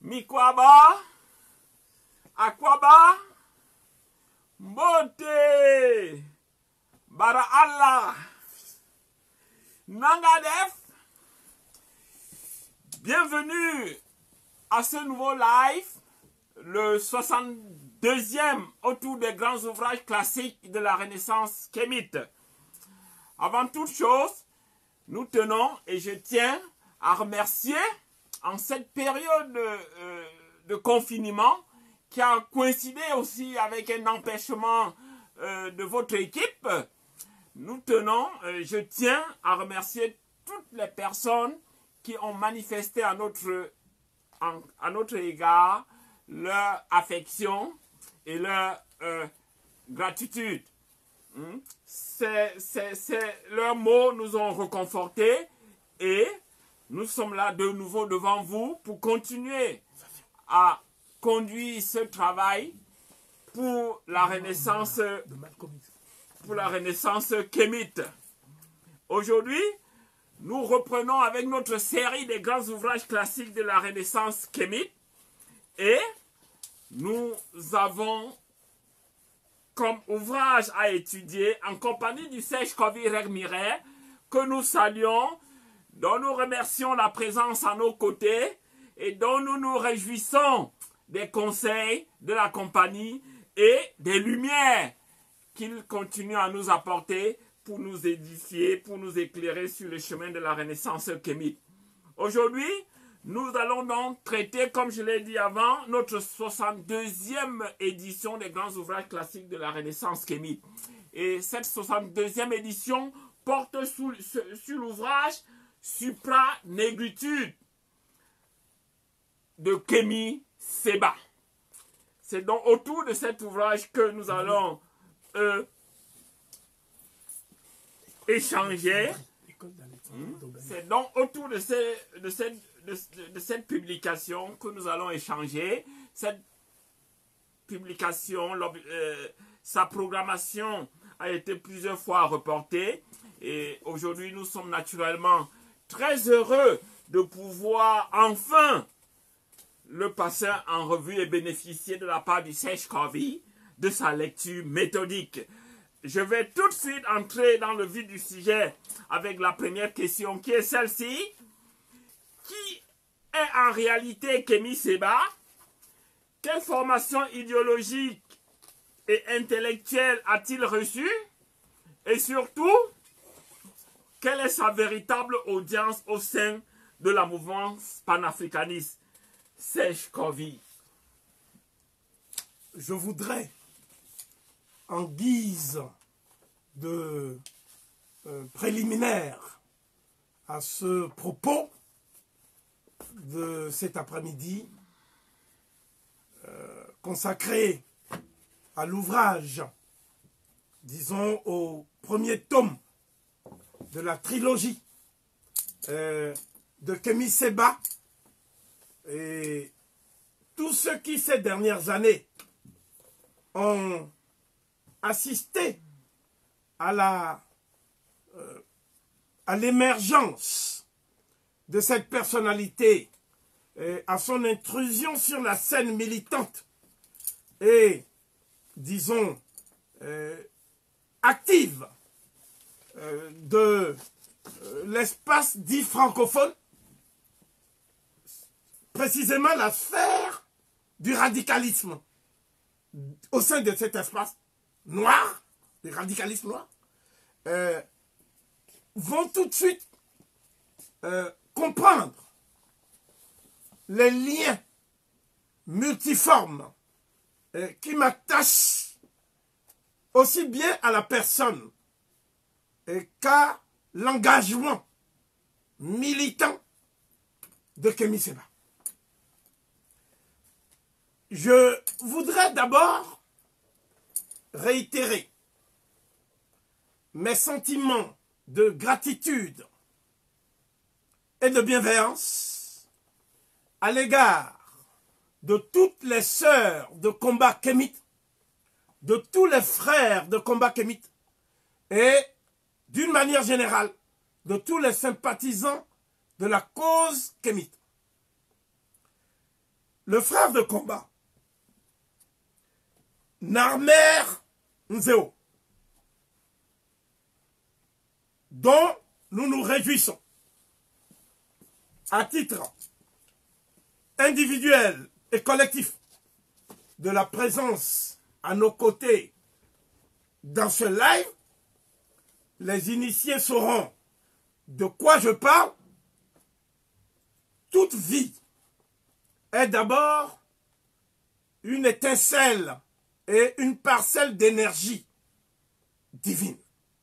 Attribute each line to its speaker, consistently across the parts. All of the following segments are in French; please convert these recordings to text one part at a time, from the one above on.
Speaker 1: Mikwaba, Akwaba, Mbote, Bara Allah, Nangadef. Bienvenue à ce nouveau live, le 62e autour des grands ouvrages classiques de la Renaissance kémite. Avant toute chose, nous tenons et je tiens à remercier en cette période de confinement qui a coïncidé aussi avec un empêchement de votre équipe. Nous tenons, je tiens à remercier toutes les personnes qui ont manifesté à notre égard leur affection et leur gratitude. Leurs mots nous ont réconfortés et nous sommes là de nouveau devant vous pour continuer à conduire ce travail pour la Renaissance kémite. Aujourd'hui, nous reprenons avec notre série des grands ouvrages classiques de la Renaissance kémite et nous avons comme ouvrage à étudier en compagnie du Sej Kovi Regmiret que nous saluons, dont nous remercions la présence à nos côtés et dont nous nous réjouissons des conseils de la compagnie et des lumières qu'il continue à nous apporter pour nous édifier, pour nous éclairer sur le chemin de la Renaissance kémite. Aujourd'hui, nous allons donc traiter, comme je l'ai dit avant, notre 62e édition des grands ouvrages classiques de la Renaissance kémite. Et cette 62e édition porte sur l'ouvrage Supra-Négritude de Kémi Séba. C'est donc autour de cet ouvrage que nous allons échanger. C'est donc autour de cette publication que nous allons échanger. Cette publication, sa programmation a été plusieurs fois reportée. Et aujourd'hui, nous sommes naturellement très heureux de pouvoir enfin le passer en revue et bénéficier de la part du Sej Kovi de sa lecture méthodique. Je vais tout de suite entrer dans le vif du sujet avec la première question qui est celle-ci. Qui est en réalité Kémi Séba? Quelle formation idéologique et intellectuelle a-t-il reçue? Et surtout, quelle est sa véritable audience au sein de la mouvance panafricaniste Sej Kovi?
Speaker 2: Je voudrais, en guise de préliminaire à ce propos de cet après-midi, consacré à l'ouvrage, disons au premier tome de la trilogie de Kémi Séba, et tous ceux qui ces dernières années ont assisté à l'émergence de cette personnalité, à son intrusion sur la scène militante et, disons, active de l'espace dit francophone, précisément la sphère du radicalisme au sein de cet espace noir, le radicalisme noir, vont tout de suite comprendre les liens multiformes qui m'attachent aussi bien à la personne qu'à l'engagement militant de Kémi Séba. Je voudrais d'abord réitérer mes sentiments de gratitude et de bienveillance à l'égard de toutes les sœurs de combat kémite, de tous les frères de combat kémite et d'une manière générale de tous les sympathisants de la cause kémite. le frère de combat, Narmer Nzeo, dont nous nous réjouissons à titre individuel et collectif de la présence à nos côtés dans ce live. Les initiés sauront de quoi je parle. Toute vie est d'abord une étincelle et une parcelle d'énergie divine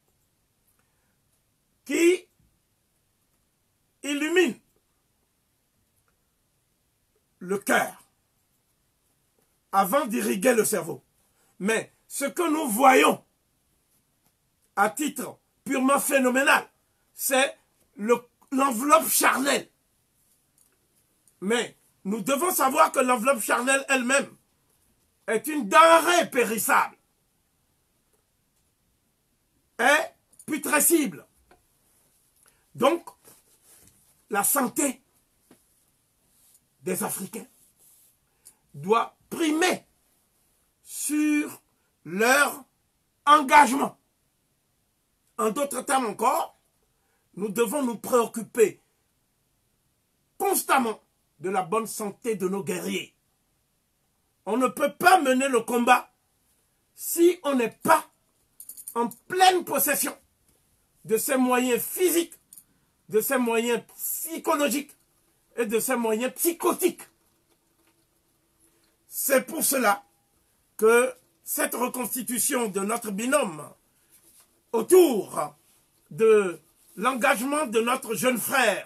Speaker 2: qui illumine le cœur avant d'irriguer le cerveau. Mais ce que nous voyons à titre purement phénoménal, c'est l'enveloppe charnelle. Mais nous devons savoir que l'enveloppe charnelle elle-même est une denrée périssable, est putrescible. Donc, la santé des Africains doit primer sur leur engagement. En d'autres termes encore, nous devons nous préoccuper constamment de la bonne santé de nos guerriers. On ne peut pas mener le combat si on n'est pas en pleine possession de ses moyens physiques, de ses moyens psychologiques et de ses moyens psychotiques. C'est pour cela que cette reconstitution de notre binôme autour de l'engagement de notre jeune frère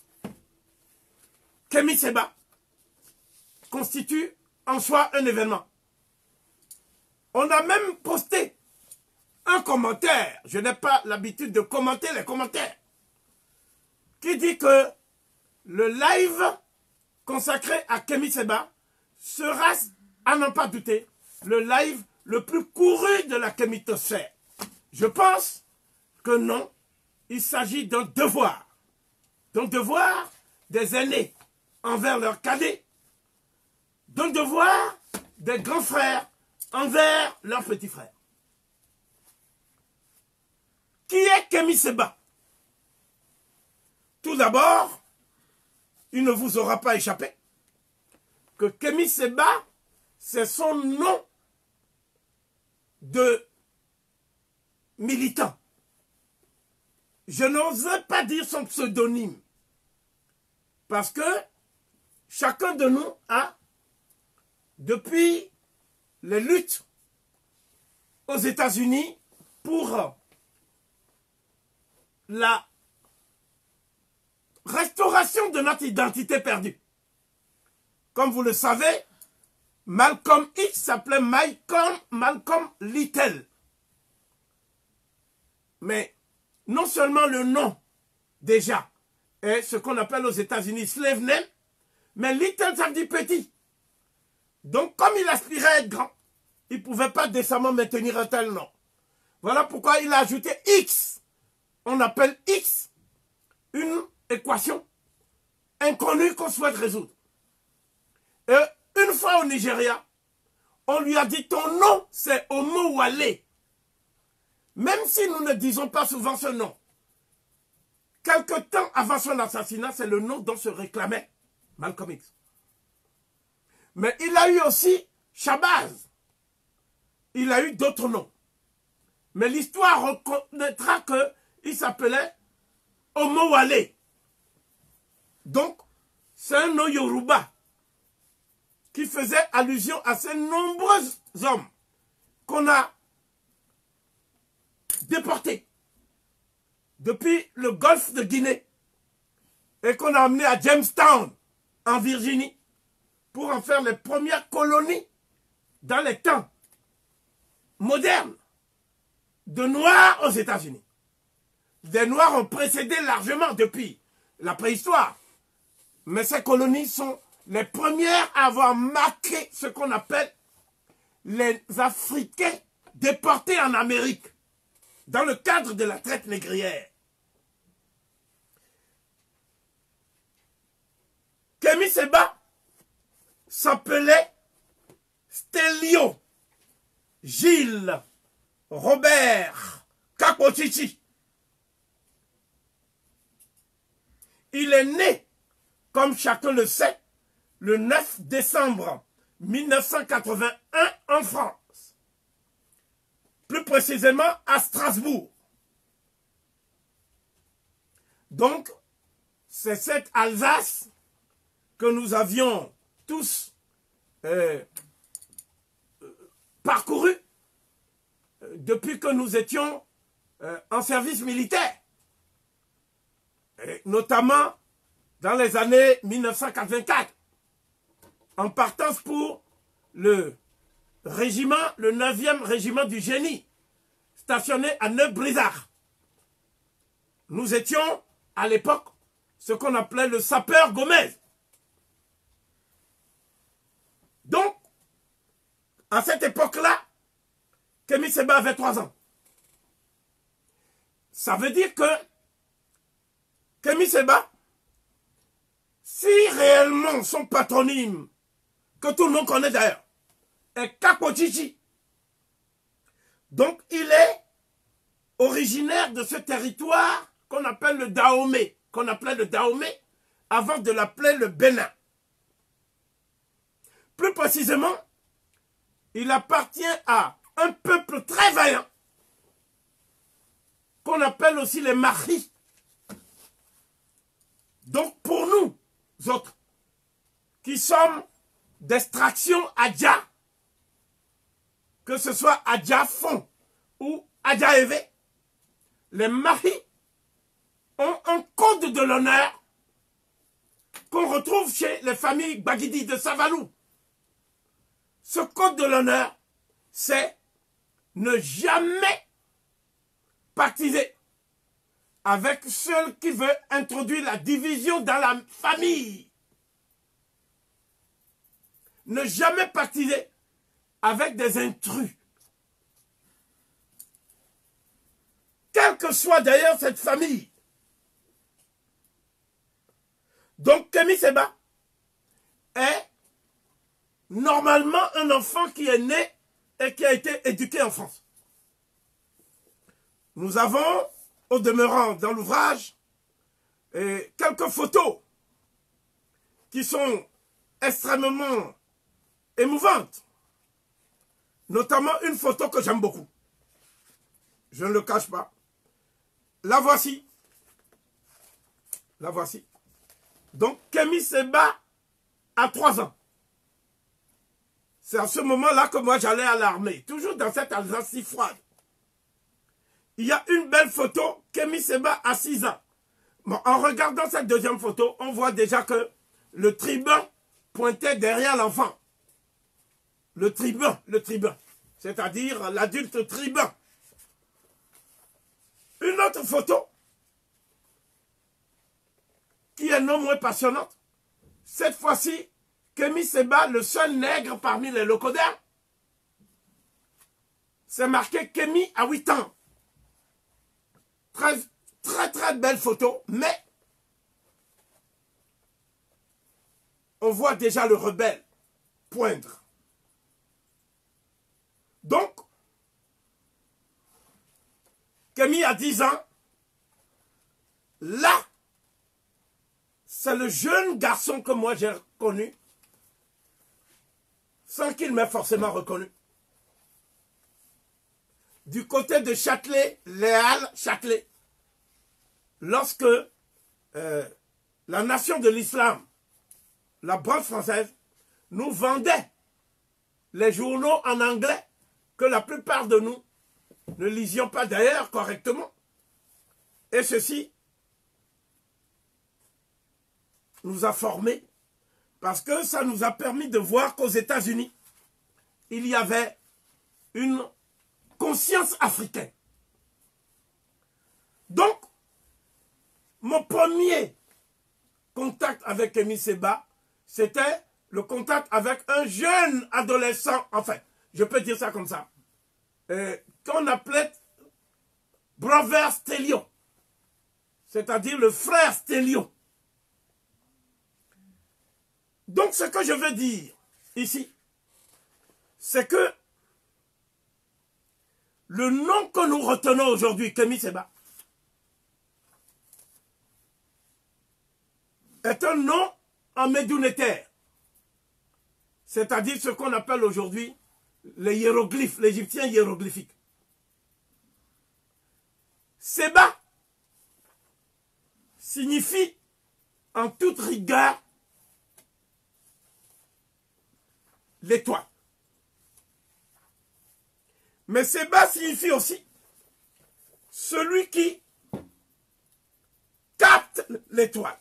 Speaker 2: Kémy Séba constitue en soi un événement. On a même posté un commentaire, je n'ai pas l'habitude de commenter les commentaires, qui dit que le live consacré à Kémy Séba sera, à n'en pas douter, le live le plus couru de la kémitosphère. Je pense que non, il s'agit d'un devoir des aînés envers leurs cadets, d'un devoir des grands frères envers leurs petits frères. Qui est Kémy Séba? Tout d'abord, il ne vous aura pas échappé que Kémy Séba, c'est son nom de militant. Je n'oserais pas dire son pseudonyme, parce que chacun de nous a, depuis les luttes aux États-Unis pour la restauration de notre identité perdue. Comme vous le savez, Malcolm X s'appelait Malcolm Little. Mais non seulement le nom, déjà, est ce qu'on appelle aux États-Unis slave name, mais Little, ça veut dire petit. Donc, comme il aspirait à être grand, il ne pouvait pas décemment maintenir un tel nom. Voilà pourquoi il a ajouté X. On appelle X une équation inconnue qu'on souhaite résoudre. Et une fois au Nigeria, on lui a dit ton nom c'est Omowale. Même si nous ne disons pas souvent ce nom, quelque temps avant son assassinat, c'est le nom dont se réclamait Malcolm X. Mais il a eu aussi Shabazz. Il a eu d'autres noms. Mais l'histoire reconnaîtra qu'il s'appelait Omowale. Donc, c'est un nom Yoruba qui faisait allusion à ces nombreux hommes qu'on a déportés depuis le golfe de Guinée et qu'on a amenés à Jamestown, en Virginie, pour en faire les premières colonies dans les temps modernes de Noirs aux États-Unis. Des Noirs ont précédé largement depuis la préhistoire, mais ces colonies sont les premières à avoir marqué ce qu'on appelle les Africains déportés en Amérique, dans le cadre de la traite négrière. Kémy Séba s'appelait Stélio Gilles Robert Kapochichi. Il est né, comme chacun le sait, le 9 décembre 1981 en France. Plus précisément à Strasbourg. Donc, c'est cette Alsace que nous avions tous parcouru depuis que nous étions en service militaire. Et notamment dans les années 1984, en partance pour le régiment, le 9e régiment du génie, stationné à Neuf-Brisach. Nous étions, à l'époque, ce qu'on appelait le sapeur Gomez. Donc, à cette époque-là, Kémy Séba avait 3 ans. Ça veut dire que Kémy Séba, si réellement son patronyme, que tout le monde connaît d'ailleurs, est Kapochichi, donc il est originaire de ce territoire qu'on appelle le Dahomey, qu'on appelait le Dahomey avant de l'appeler le Bénin. Plus précisément, il appartient à un peuple très vaillant qu'on appelle aussi les Mahris. Donc pour nous autres, qui sommes d'extraction Adja, que ce soit Adja Fon ou Adja Evé, les Mahris ont un code de l'honneur qu'on retrouve chez les familles Baguidi de Savalou. Ce code de l'honneur, c'est ne jamais pactiser avec ceux qui veulent introduire la division dans la famille. Ne jamais pactiser avec des intrus. Quelle que soit d'ailleurs cette famille. Donc Kémy Séba est normalement un enfant qui est né et qui a été éduqué en France. Nous avons, au demeurant dans l'ouvrage, quelques photos qui sont extrêmement émouvantes. Notamment une photo que j'aime beaucoup. Je ne le cache pas. La voici. La voici. Donc Kémy Séba a 3 ans. C'est à ce moment-là que moi j'allais à l'armée. Toujours dans cette Alsace si froide. Il y a une belle photo, Kémy Séba a 6 ans. Bon, en regardant cette deuxième photo, on voit déjà que le tribun pointait derrière l'enfant. Le tribun, c'est-à-dire l'adulte tribun. Une autre photo, qui est non moins passionnante. Cette fois-ci, Kémy Séba, le seul nègre parmi les locodères, c'est marqué Kémy à 8 ans. Très belle photo, mais on voit déjà le rebelle poindre. Donc, Kémy a 10 ans. Là, c'est le jeune garçon que moi j'ai connu, sans qu'il m'ait forcément reconnu. Du côté de Châtelet, Léal Châtelet, lorsque la nation de l'islam, la branche française, nous vendait les journaux en anglais que la plupart de nous ne lisions pas d'ailleurs correctement. Et ceci nous a formés parce que ça nous a permis de voir qu'aux États-Unis, il y avait une conscience africaine. Donc, mon premier contact avec Kémy Séba, c'était le contact avec un jeune adolescent, enfin, je peux dire ça comme ça, qu'on appelait Brother Stélio, c'est-à-dire le frère Stélio. Donc, ce que je veux dire, ici, c'est que le nom que nous retenons aujourd'hui, Kémy Séba, est un nom en médounétaire, c'est-à-dire ce qu'on appelle aujourd'hui les hiéroglyphes, l'égyptien hiéroglyphique. Séba signifie en toute rigueur l'étoile. Mais Séba signifie aussi celui qui capte l'étoile.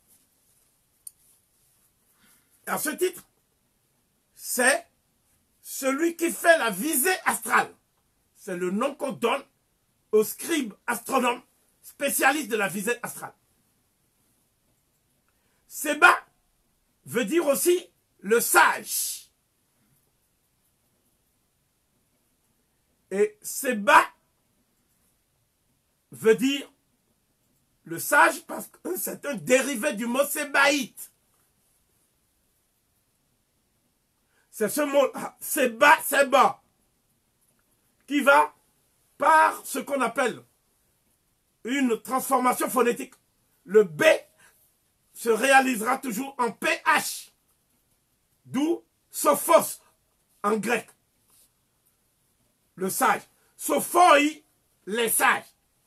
Speaker 2: À ce titre, c'est celui qui fait la visée astrale. C'est le nom qu'on donne aux scribes astronomes spécialistes de la visée astrale. Séba veut dire aussi le sage. Et Séba veut dire le sage parce que c'est un dérivé du mot sébaïte. C'est ce mot, Séba, Séba, qui va par ce qu'on appelle une transformation phonétique. Le B se réalisera toujours en PH, d'où Sophos en grec, le sage. Sophoi, les sages.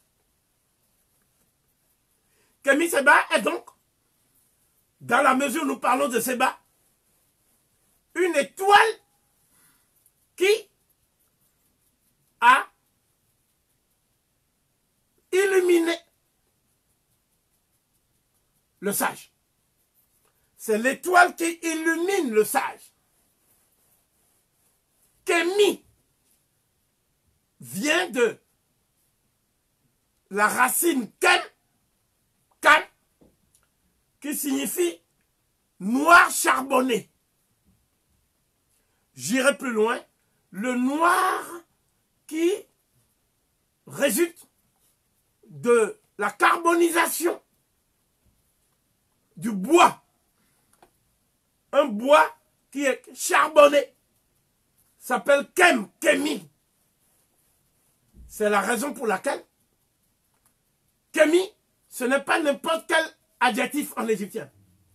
Speaker 2: Kémy Séba est donc, dans la mesure où nous parlons de Séba, une étoile qui a illuminé le sage. C'est l'étoile qui illumine le sage. Kémy vient de la racine ken, kan, qui signifie noir charbonné. J'irai plus loin, le noir qui résulte de la carbonisation du bois. Un bois qui est charbonné s'appelle Kémy. C'est la raison pour laquelle Kémy, ce n'est pas n'importe quel adjectif en égyptien.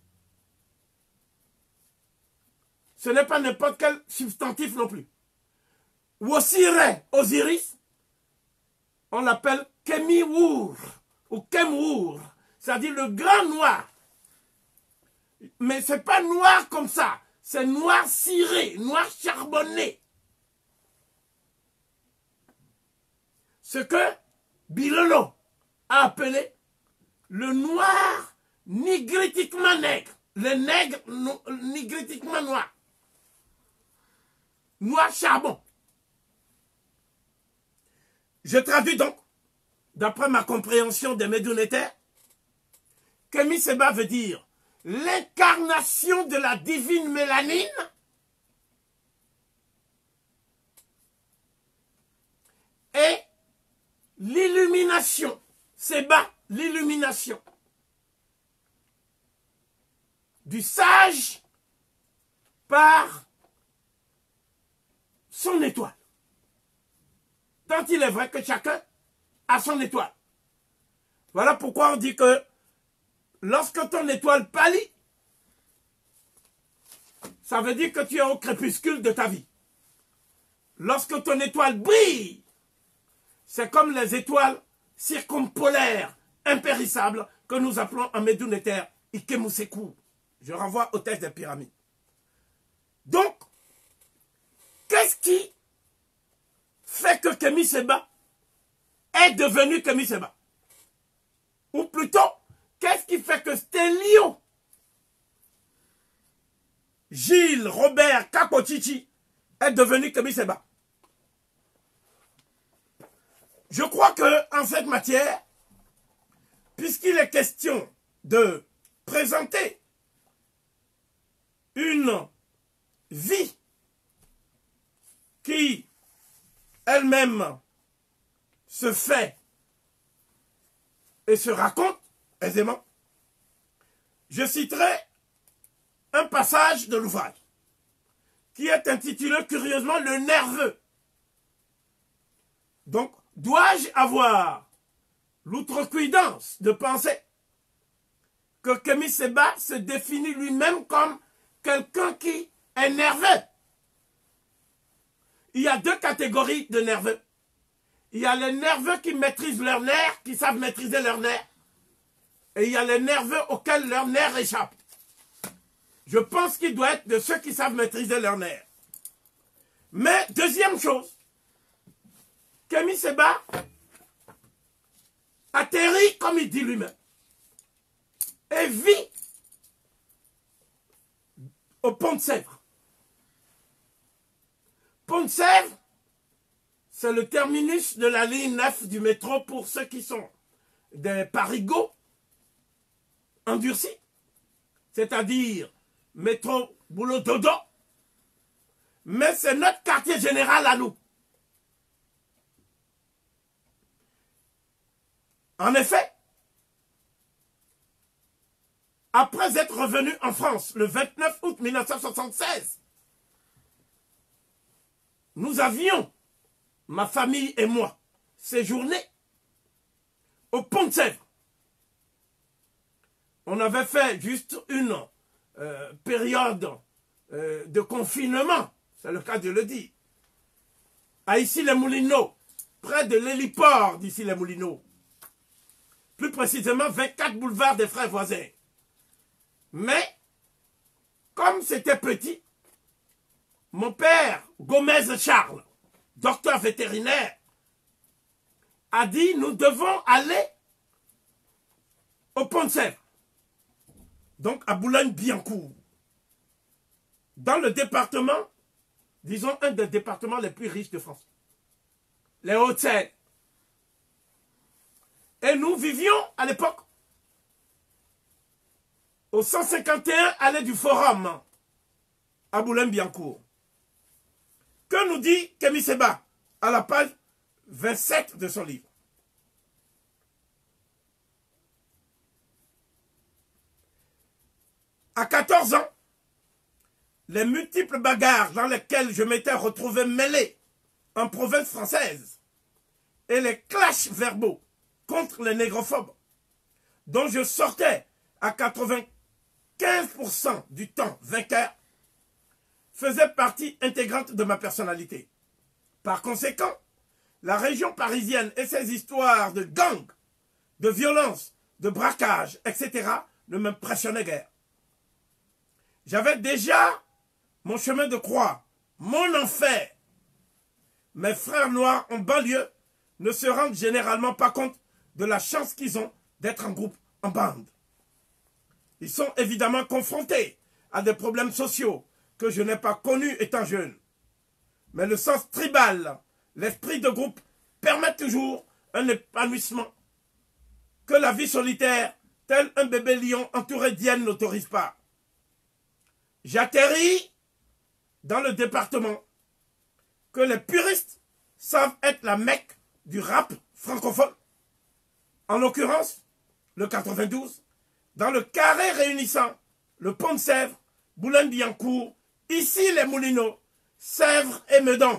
Speaker 2: Ce n'est pas n'importe quel substantif non plus. Wosire, Osiris, on l'appelle Kémy-Wour ou Kemwour, c'est-à-dire le grand noir. Mais ce n'est pas noir comme ça, c'est noir ciré, noir charbonné. Ce que Bilolo a appelé le noir nigritiquement nègre, le nègre nigritiquement noir. Noir charbon. Je traduis donc, d'après ma compréhension des médounétaires, Kémy Séba veut dire l'incarnation de la divine mélanine et l'illumination. Séba, l'illumination du sage par son étoile. Tant il est vrai que chacun a son étoile. Voilà pourquoi on dit que lorsque ton étoile pâlit, ça veut dire que tu es au crépuscule de ta vie. Lorsque ton étoile brille, c'est comme les étoiles circumpolaires impérissables que nous appelons en médounétaire Ikemuseku. Je renvoie au texte des pyramides. Donc, qu'est-ce qui fait que Kémy Séba est devenu Kémy Séba? Ou plutôt, qu'est-ce qui fait que Stélio, Gilles, Robert, Kakochichi est devenu Kémy Séba? Je crois que en cette matière, puisqu'il est question de présenter une vie qui elle-même se fait et se raconte aisément, je citerai un passage de l'ouvrage. qui est intitulé curieusement Le Nerveux. Donc, dois-je avoir l'outrecuidance de penser que Kémy Séba se définit lui-même comme quelqu'un qui est nerveux? Il y a deux catégories de nerveux. Il y a les nerveux qui maîtrisent leurs nerfs, qui savent maîtriser leurs nerfs. Et il y a les nerveux auxquels leurs nerfs échappent. Je pense qu'il doit être de ceux qui savent maîtriser leurs nerfs. Mais, deuxième chose, Kémy Séba atterrit, comme il dit lui-même, et vit au Pont de Sèvres. Pont de Sèvres, c'est le terminus de la ligne 9 du métro pour ceux qui sont des parigots endurcis, c'est-à-dire métro, boulot, dodo. Mais c'est notre quartier général à nous. En effet, après être revenu en France le 29 août 1976, nous avions, ma famille et moi, séjourné au Pont de Sèvres. On avait fait juste une période de confinement, c'est le cas de le dire, à Issy-les-Moulineaux, près de l'héliport d'Issy-les-Moulineaux. Plus précisément 24 boulevard des Frères Voisins. Mais, comme c'était petit, mon père, Gomez Charles, docteur vétérinaire, a dit nous devons aller au Pont de Sèvres, donc à Boulogne-Billancourt, dans le département, disons un des départements les plus riches de France, les Hauts-de-Seine. Et nous vivions à l'époque au 151 allée du Forum à Boulogne-Billancourt. Que nous dit Kémy Séba à la page 27 de son livre? À 14 ans, les multiples bagarres dans lesquelles je m'étais retrouvé mêlé en province française et les clashs verbaux contre les négrophobes, dont je sortais à 95% du temps vainqueur, faisaient partie intégrante de ma personnalité. Par conséquent, la région parisienne et ses histoires de gangs, de violence, de braquage, etc. ne m'impressionnaient guère. J'avais déjà mon chemin de croix, mon enfer. Mes frères noirs en banlieue ne se rendent généralement pas compte de la chance qu'ils ont d'être en groupe, en bande. Ils sont évidemment confrontés à des problèmes sociaux que je n'ai pas connus étant jeune. Mais le sens tribal, l'esprit de groupe permet toujours un épanouissement que la vie solitaire, tel un bébé lion entouré d'hyènes, n'autorise pas. J'atterris dans le département que les puristes savent être la Mecque du rap francophone. En l'occurrence, le 92, dans le carré réunissant le Pont de Sèvres, Boulogne-Billancourt, Issy-les-Moulineaux, Sèvres et Meudon.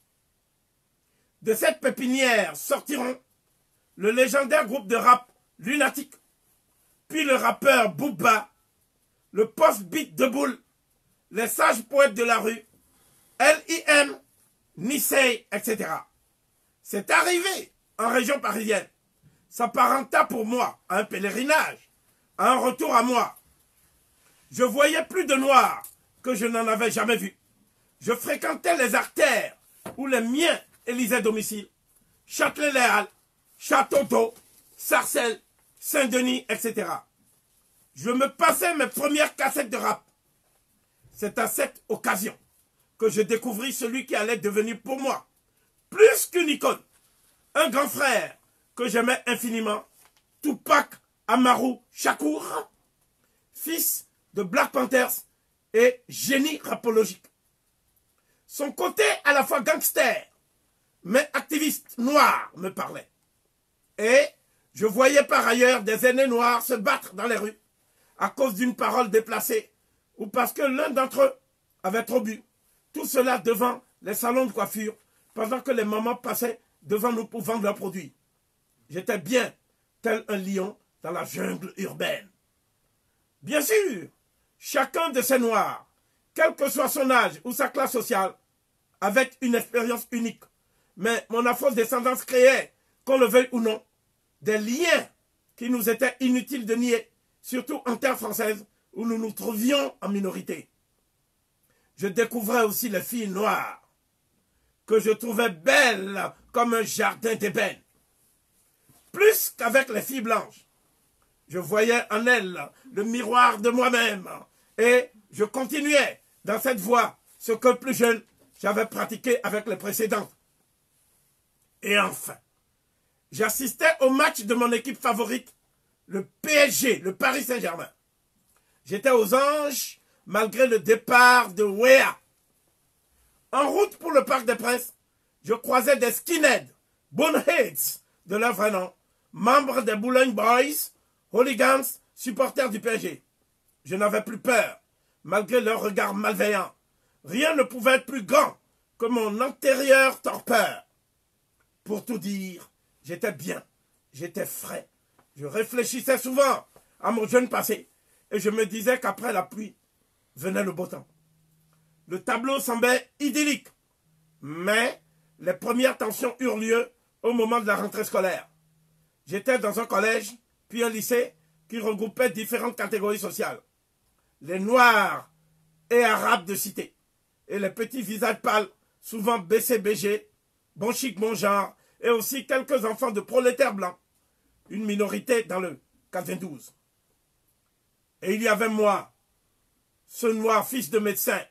Speaker 2: De cette pépinière sortiront le légendaire groupe de rap Lunatique, puis le rappeur Booba, le post-beat de Boule, les sages poètes de la rue, L.I.M., Nisei, etc. C'est arrivé en région parisienne. S'apparenta pour moi à un pèlerinage, à un retour à moi. Je voyais plus de noirs que je n'en avais jamais vu. Je fréquentais les artères où les miens élisaient domicile. Châtelet-Les Halles, Château-d'Eau, Sarcelles, Saint-Denis, etc. Je me passais mes premières cassettes de rap. C'est à cette occasion que je découvris celui qui allait devenir pour moi, plus qu'une icône, un grand frère que j'aimais infiniment, Tupac Amaru Shakur, fils de Black Panthers et génie rapologique. Son côté à la fois gangster, mais activiste noir me parlait. Et je voyais par ailleurs des aînés noirs se battre dans les rues à cause d'une parole déplacée ou parce que l'un d'entre eux avait trop bu, Tout cela devant les salons de coiffure, pendant que les mamans passaient devant nous pour vendre leurs produits. J'étais bien tel un lion dans la jungle urbaine. Bien sûr, chacun de ces noirs, quel que soit son âge ou sa classe sociale, avait une expérience unique. Mais mon afro-descendance créait, qu'on le veuille ou non, des liens qui nous étaient inutiles de nier, surtout en terre française où nous nous trouvions en minorité. Je découvrais aussi les filles noires, que je trouvais belles comme un jardin d'ébène. Plus qu'avec les filles blanches. Je voyais en elles le miroir de moi-même et je continuais dans cette voie ce que plus jeune j'avais pratiqué avec les précédentes. Et enfin, j'assistais au match de mon équipe favorite, le PSG, le Paris Saint-Germain. J'étais aux anges malgré le départ de Wea. En route pour le Parc des Princes, je croisais des skinheads, boneheads de leur vrai nom, membres des Boulogne Boys, hooligans, supporters du PSG. Je n'avais plus peur, malgré leur regard malveillant. Rien ne pouvait être plus grand que mon antérieure torpeur. Pour tout dire, j'étais bien, j'étais frais. Je réfléchissais souvent à mon jeune passé et je me disais qu'après la pluie venait le beau temps. Le tableau semblait idyllique, mais les premières tensions eurent lieu au moment de la rentrée scolaire. J'étais dans un collège, puis un lycée qui regroupait différentes catégories sociales. Les noirs et arabes de cité, et les petits visages pâles, souvent BCBG, bon chic, bon genre, et aussi quelques enfants de prolétaires blancs, une minorité dans le 92. Et il y avait moi, ce noir fils de médecin,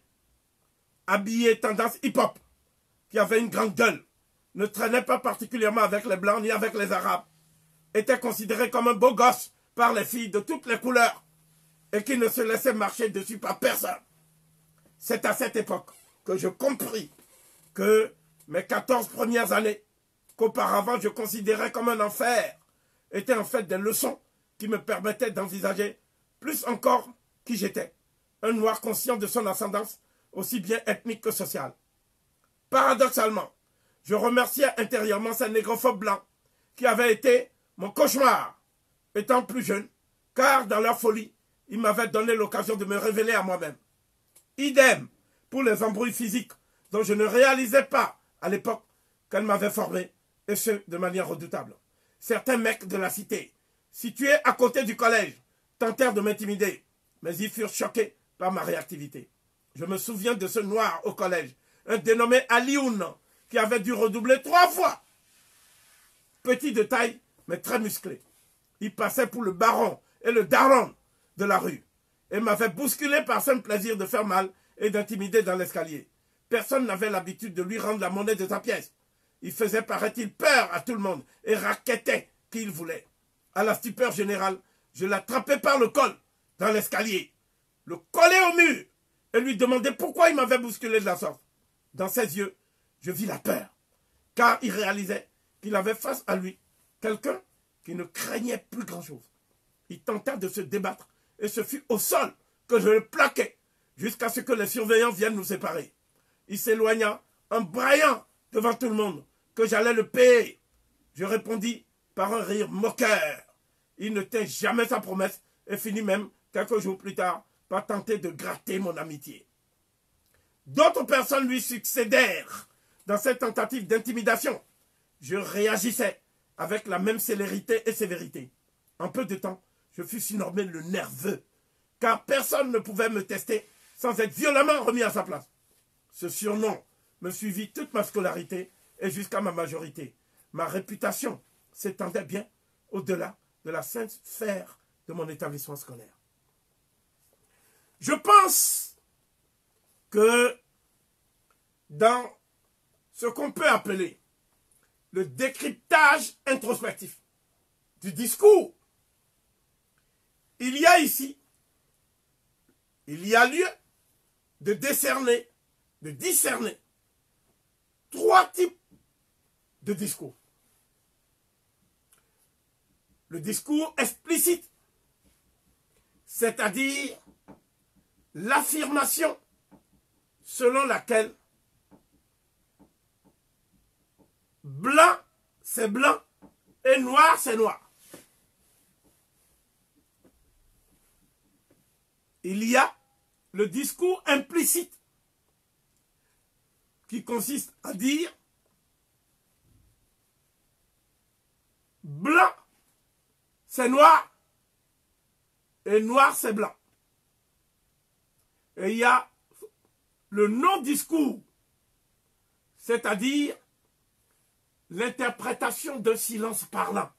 Speaker 2: habillé tendance hip-hop, qui avait une grande gueule, ne traînait pas particulièrement avec les blancs ni avec les arabes, était considéré comme un beau gosse par les filles de toutes les couleurs et qui ne se laissait marcher dessus par personne. C'est à cette époque que je compris que mes 14 premières années, qu'auparavant je considérais comme un enfer, étaient en fait des leçons qui me permettaient d'envisager plus encore qui j'étais, un noir conscient de son ascendance, aussi bien ethnique que sociale. Paradoxalement, je remerciais intérieurement ces négrophobes blancs qui avaient été mon cauchemar, étant plus jeune, car dans leur folie, ils m'avaient donné l'occasion de me révéler à moi-même. Idem pour les embrouilles physiques dont je ne réalisais pas à l'époque qu'elles m'avaient formé, et ce, de manière redoutable. Certains mecs de la cité, situés à côté du collège, tentèrent de m'intimider, mais ils furent choqués par ma réactivité. Je me souviens de ce noir au collège, un dénommé Alioun, qui avait dû redoubler 3 fois. Petit de taille, mais très musclé. Il passait pour le baron et le daron de la rue, et m'avait bousculé par simple plaisir de faire mal et d'intimider dans l'escalier. Personne n'avait l'habitude de lui rendre la monnaie de sa pièce. Il faisait, paraît-il, peur à tout le monde et raquettait qui il voulait. À la stupeur générale, je l'attrapais par le col dans l'escalier, le collais au mur et lui demandais pourquoi il m'avait bousculé de la sorte. Dans ses yeux, je vis la peur, car il réalisait qu'il avait face à lui quelqu'un qui ne craignait plus grand-chose. Il tenta de se débattre et ce fut au sol que je le plaquai jusqu'à ce que les surveillants viennent nous séparer. Il s'éloigna en braillant devant tout le monde que j'allais le payer. Je répondis par un rire moqueur. Il ne tint jamais sa promesse et finit même, quelques jours plus tard, par tenter de gratter mon amitié. D'autres personnes lui succédèrent dans cette tentative d'intimidation. Je réagissais avec la même célérité et sévérité. En peu de temps, je fus surnommé le nerveux, car personne ne pouvait me tester sans être violemment remis à sa place. Ce surnom me suivit toute ma scolarité et jusqu'à ma majorité. Ma réputation s'étendait bien au-delà de la sainte sphère de mon établissement scolaire. Je pense que dans ce qu'on peut appeler le décryptage introspectif du discours, il y a lieu de discerner 3 types de discours. Le discours explicite, c'est-à-dire l'affirmation selon laquelle blanc, c'est blanc, et noir, c'est noir. Il y a le discours implicite qui consiste à dire blanc, c'est noir, et noir, c'est blanc. Et il y a le non-discours, c'est-à-dire l'interprétation d'un silence parlant,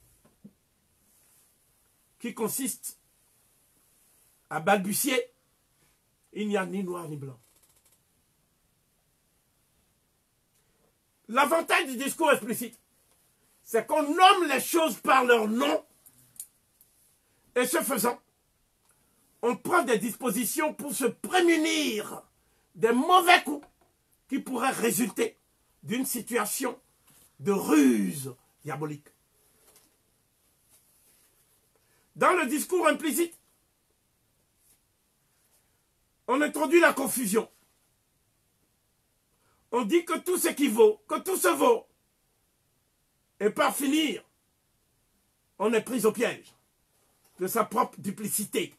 Speaker 2: qui consiste à balbutier, il n'y a ni noir ni blanc. L'avantage du discours explicite, c'est qu'on nomme les choses par leur nom, et ce faisant, on prend des dispositions pour se prémunir des mauvais coups qui pourraient résulter d'une situation de ruse diabolique. Dans le discours implicite, on introduit la confusion. On dit que tout s'équivaut, que tout se vaut. Et par finir, on est pris au piège de sa propre duplicité.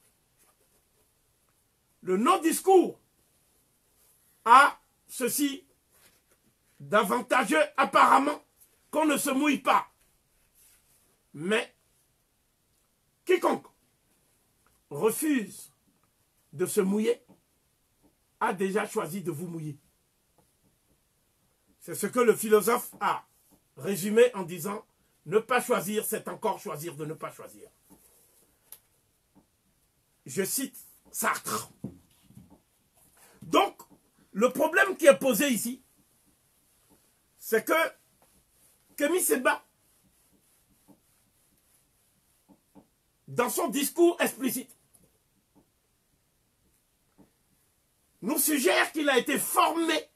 Speaker 2: Le non-discours a ceci d'avantageux apparemment qu'on ne se mouille pas. Mais quiconque refuse de se mouiller a déjà choisi de vous mouiller. C'est ce que le philosophe a résumé en disant « Ne pas choisir, c'est encore choisir de ne pas choisir ». Je cite Sartre. Donc, le problème qui est posé ici, c'est que Kémy Séba, dans son discours explicite, nous suggère qu'il a été formé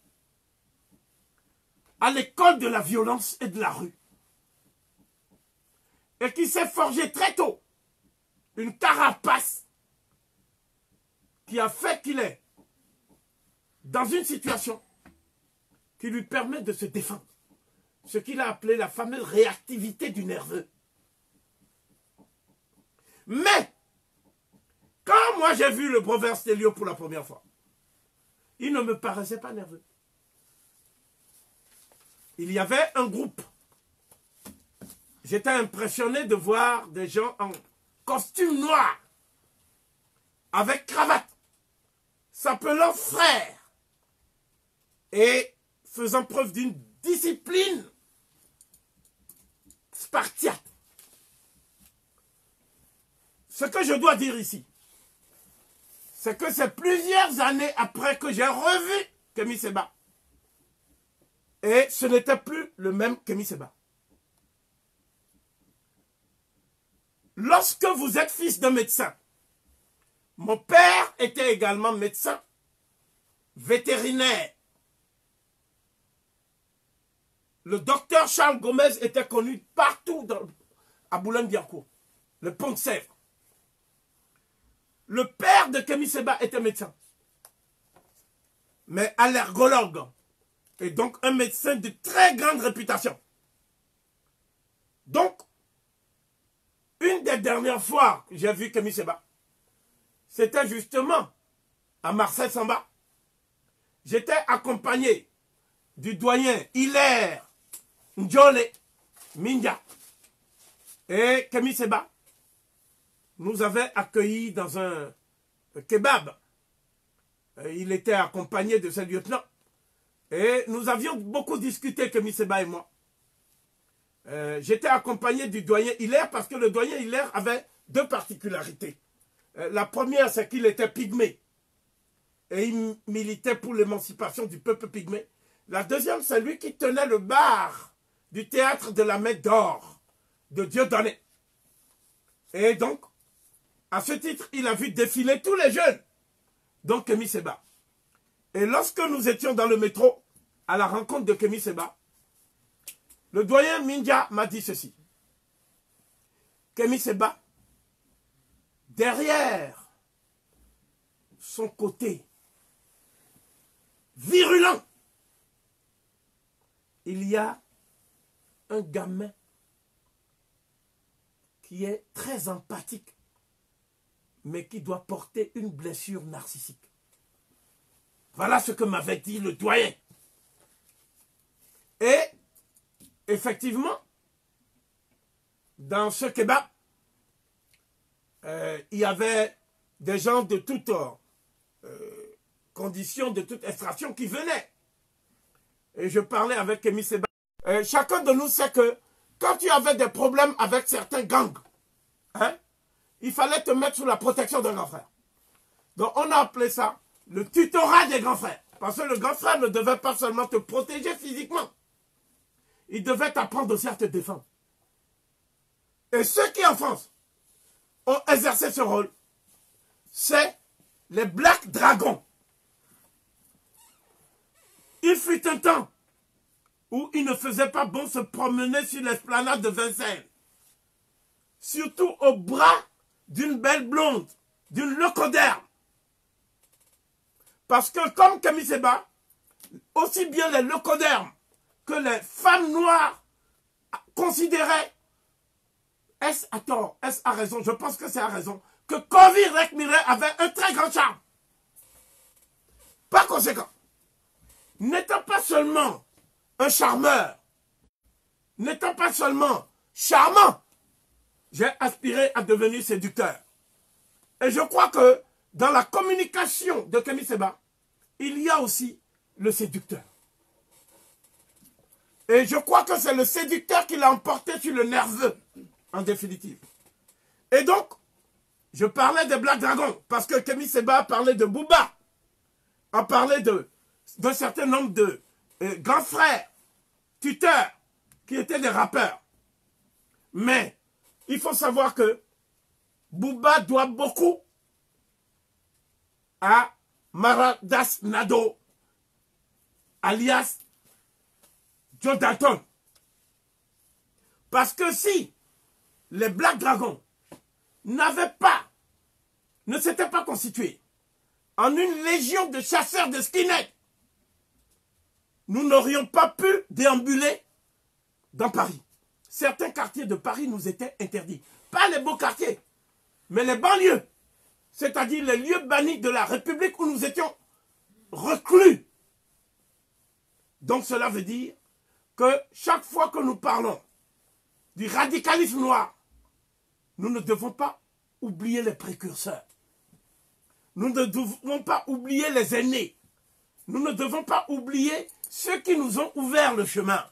Speaker 2: à l'école de la violence et de la rue. Et qu'il s'est forgé très tôt une carapace qui a fait qu'il est dans une situation qui lui permet de se défendre. Ce qu'il a appelé la fameuse réactivité du nerveux. Mais, quand moi j'ai vu le Brother Stelio pour la première fois, il ne me paraissait pas nerveux. Il y avait un groupe. J'étais impressionné de voir des gens en costume noir, avec cravate, s'appelant frère, et faisant preuve d'une discipline spartiate. Ce que je dois dire ici, c'est que c'est plusieurs années après que j'ai revu Kémy Séba. Et ce n'était plus le même Kémy Séba. Lorsque vous êtes fils d'un médecin, mon père était également médecin vétérinaire. Le docteur Charles Gomez était connu partout à Boulogne-Billancourt, le Pont de Sèvres. Le père de Kémy Séba était médecin, mais allergologue, et donc un médecin de très grande réputation. Donc, une des dernières fois que j'ai vu Kémy Séba, c'était justement à Marseille-Samba. J'étais accompagné du doyen Hilaire Ndjole Mindia et Kémy Séba nous avait accueillis dans un kebab. Il était accompagné de ses lieutenants. Et nous avions beaucoup discuté, Kémy Séba et moi. J'étais accompagné du doyen Hilaire parce que le doyen Hilaire avait deux particularités. La première, c'est qu'il était pygmée. Et il militait pour l'émancipation du peuple pygmée. La deuxième, c'est lui qui tenait le bar du théâtre de la Mède d'Or de Dieudonné. Et donc, à ce titre, il a vu défiler tous les jeunes, donc Kémy Séba. Et lorsque nous étions dans le métro, à la rencontre de Kémy Séba, le doyen Mindia m'a dit ceci. Kémy Séba, derrière son côté il y a un gamin qui est très empathique, mais qui doit porter une blessure narcissique. Voilà ce que m'avait dit le doyen. Et effectivement, dans ce kebab, il y avait des gens de toutes conditions, de toute extraction qui venaient. Et je parlais avec Kémy Séba. Chacun de nous sait que quand tu avais des problèmes avec certains gangs, hein, il fallait te mettre sous la protection d'un grand frère. Donc on a appelé ça le tutorat des grands frères. Parce que le grand frère ne devait pas seulement te protéger physiquement. Il devait t'apprendre aussi à te défendre. Et ceux qui en France ont exercé ce rôle, c'est les Black Dragons. Il fut un temps où il ne faisait pas bon se promener sur l'esplanade de Vincennes. Surtout au bras d'une belle blonde, d'une locoderme. Parce que comme Kémy Séba, aussi bien les locodermes que les femmes noires considéraient, est-ce à tort, est-ce à raison, je pense que c'est à raison, que Kovi Rekmire avait un très grand charme. Par conséquent, n'étant pas seulement un charmeur, n'étant pas seulement charmant, j'ai aspiré à devenir séducteur. Et je crois que dans la communication de Kémy Séba, il y a aussi le séducteur. Et je crois que c'est le séducteur qui l'a emporté sur le nerveux, en définitive. Et donc, je parlais des Black Dragons, parce que Kémy Séba parlait de Booba, a parlé d'un certain nombre de grands frères, tuteurs, qui étaient des rappeurs. Mais, il faut savoir que Booba doit beaucoup à Maradas Nado, alias Joe Dalton. Parce que si les Black Dragons ne s'étaient pas constitués en une légion de chasseurs de skinheads, nous n'aurions pas pu déambuler dans Paris. Certains quartiers de Paris nous étaient interdits. Pas les beaux quartiers, mais les banlieues. C'est-à-dire les lieux bannis de la République où nous étions reclus. Donc cela veut dire que chaque fois que nous parlons du radicalisme noir, nous ne devons pas oublier les précurseurs. Nous ne devons pas oublier les aînés. Nous ne devons pas oublier ceux qui nous ont ouvert le chemin.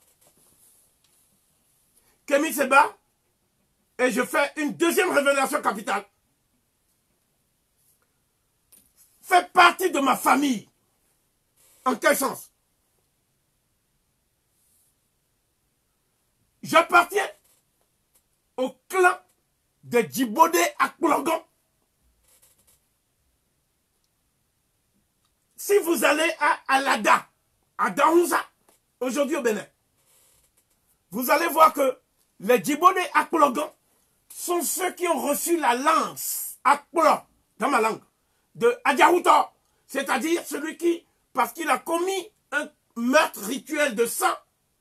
Speaker 2: Kémy Séba, et je fais une deuxième révélation capitale, fait partie de ma famille. En quel sens? J'appartiens au clan de Djibodé Akplogon. Si vous allez à Alada, à Daouza, aujourd'hui au Bénin, vous allez voir que les Djibodé Akplogon sont ceux qui ont reçu la lance, Akplo, dans ma langue, de Adjaouto, c'est-à-dire celui qui, parce qu'il a commis un meurtre rituel de sang,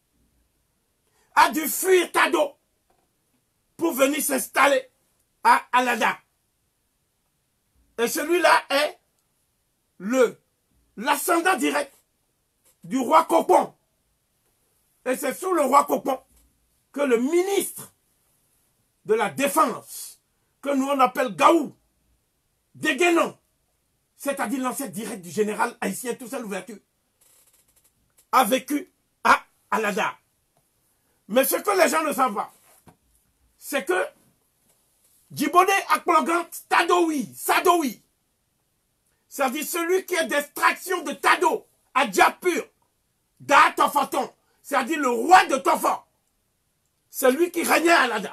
Speaker 2: a dû fuir Tado pour venir s'installer à Alada. Et celui-là est l'ascendant direct du roi Copon. Et c'est sous le roi Copon que le ministre de la Défense, que nous on appelle Gaou, Déguénon, c'est-à-dire l'ancêtre direct du général haïtien Toussaint Louverture, a vécu à Alada. Mais ce que les gens ne savent pas, c'est que Djibodé Akplogon Tadoui, Sadoui, c'est-à-dire celui qui est d'extraction de Tado, à Djapur, Da Tofoton, c'est-à-dire le roi de Tofo, c'est lui qui régnait à Alada.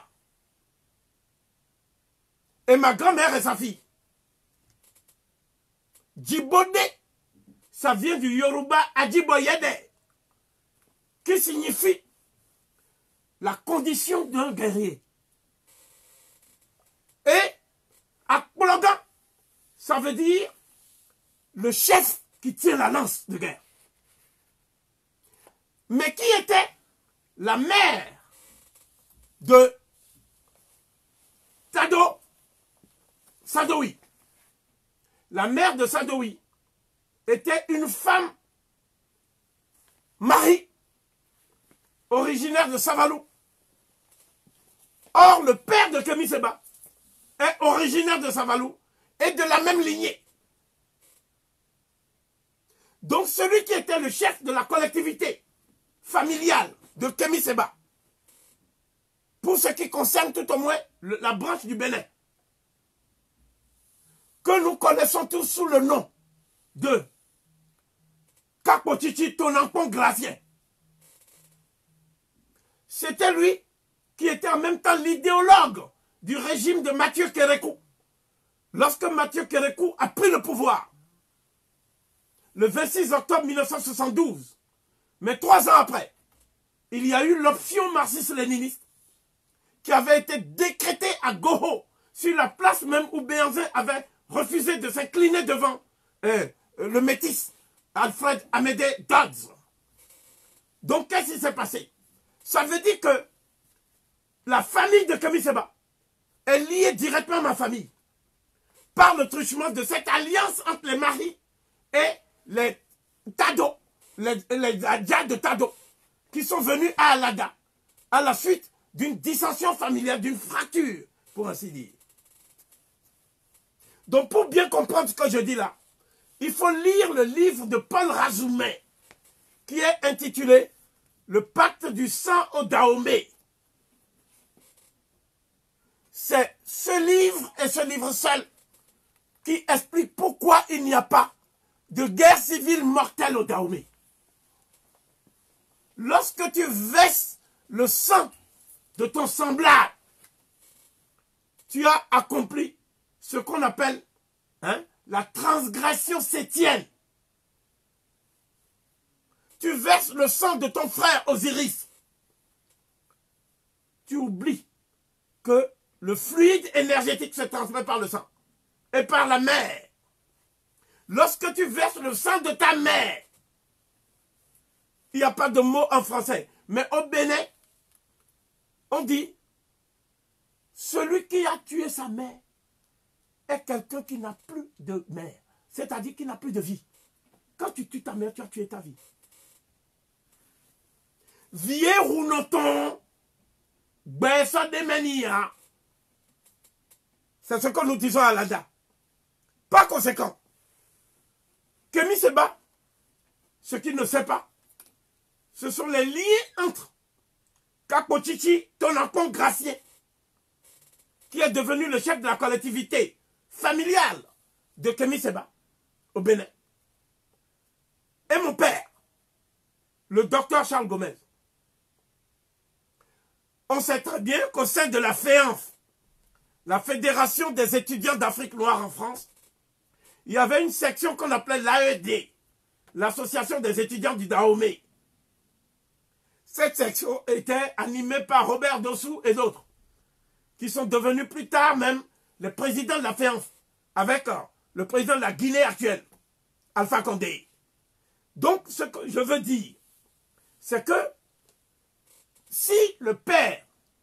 Speaker 2: Et ma grand-mère et sa fille. Djibodé, ça vient du Yoruba Adjiboyede, qui signifie la condition d'un guerrier. Et Akplogon, ça veut dire le chef qui tient la lance de guerre. Mais qui était la mère de Sadoui. La mère de Sadoui était une femme Marie, originaire de Savalou. Or, le père de Kémi Séba est originaire de Savalou et de la même lignée. Donc, celui qui était le chef de la collectivité familiale de Kémi Séba, pour ce qui concerne tout au moins la branche du Bénin, que nous connaissons tous sous le nom de Kakpochichi Tonankpon Gracien. C'était lui qui était en même temps l'idéologue du régime de Mathieu Kérékou. Lorsque Mathieu Kérékou a pris le pouvoir, le 26 octobre 1972, mais 3 ans après, il y a eu l'option marxiste-léniniste qui avait été décrétée à Goho, sur la place même où Béhanzin avait refusé de s'incliner devant le métis Alfred Amédée Dodds. Donc, qu'est-ce qui s'est passé? Ça veut dire que la famille de Kémi Séba est liée directement à ma famille par le truchement de cette alliance entre les Maris et les Tado, les Adja de Tado, qui sont venus à Alada à la suite d'une dissension familiale, d'une fracture, pour ainsi dire. Donc, pour bien comprendre ce que je dis là, il faut lire le livre de Paul Razoumet, qui est intitulé « Le pacte du sang au Dahomey ». C'est ce livre et ce livre seul qui explique pourquoi il n'y a pas de guerre civile mortelle au Dahomey. Lorsque tu verses le sang de ton semblable, tu as accompli ce qu'on appelle la transgression sétienne. Tu verses le sang de ton frère Osiris. Tu oublies que le fluide énergétique se transmet par le sang et par la mère. Lorsque tu verses le sang de ta mère, il n'y a pas de mot en français, mais au Bénin, on dit celui qui a tué sa mère est quelqu'un qui n'a plus de mère, c'est-à-dire qui n'a plus de vie. Quand tu tues ta mère, tu as tué ta vie. Vie rounoton, besa de menia. C'est ce que nous disons à l'ADA. Par conséquent, Kémi Séba, ce qu'il ne sait pas, ce sont les liens entre Kakpochichi Tonankpon Gracien, qui est devenu le chef de la collectivité familiale de Kémi Séba, au Bénin, et mon père, le docteur Charles Gomez. On sait très bien qu'au sein de la FEANF, la Fédération des étudiants d'Afrique noire en France, il y avait une section qu'on appelait l'AED, l'Association des étudiants du Dahomey. Cette section était animée par Robert Dossou et d'autres, qui sont devenus plus tard même les présidents de la FEANF, avec le président de la Guinée actuelle, Alpha Condé. Donc, ce que je veux dire, c'est que si le père,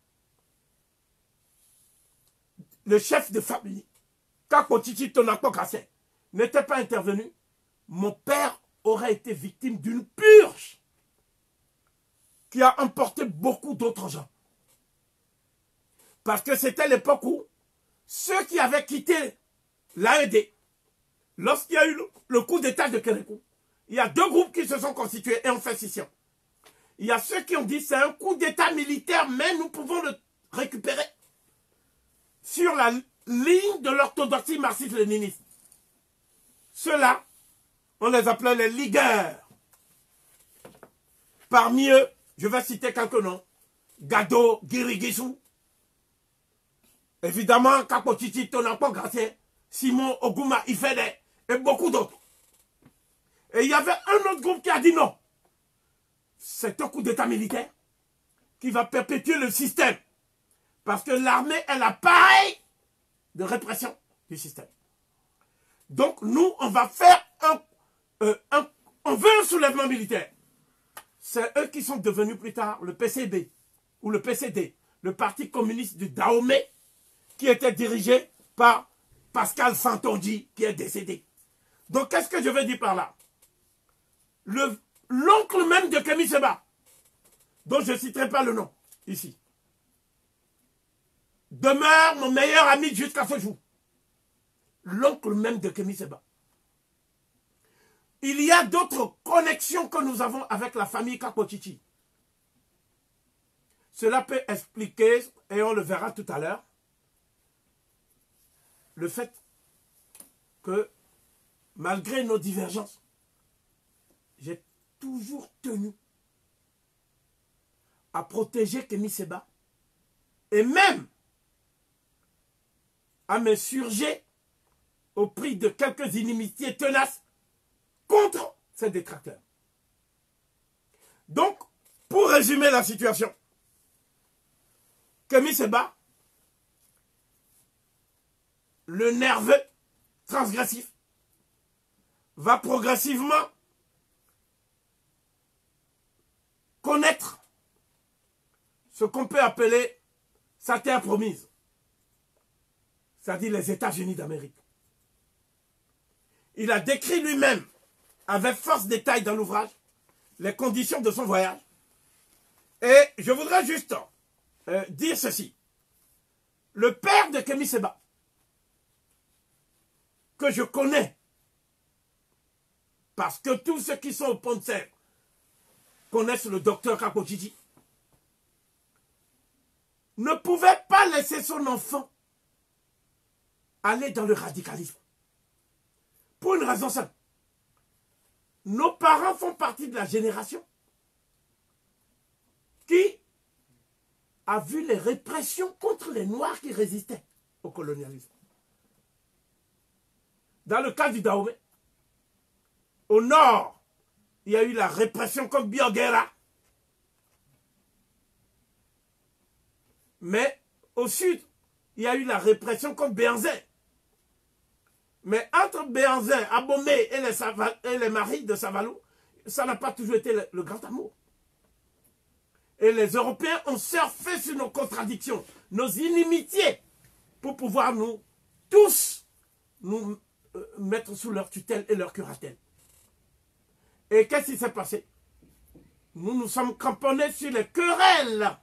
Speaker 2: le chef de famille, Kakpochichi Tonankpon Gracien, n'était pas intervenu, mon père aurait été victime d'une purge qui a emporté beaucoup d'autres gens. Parce que c'était l'époque où ceux qui avaient quitté l'AED, lorsqu'il y a eu le coup d'état de Kérékou, il y a 2 groupes qui se sont constitués et ont fait scission. Il y a ceux qui ont dit c'est un coup d'état militaire, mais nous pouvons le récupérer sur la ligne de l'orthodoxie marxiste-léniniste. Ceux-là, on les appelait les ligueurs. Parmi eux, je vais citer quelques noms. Gado Guirigisou. Évidemment, Kakpochichi Tonankpon Gracien, Simon Oguma Ifede et beaucoup d'autres. Et il y avait un autre groupe qui a dit non. C'est un coup d'état militaire qui va perpétuer le système. Parce que l'armée est l'appareil de répression du système. Donc nous, on va faire on veut un soulèvement militaire. c'est eux qui sont devenus plus tard le PCB ou le PCD, le Parti communiste du Dahomey, qui était dirigé par Pascal Santandji, qui est décédé. Donc, qu'est-ce que je veux dire par là? L'oncle même de Kémy Séba, dont je ne citerai pas le nom ici, demeure mon meilleur ami jusqu'à ce jour. L'oncle même de Kémy Séba. Il y a d'autres connexions que nous avons avec la famille Kako-Tchitchi. Cela peut expliquer, et on le verra tout à l'heure, le fait que, malgré nos divergences, j'ai toujours tenu à protéger Kémy Séba et même à m'insurger au prix de quelques inimitiés tenaces contre ces détracteurs. Donc, pour résumer la situation, Kémy Séba, le nerveux transgressif, va progressivement connaître ce qu'on peut appeler sa terre promise, c'est-à-dire les États-Unis d'Amérique. Il a décrit lui-même, avec force détail dans l'ouvrage, les conditions de son voyage. Et je voudrais juste dire ceci. Le père de Kémy Séba, que je connais, parce que tous ceux qui sont au Pont de Serre connaissent le docteur Kako-Tchitchi, ne pouvait pas laisser son enfant aller dans le radicalisme. Pour une raison simple. Nos parents font partie de la génération qui a vu les répressions contre les Noirs qui résistaient au colonialisme. Dans le cas du Dahomey, au nord, il y a eu la répression contre Biogera. Mais au sud, il y a eu la répression contre Béhanzin. Mais entre Béhanzin, Abomey et les maris de Savalou, ça n'a pas toujours été le grand amour. Et les Européens ont surfé sur nos contradictions, nos inimitiés, pour pouvoir nous tous nous mettre sous leur tutelle et leur curatelle. Et qu'est-ce qui s'est passé? Nous nous sommes cramponnés sur les querelles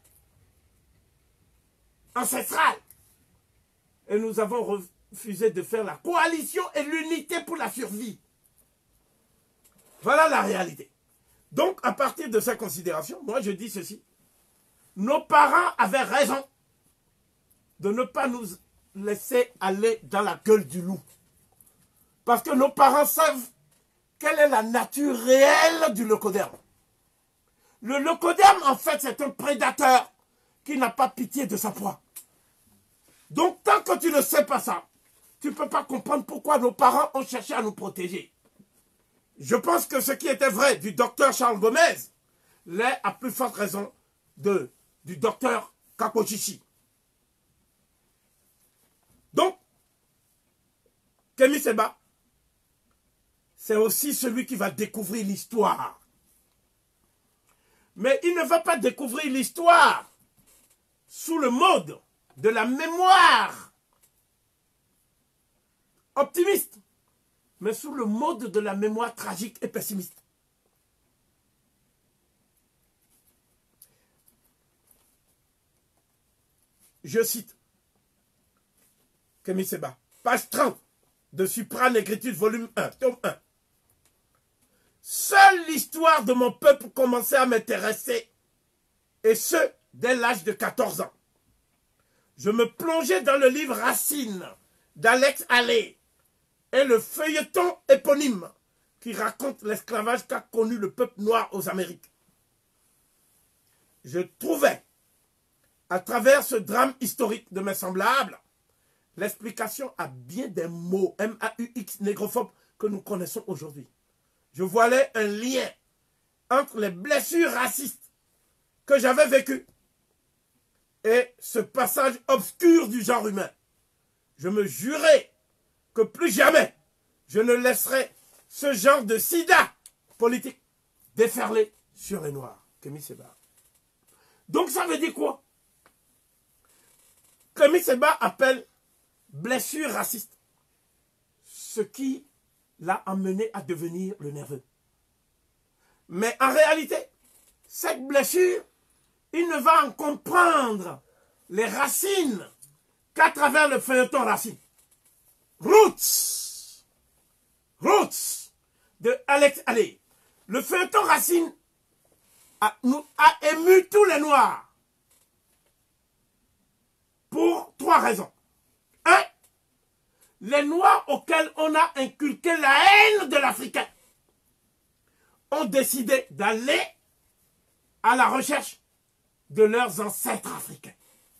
Speaker 2: ancestrales. Et nous avons refusé de faire la coalition et l'unité pour la survie. Voilà la réalité. Donc, à partir de ces considérations, moi je dis ceci. Nos parents avaient raison de ne pas nous laisser aller dans la gueule du loup. Parce que nos parents savent quelle est la nature réelle du leucoderme. Le leucoderme, en fait, c'est un prédateur qui n'a pas pitié de sa proie. Donc, tant que tu ne sais pas ça, tu ne peux pas comprendre pourquoi nos parents ont cherché à nous protéger. Je pense que ce qui était vrai du docteur Charles Gomez l'est à plus forte raison du docteur Kako-Tchitchi. Donc, Kémy Séba, c'est aussi celui qui va découvrir l'histoire. Mais il ne va pas découvrir l'histoire sous le mode de la mémoire optimiste, mais sous le mode de la mémoire tragique et pessimiste. Je cite Kémy Séba, page 30 de Supranégritude, volume 1, tome 1. Seule l'histoire de mon peuple commençait à m'intéresser, et ce, dès l'âge de 14 ans. Je me plongeais dans le livre Racine d'Alex Haley et le feuilleton éponyme qui raconte l'esclavage qu'a connu le peuple noir aux Amériques. Je trouvais, à travers ce drame historique de mes semblables, l'explication à bien des mots M-A-U-X négrophobes que nous connaissons aujourd'hui. Je voyais un lien entre les blessures racistes que j'avais vécues et ce passage obscur du genre humain. Je me jurais que plus jamais je ne laisserai ce genre de sida politique déferler sur les Noirs. Kémy Séba. Donc ça veut dire quoi? Kémy Séba appelle blessure raciste ce qui l'a amené à devenir le nerveux. Mais en réalité, cette blessure, il ne va en comprendre les racines qu'à travers le feuilleton Racine. Roots de Alex Haley. Le feuilleton Racine a ému tous les Noirs pour 3 raisons. 1. Les Noirs auxquels on a inculqué la haine de l'Africain ont décidé d'aller à la recherche de leurs ancêtres africains.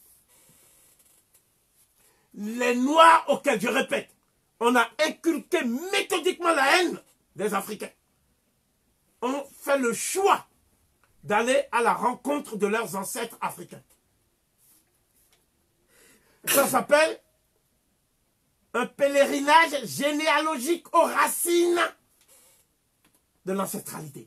Speaker 2: Les Noirs auxquels, je répète, on a inculqué méthodiquement la haine des Africains ont fait le choix d'aller à la rencontre de leurs ancêtres africains. Ça s'appelle un pèlerinage généalogique aux racines de l'ancestralité.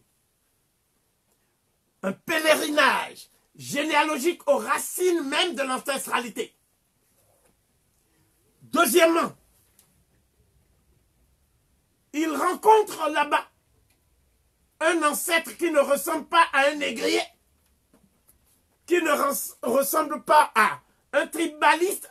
Speaker 2: Un pèlerinage généalogique aux racines même de l'ancestralité. Deuxièmement, il rencontre là-bas un ancêtre qui ne ressemble pas à un négrier, qui ne ressemble pas à un tribaliste,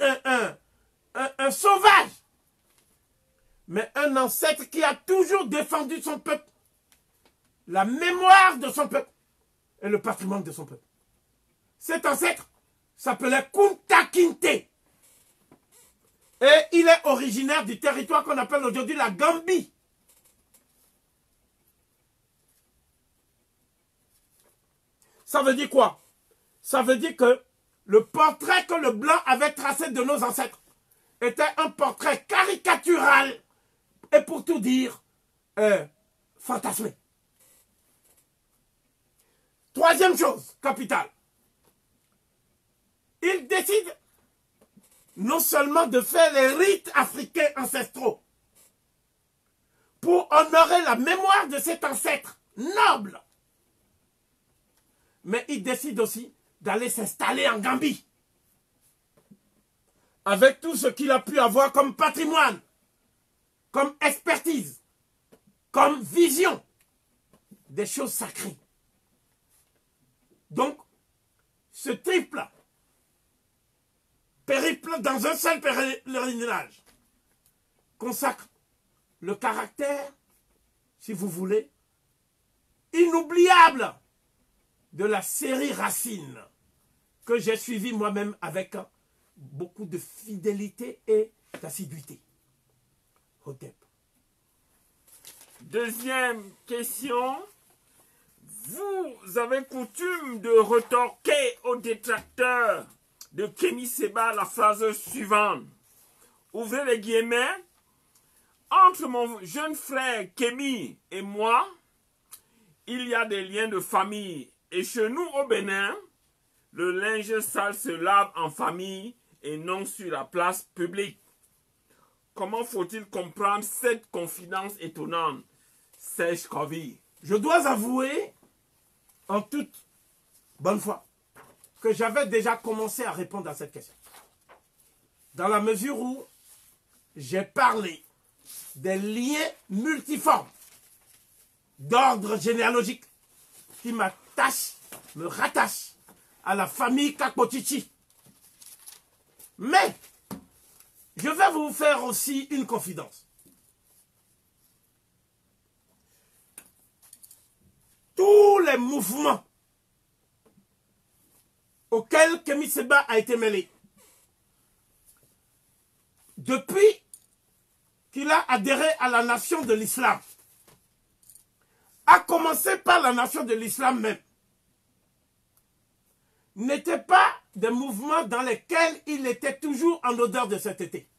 Speaker 2: un sauvage, mais un ancêtre qui a toujours défendu son peuple, la mémoire de son peuple et le patrimoine de son peuple. Cet ancêtre s'appelait Kunta Kinte. Et il est originaire du territoire qu'on appelle aujourd'hui la Gambie. Ça veut dire quoi? Ça veut dire que le portrait que le blanc avait tracé de nos ancêtres était un portrait caricatural et pour tout dire, fantasmé. Troisième chose capitale. Il décide non seulement de faire les rites africains ancestraux pour honorer la mémoire de cet ancêtre noble, mais il décide aussi d'aller s'installer en Gambie avec tout ce qu'il a pu avoir comme patrimoine, comme expertise, comme vision des choses sacrées. Donc, ce triple périple dans un seul pèlerinage consacre le caractère, si vous voulez, inoubliable de la série Racine que j'ai suivie moi-même avec beaucoup de fidélité et d'assiduité. Hotep.
Speaker 1: Deuxième question. Vous avez coutume de retorquer aux détracteurs de Kémy Séba la phrase suivante. Ouvrez les guillemets. Entre mon jeune frère Kémy et moi, il y a des liens de famille. Et chez nous au Bénin, le linge sale se lave en famille et non sur la place publique. Comment faut-il comprendre cette confidence étonnante, Serge Kavi?
Speaker 2: Je dois avouer, en toute bonne foi, que j'avais déjà commencé à répondre à cette question. Dans la mesure où j'ai parlé des liens multiformes d'ordre généalogique qui me rattachent à la famille Kakpochichi. Mais, je vais vous faire aussi une confidence. Tous les mouvements auxquels Kémy Séba a été mêlé, depuis qu'il a adhéré à la nation de l'islam, à commencer par la nation de l'islam même, n'étaient pas des mouvements dans lesquels il était toujours en odeur de cet été.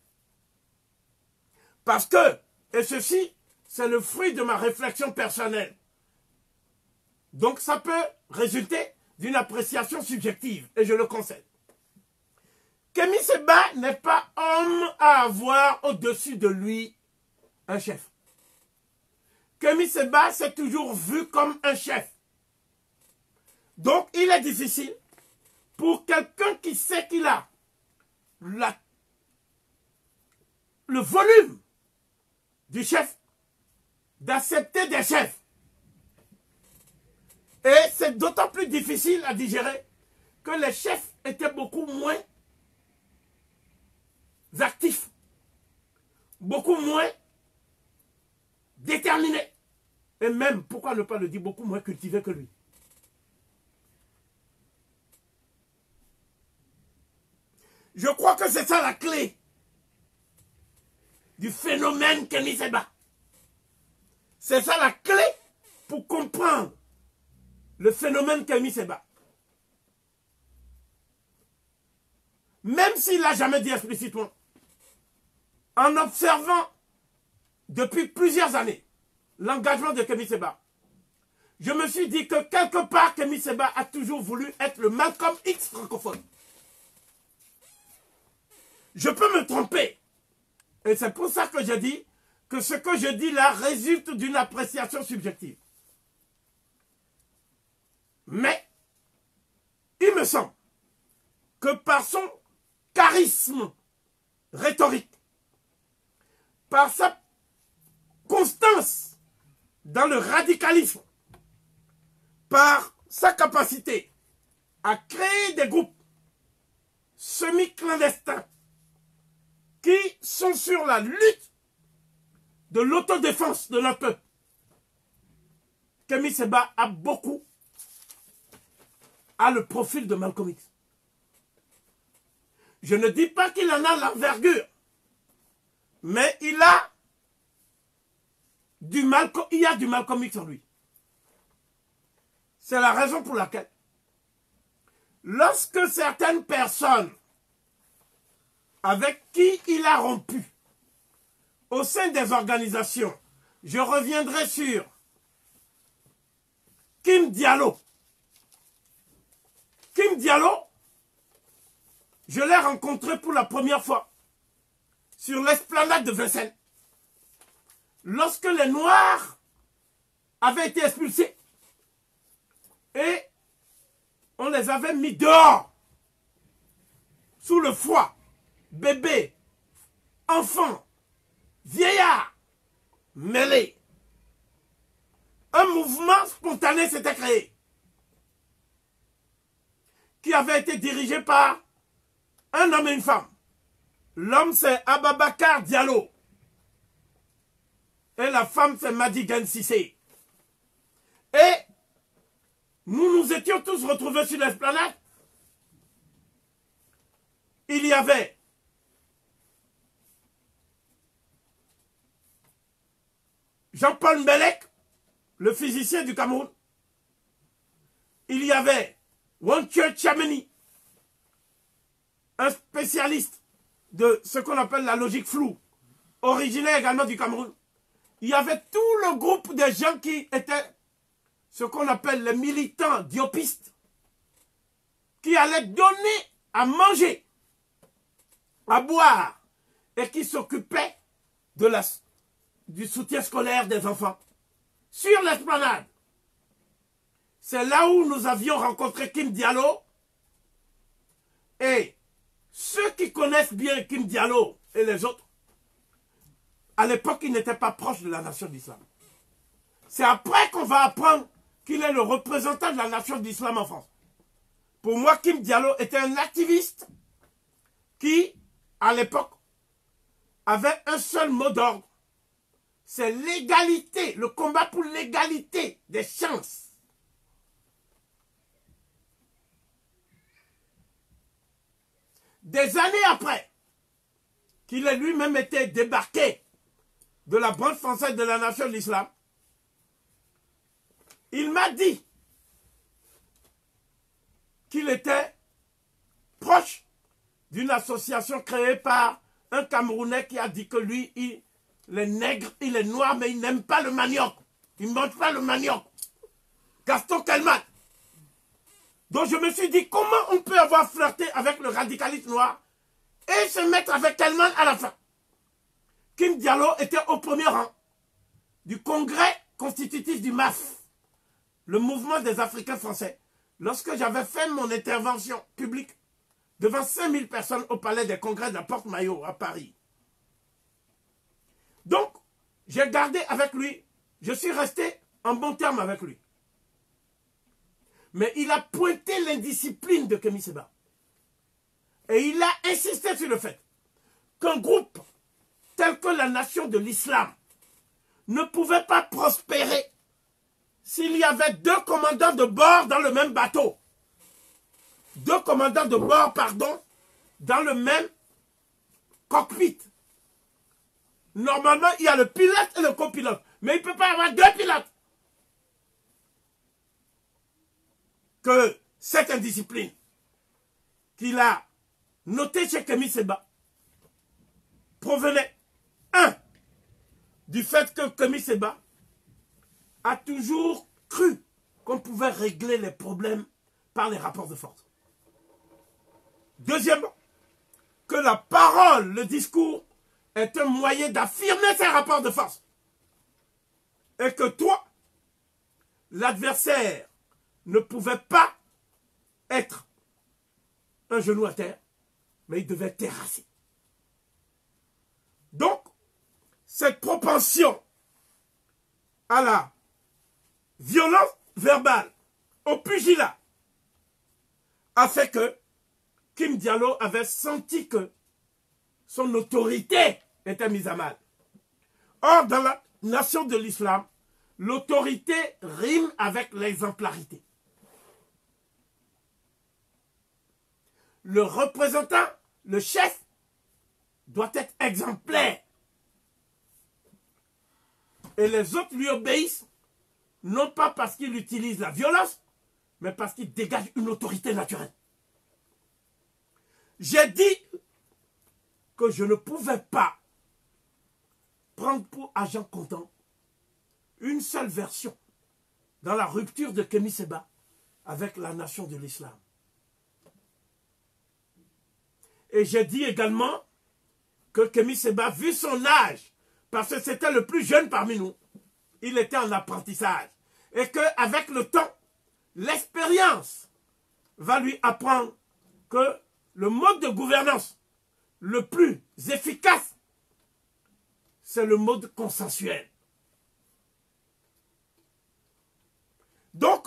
Speaker 2: Parce que, et ceci, c'est le fruit de ma réflexion personnelle. Donc ça peut résulter d'une appréciation subjective, et je le concède. Kémy Séba n'est pas homme à avoir au-dessus de lui un chef. Kémy Séba s'est toujours vu comme un chef. Donc, il est difficile pour quelqu'un qui sait qu'il a le volume du chef d'accepter des chefs. Et c'est d'autant plus difficile à digérer que les chefs étaient beaucoup moins actifs, beaucoup moins déterminés, et même, pourquoi ne pas le dire, beaucoup moins cultivés que lui. Je crois que c'est ça la clé du phénomène Kémy Séba. C'est ça la clé pour comprendre le phénomène Kémy Séba. Même s'il n'a jamais dit explicitement, en observant depuis plusieurs années l'engagement de Kémy Séba, je me suis dit que quelque part Kémy Séba a toujours voulu être le Malcolm X francophone. Je peux me tromper. Et c'est pour ça que je dis que ce que je dis là résulte d'une appréciation subjective. Mais, il me semble que par son charisme rhétorique, par sa constance dans le radicalisme, par sa capacité à créer des groupes semi-clandestins qui sont sur la lutte de l'autodéfense de notre peuple, Kémy Séba a le profil de Malcolm X. Je ne dis pas qu'il en a l'envergure, mais il y a du Malcolm X en lui. C'est la raison pour laquelle, lorsque certaines personnes avec qui il a rompu au sein des organisations, je reviendrai sur Kim Diallo. Kim Diallo, je l'ai rencontré pour la première fois sur l'esplanade de Vincennes. Lorsque les Noirs avaient été expulsés et on les avait mis dehors, sous le froid, bébés, enfants, vieillards, mêlés. Un mouvement spontané s'était créé, qui avait été dirigé par un homme et une femme. L'homme c'est Ababakar Diallo. Et la femme c'est Madigan Cissé. Et nous nous étions tous retrouvés sur l'esplanade. Il y avait Jean-Paul Mbelek, le physicien du Cameroun. Il y avait Wancho Tchameni, un spécialiste de ce qu'on appelle la logique floue, originaire également du Cameroun. Il y avait tout le groupe de gens qui étaient ce qu'on appelle les militants diopistes, qui allaient donner à manger, à boire, et qui s'occupaient du soutien scolaire des enfants. Sur l'esplanade, c'est là où nous avions rencontré Kim Diallo. Et ceux qui connaissent bien Kim Diallo et les autres, à l'époque, ils n'étaient pas proches de la nation d'islam. C'est après qu'on va apprendre qu'il est le représentant de la nation d'islam en France. Pour moi, Kim Diallo était un activiste qui, à l'époque, avait un seul mot d'ordre. C'est l'égalité, le combat pour l'égalité des chances. Des années après qu'il ait lui-même été débarqué de la branche française de la nation de l'islam, il m'a dit qu'il était proche d'une association créée par un Camerounais qui a dit que lui, il est nègre, il est noir, mais il n'aime pas le manioc. Il ne mange pas le manioc. Gaston Kelman. Donc je me suis dit, comment on peut avoir flirté avec le radicalisme noir et se mettre avec Kelman à la fin? Kim Diallo était au premier rang du congrès constitutif du MAF, le mouvement des Africains français, lorsque j'avais fait mon intervention publique devant 5000 personnes au palais des congrès de la Porte-Maillot à Paris. Donc, j'ai gardé avec lui, je suis resté en bon terme avec lui. Mais il a pointé l'indiscipline de Kémy Séba. Et il a insisté sur le fait qu'un groupe tel que la Nation de l'Islam ne pouvait pas prospérer s'il y avait deux commandants de bord dans le même bateau. Deux commandants de bord, pardon, dans le même cockpit. Normalement, il y a le pilote et le copilote. Mais il ne peut pas y avoir deux pilotes. Que cette indiscipline qu'il a notée chez Kémy Séba provenait, un, du fait que Kémy Séba a toujours cru qu'on pouvait régler les problèmes par les rapports de force. Deuxièmement, que la parole, le discours, est un moyen d'affirmer ces rapports de force. Et que toi, l'adversaire, ne pouvait pas être un genou à terre, mais il devait terrasser. Donc, cette propension à la violence verbale, au pugilat, a fait que Kim Diallo avait senti que son autorité était mise à mal. Or, dans la nation de l'islam, l'autorité rime avec l'exemplarité. Le représentant, le chef, doit être exemplaire. Et les autres lui obéissent, non pas parce qu'il utilise la violence, mais parce qu'il dégage une autorité naturelle. J'ai dit que je ne pouvais pas prendre pour agent comptant une seule version dans la rupture de Kémy Séba avec la nation de l'islam. Et j'ai dit également que Kémy Séba, vu son âge, parce que c'était le plus jeune parmi nous, il était en apprentissage. Et qu'avec le temps, l'expérience va lui apprendre que le mode de gouvernance le plus efficace, c'est le mode consensuel. Donc,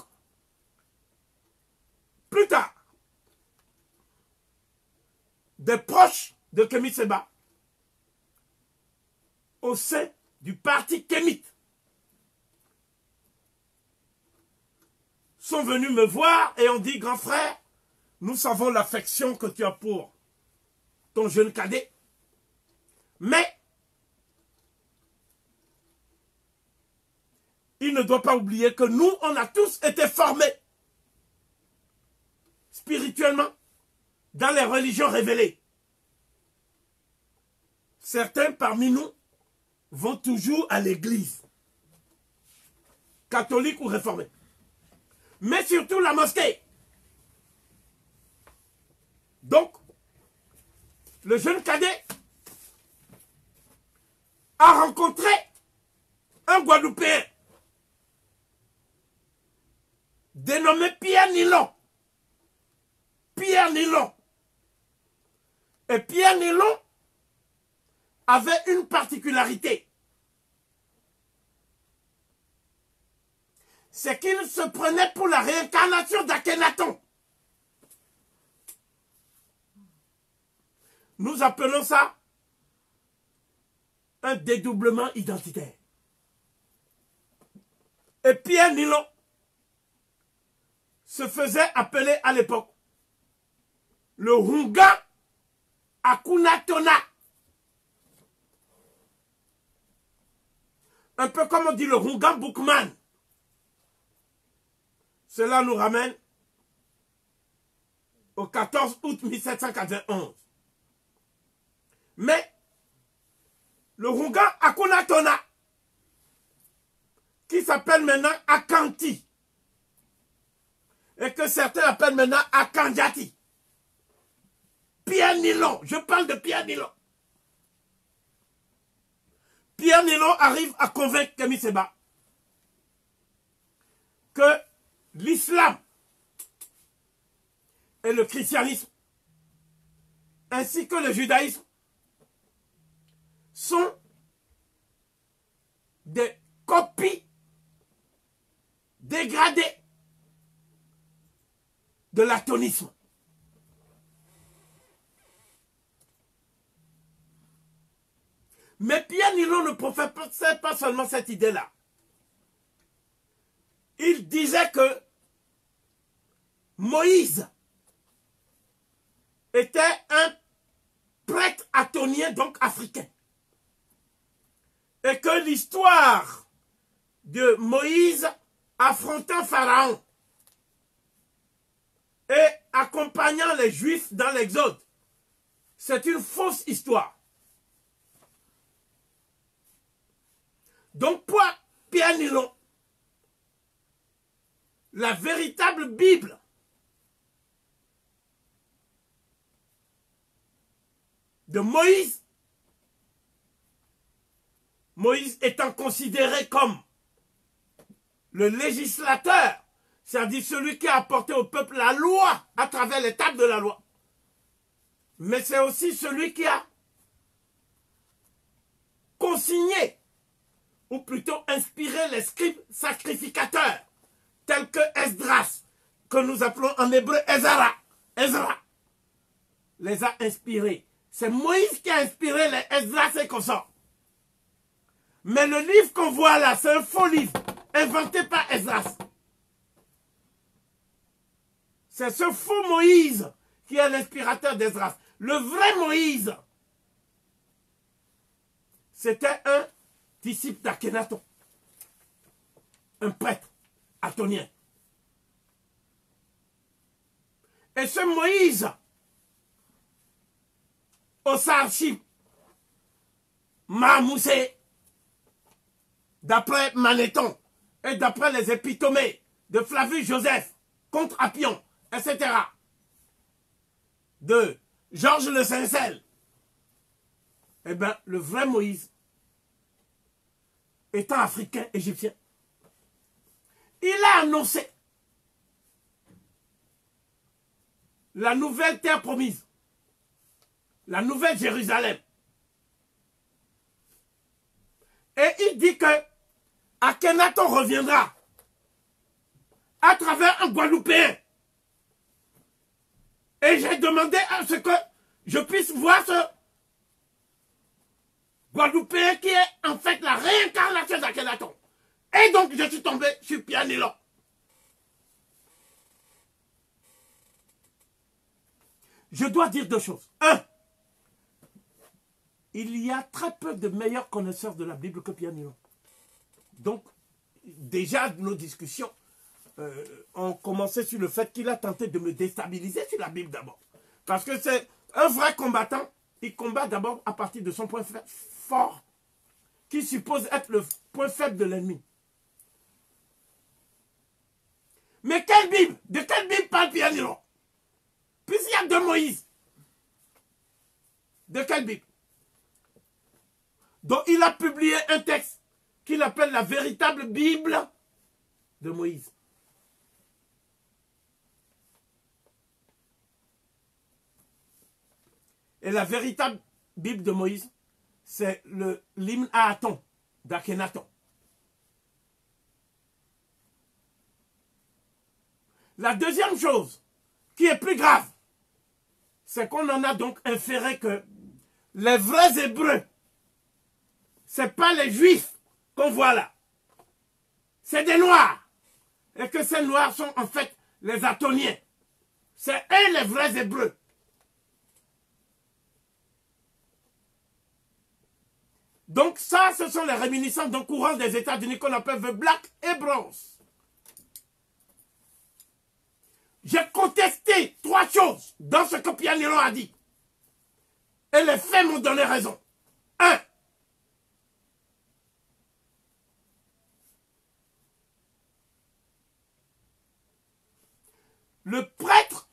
Speaker 2: plus tard, des proches de Kémy Séba, au sein du parti kémite, sont venus me voir et ont dit, grand frère, nous savons l'affection que tu as pour ton jeune cadet, mais il ne doit pas oublier que nous, on a tous été formés spirituellement dans les religions révélées. Certains parmi nous vont toujours à l'église, catholique ou réformée, mais surtout la mosquée. Donc, le jeune cadet a rencontré un Guadeloupéen dénommé Pierre Nilon. Pierre Nilon. Et Pierre Nilon avait une particularité. C'est qu'il se prenait pour la réincarnation d'Akhenaton. Nous appelons ça un dédoublement identitaire. Et Pierre Nilon se faisait appeler à l'époque le Hunga Akunatona. Un peu comme on dit le Hunga Boukman. Cela nous ramène au 14 août 1791. Mais le Hunga Akunatona, qui s'appelle maintenant Akanti, et que certains appellent maintenant Akandjati. Pierre Nilon, je parle de Pierre Nilon. Pierre Nilon arrive à convaincre Kémy Séba l'islam et le christianisme, ainsi que le judaïsme, sont des copies dégradées de l'atonisme. Mais Pierre Nilon ne professait pas seulement cette idée-là. Il disait que Moïse était un prêtre atonien, donc africain. Et que l'histoire de Moïse affrontant Pharaon et accompagnant les Juifs dans l'Exode, c'est une fausse histoire. Donc pour Pierre Nilon, la véritable Bible de Moïse, Moïse étant considéré comme le législateur, c'est-à-dire celui qui a apporté au peuple la loi à travers les tables de la loi. Mais c'est aussi celui qui a consigné, ou plutôt inspiré les scribes sacrificateurs, tels que Esdras, que nous appelons en hébreu Ezra, les a inspirés. C'est Moïse qui a inspiré les Esdras et consorts. Mais le livre qu'on voit là, c'est un faux livre, inventé par Esdras. C'est ce faux Moïse qui est l'inspirateur d'Esdras. Le vrai Moïse, c'était un disciple d'Akhenaton, un prêtre atonien. Et ce Moïse, Osarchim, Mamoussé, d'après Manéthon et d'après les épitomées de Flavius Joseph contre Appion, etc., de Georges Le Sincel, eh bien, le vrai Moïse, étant africain, égyptien, il a annoncé la nouvelle terre promise, la nouvelle Jérusalem. Et il dit que Akhenaton reviendra à travers un Guadeloupéen. Et j'ai demandé à ce que je puisse voir ce Guadeloupéen qui est en fait la réincarnation d'Akhenaton. Et donc je suis tombé sur Pierre Nilon. Je dois dire deux choses. Un, il y a très peu de meilleurs connaisseurs de la Bible que Pierre Nilon. Donc, déjà, nos discussions ont commencé sur le fait qu'il a tenté de me déstabiliser sur la Bible d'abord. Parce que c'est un vrai combattant. Il combat d'abord à partir de son point fort, qui suppose être le point faible de l'ennemi. Mais quelle Bible? De quelle Bible parle Pierre Nilon? Puisqu'il y a deux Moïse. De quelle Bible? Donc il a publié un texte qu'il appelle la véritable Bible de Moïse. Et la véritable Bible de Moïse, c'est l'hymne à Aton d'Akhenaton. La deuxième chose, qui est plus grave, c'est qu'on en a donc inféré que les vrais Hébreux, ce n'est pas les Juifs qu'on voit là. C'est des Noirs. Et que ces Noirs sont en fait les Atoniens. C'est eux les vrais Hébreux. Donc ça, ce sont les réminiscences d'un courant des États-Unis qu'on appelle The Black Hebrews. J'ai contesté trois choses dans ce que Pierre Nilon a dit. Et les faits m'ont donné raison. Un, le prêtre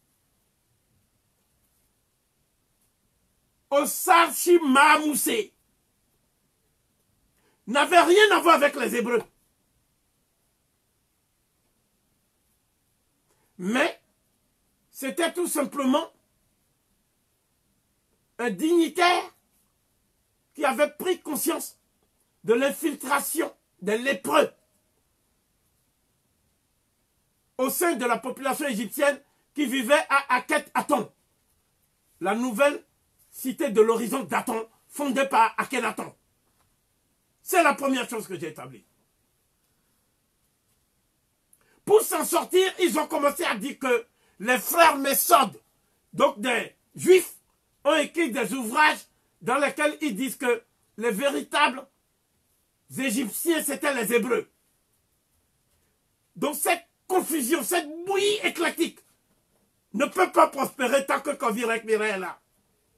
Speaker 2: Osarchim Mamoussé n'avait rien à voir avec les Hébreux. mais c'était tout simplement un dignitaire qui avait pris conscience de l'infiltration des lépreux au sein de la population égyptienne qui vivait à Akhet-Aton, la nouvelle cité de l'horizon d'Aton, fondée par Akhenaton. C'est la première chose que j'ai établie. Pour s'en sortir, ils ont commencé à dire que les frères Messod, donc des Juifs, ont écrit des ouvrages dans lesquels ils disent que les véritables Égyptiens, c'étaient les Hébreux. Donc cette confusion, cette bouillie éclectique ne peut pas prospérer tant que Kovirek Mireille est là.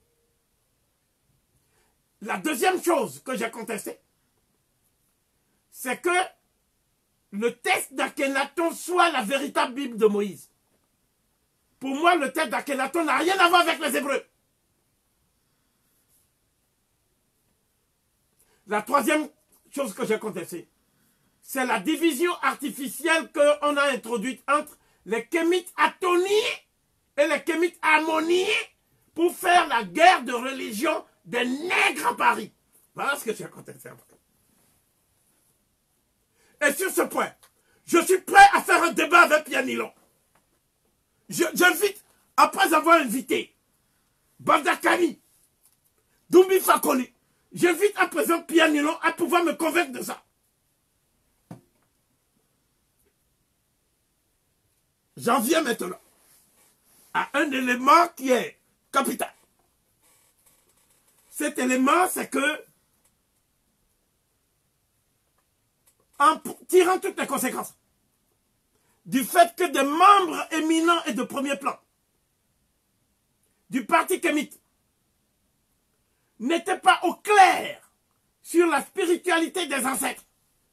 Speaker 2: La deuxième chose que j'ai contestée, c'est que le texte d'Akhenaton soit la véritable Bible de Moïse. Pour moi, le texte d'Akhenaton n'a rien à voir avec les Hébreux. La troisième chose que j'ai contestée, c'est la division artificielle qu'on a introduite entre les Kémites Attoniens et les Kémites Ammoniens pour faire la guerre de religion des nègres à Paris. Voilà ce que j'ai contesté. Et sur ce point, je suis prêt à faire un débat avec Pierre Nilon. J'invite, après avoir invité Bandakani, Doumbi Fakoli, j'invite à présent Pierre Nilon à pouvoir me convaincre de ça. J'en viens maintenant à un élément qui est capital. Cet élément, c'est que, en tirant toutes les conséquences du fait que des membres éminents et de premier plan du parti kémite n'étaient pas au clair sur la spiritualité des ancêtres,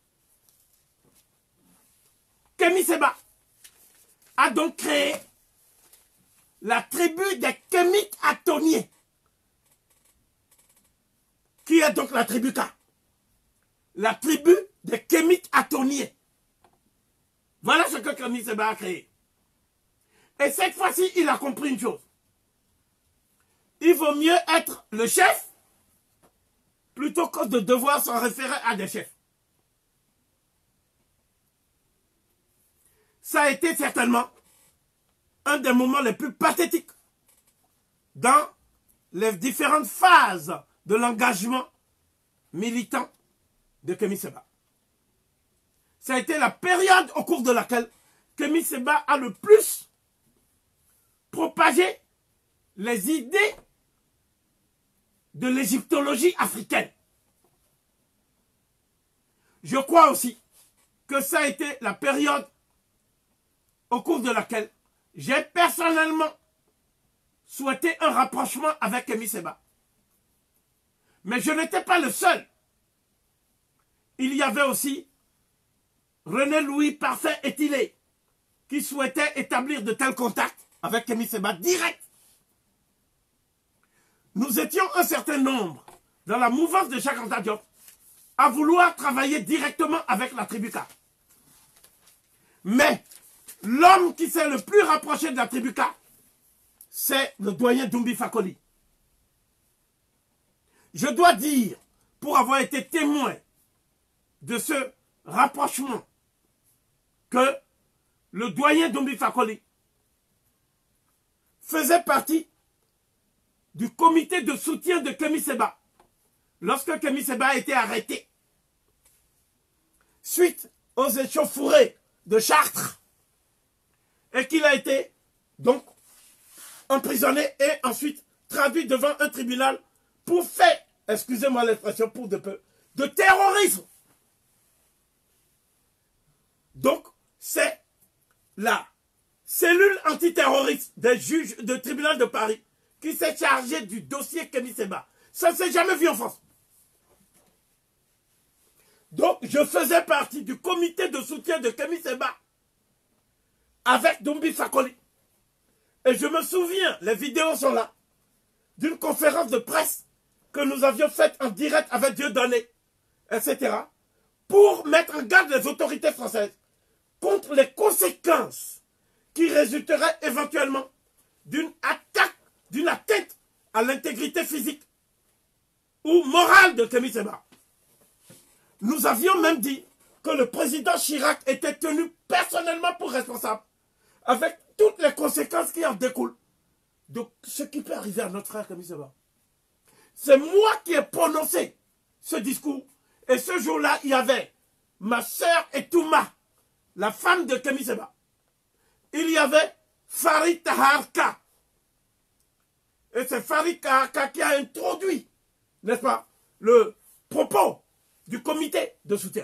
Speaker 2: Kémi Séba a donc créé la tribu des Kémites Attoniens, qui est donc la tribu K. La tribu des Kémites Attoniens. Voilà ce que Kémi Séba a créé. Et cette fois-ci, il a compris une chose. Il vaut mieux être le chef plutôt que de devoir s'en référer à des chefs. Ça a été certainement un des moments les plus pathétiques dans les différentes phases de l'engagement militant de Kémi Séba. Ça a été la période au cours de laquelle Kémi Séba a le plus propagé les idées de l'égyptologie africaine. Je crois aussi que ça a été la période au cours de laquelle j'ai personnellement souhaité un rapprochement avec Kémi Séba. Mais je n'étais pas le seul. Il y avait aussi René Louis Parfait Etilé qui souhaitait établir de tels contacts avec Kémi Séba direct. Nous étions un certain nombre dans la mouvance de Cheikh Anta Diop à vouloir travailler directement avec la tribu K. Mais l'homme qui s'est le plus rapproché de la tribu K, c'est le doyen Doumbi Fakoli. Je dois dire, pour avoir été témoin de ce rapprochement, que le doyen Doumbi Fakoli faisait partie du comité de soutien de Kémi Séba lorsque Kémi Séba a été arrêté suite aux échauffourées de Chartres et qu'il a été donc emprisonné et ensuite traduit devant un tribunal pour fait, excusez-moi l'expression pour de peu, de terrorisme. Donc, c'est la cellule antiterroriste des juges du tribunal de Paris qui s'est chargée du dossier Kémi Séba. Ça ne s'est jamais vu en France. Donc, je faisais partie du comité de soutien de Kémi Séba avec Doumbi Fakoli. Et je me souviens, les vidéos sont là, d'une conférence de presse que nous avions faite en direct avec Dieudonné, etc., pour mettre en garde les autorités françaises contre les conséquences qui résulterait éventuellement d'une attaque, d'une atteinte à l'intégrité physique ou morale de Kémy Séba. Nous avions même dit que le président Chirac était tenu personnellement pour responsable, avec toutes les conséquences qui en découlent de ce qui peut arriver à notre frère Kémy Séba. C'est moi qui ai prononcé ce discours. Et ce jour-là, il y avait ma sœur Etouma, la femme de Kémy Séba. Il y avait Farid Taharka. Et c'est Farid Taharka qui a introduit, n'est-ce pas, le propos du comité de soutien.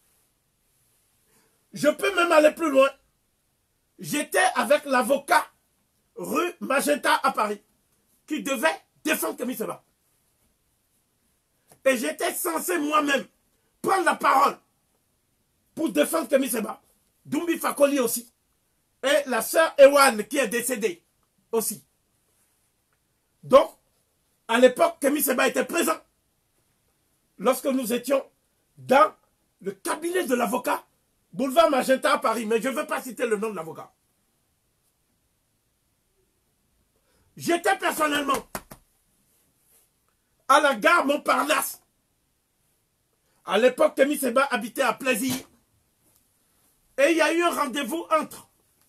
Speaker 2: Je peux même aller plus loin. J'étais avec l'avocat rue Magenta à Paris, qui devait défendre Kémy Séba. Et j'étais censé moi-même prendre la parole pour défendre Kémy Séba. Doumbi Fakoli aussi. Et la sœur Ewan qui est décédée aussi. Donc, à l'époque, Kémy Séba était présent. Lorsque nous étions dans le cabinet de l'avocat, boulevard Magenta à Paris. Mais je ne veux pas citer le nom de l'avocat. J'étais personnellement à la gare Montparnasse. À l'époque, Kémy Séba habitait à Plaisir. Et il y a eu un rendez-vous entre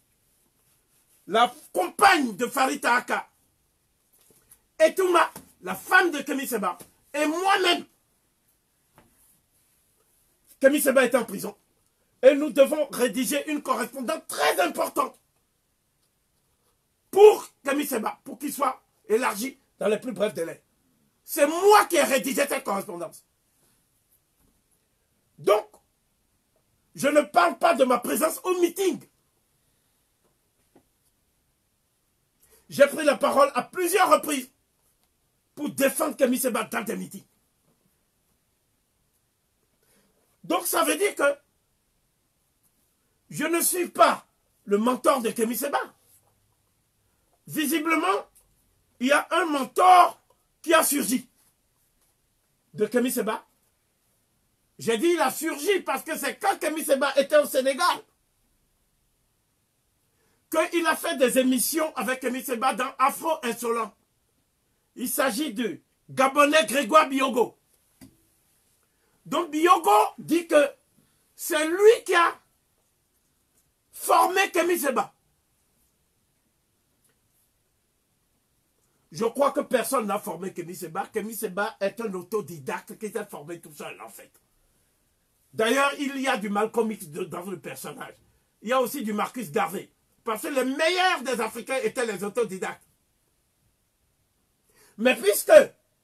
Speaker 2: la compagne de Farid Taharka, Etouma, la femme de Kémy Séba, et moi-même. Kémy Séba était en prison. Et nous devons rédiger une correspondance très importante pour Kémy Séba, pour qu'il soit élargi dans les plus brefs délais. C'est moi qui ai rédigé cette correspondance. Donc, je ne parle pas de ma présence au meeting. J'ai pris la parole à plusieurs reprises pour défendre Kémy Séba dans des meetings. Donc ça veut dire que je ne suis pas le mentor de Kémy Séba. Visiblement, il y a un mentor qui a surgi de Kémy Séba. J'ai dit il a surgi parce que c'est quand Kémy Séba était au Sénégal qu'il a fait des émissions avec Kémy Séba dans Afro Insolent. Il s'agit de Gabonais Grégoire Biogo. Donc Biogo dit que c'est lui qui a formé Kémy Séba. Je crois que personne n'a formé Kémy Séba. Kémy Séba est un autodidacte qui s'est formé tout seul en fait. D'ailleurs, il y a du Malcolm X dans le personnage. Il y a aussi du Marcus Garvey. Parce que les meilleurs des Africains étaient les autodidactes. Mais puisque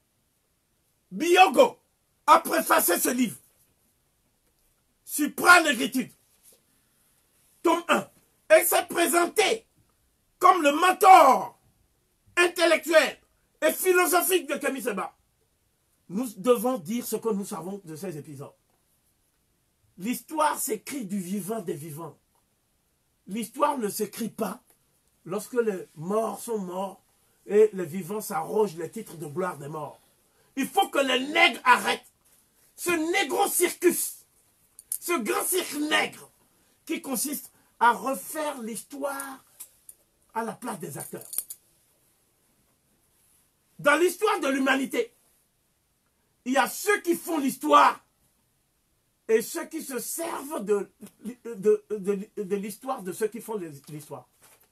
Speaker 2: Biogo a préfacé ce livre, Supra-Négritude, tome 1, et s'est présenté comme le mentor intellectuel et philosophique de Kémy Séba, nous devons dire ce que nous savons de ces épisodes. L'histoire s'écrit du vivant des vivants. L'histoire ne s'écrit pas lorsque les morts sont morts et les vivants s'arrogent les titres de gloire des morts. Il faut que les nègres arrêtent ce négro-circus, ce grand cirque nègre qui consiste à refaire l'histoire à la place des acteurs. Dans l'histoire de l'humanité, il y a ceux qui font l'histoire et ceux qui se servent de l'histoire de ceux qui font l'histoire.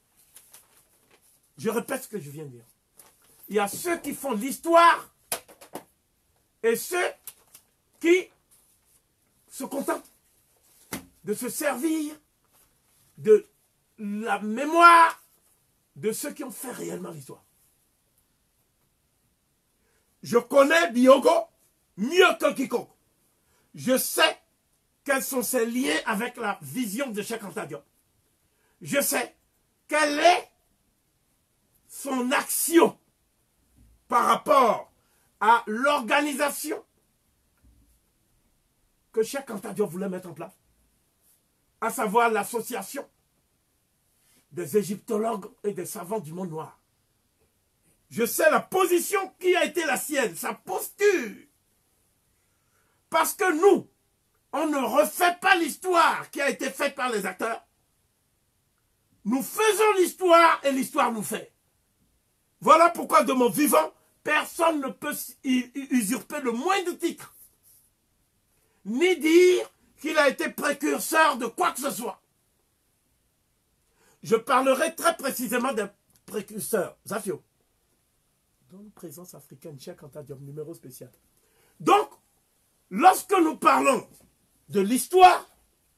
Speaker 2: Je répète ce que je viens de dire. Il y a ceux qui font l'histoire et ceux qui se contentent de se servir de la mémoire de ceux qui ont fait réellement l'histoire. Je connais Biogo mieux que quiconque. Je sais quels sont ses liens avec la vision de Cheikh Anta Diop. Je sais quelle est son action par rapport à l'organisation que Cheikh Anta Diop voulait mettre en place, à savoir l'association des égyptologues et des savants du monde noir. Je sais la position qui a été la sienne, sa posture. Parce que nous, on ne refait pas l'histoire qui a été faite par les acteurs. Nous faisons l'histoire et l'histoire nous fait. Voilà pourquoi de mon vivant, personne ne peut usurper le moindre titre, ni dire qu'il a été précurseur de quoi que ce soit. Je parlerai très précisément des précurseurs. Zafio. Dans une présence africaine, Cheikh Anta Diop, numéro spécial. Donc, lorsque nous parlons de l'histoire,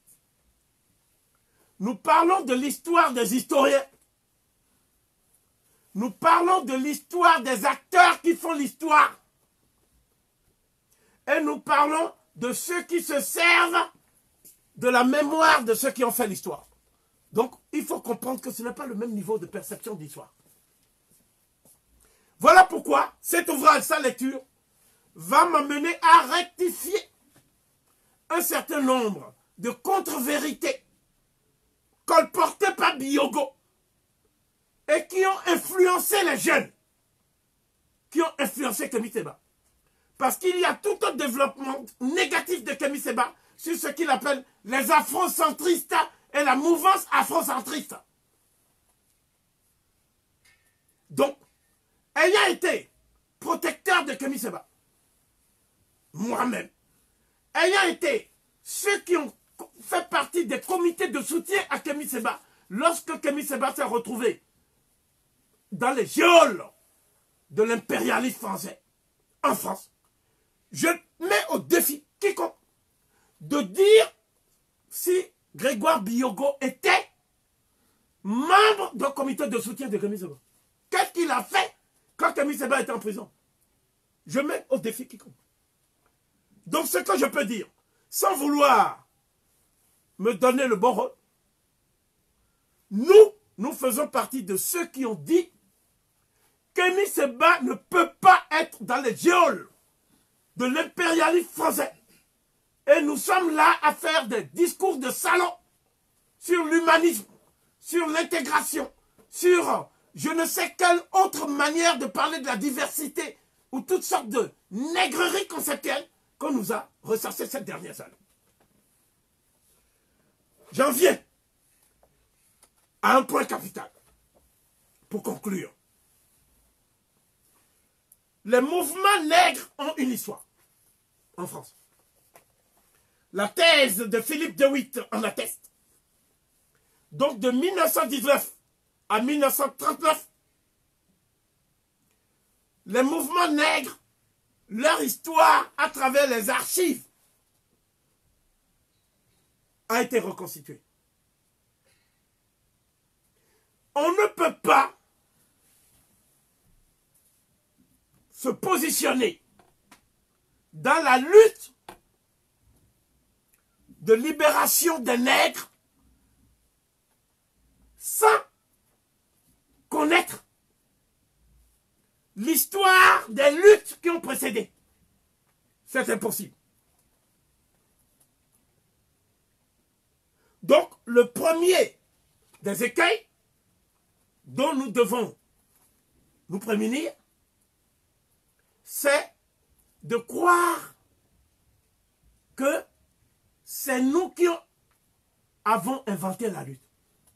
Speaker 2: nous parlons de l'histoire des historiens. Nous parlons de l'histoire des acteurs qui font l'histoire. Et nous parlons de ceux qui se servent de la mémoire de ceux qui ont fait l'histoire. Donc, il faut comprendre que ce n'est pas le même niveau de perception de l'histoire. Voilà pourquoi cet ouvrage, sa lecture, va m'amener à rectifier un certain nombre de contre-vérités colportées par Biogo et qui ont influencé les jeunes, qui ont influencé Kémy Séba. Parce qu'il y a tout un développement négatif de Kémy Séba sur ce qu'il appelle les afrocentristes et la mouvance afrocentriste. Donc, ayant été protecteur de Kémy Séba, moi-même, ayant été ceux qui ont fait partie des comités de soutien à Kémy Séba, lorsque Kémy Séba s'est retrouvé dans les geôles de l'impérialisme français en France, je mets au défi quiconque de dire si Grégoire Biogo était membre d'un comité de soutien de Kémy Séba. Qu'est-ce qu'il a fait quand Kémy Séba était en prison? Je mets au défi quiconque. Donc ce que je peux dire, sans vouloir me donner le bon rôle, nous faisons partie de ceux qui ont dit Kémy Séba ne peut pas être dans les geôles de l'impérialisme français. Et nous sommes là à faire des discours de salon sur l'humanisme, sur l'intégration, sur je ne sais quelle autre manière de parler de la diversité ou toutes sortes de nègreries conceptuelles qu'on nous a ressassées cette dernière année. J'en viens à un point capital pour conclure. Les mouvements nègres ont une histoire en France. La thèse de Philippe De Witt en atteste. Donc de 1919 à 1939, les mouvements nègres, leur histoire à travers les archives a été reconstituée. On ne peut pas se positionner dans la lutte de libération des nègres sans connaître l'histoire des luttes qui ont précédé. C'est impossible. Donc, le premier des écueils dont nous devons nous prémunir, c'est de croire que c'est nous qui avons inventé la lutte.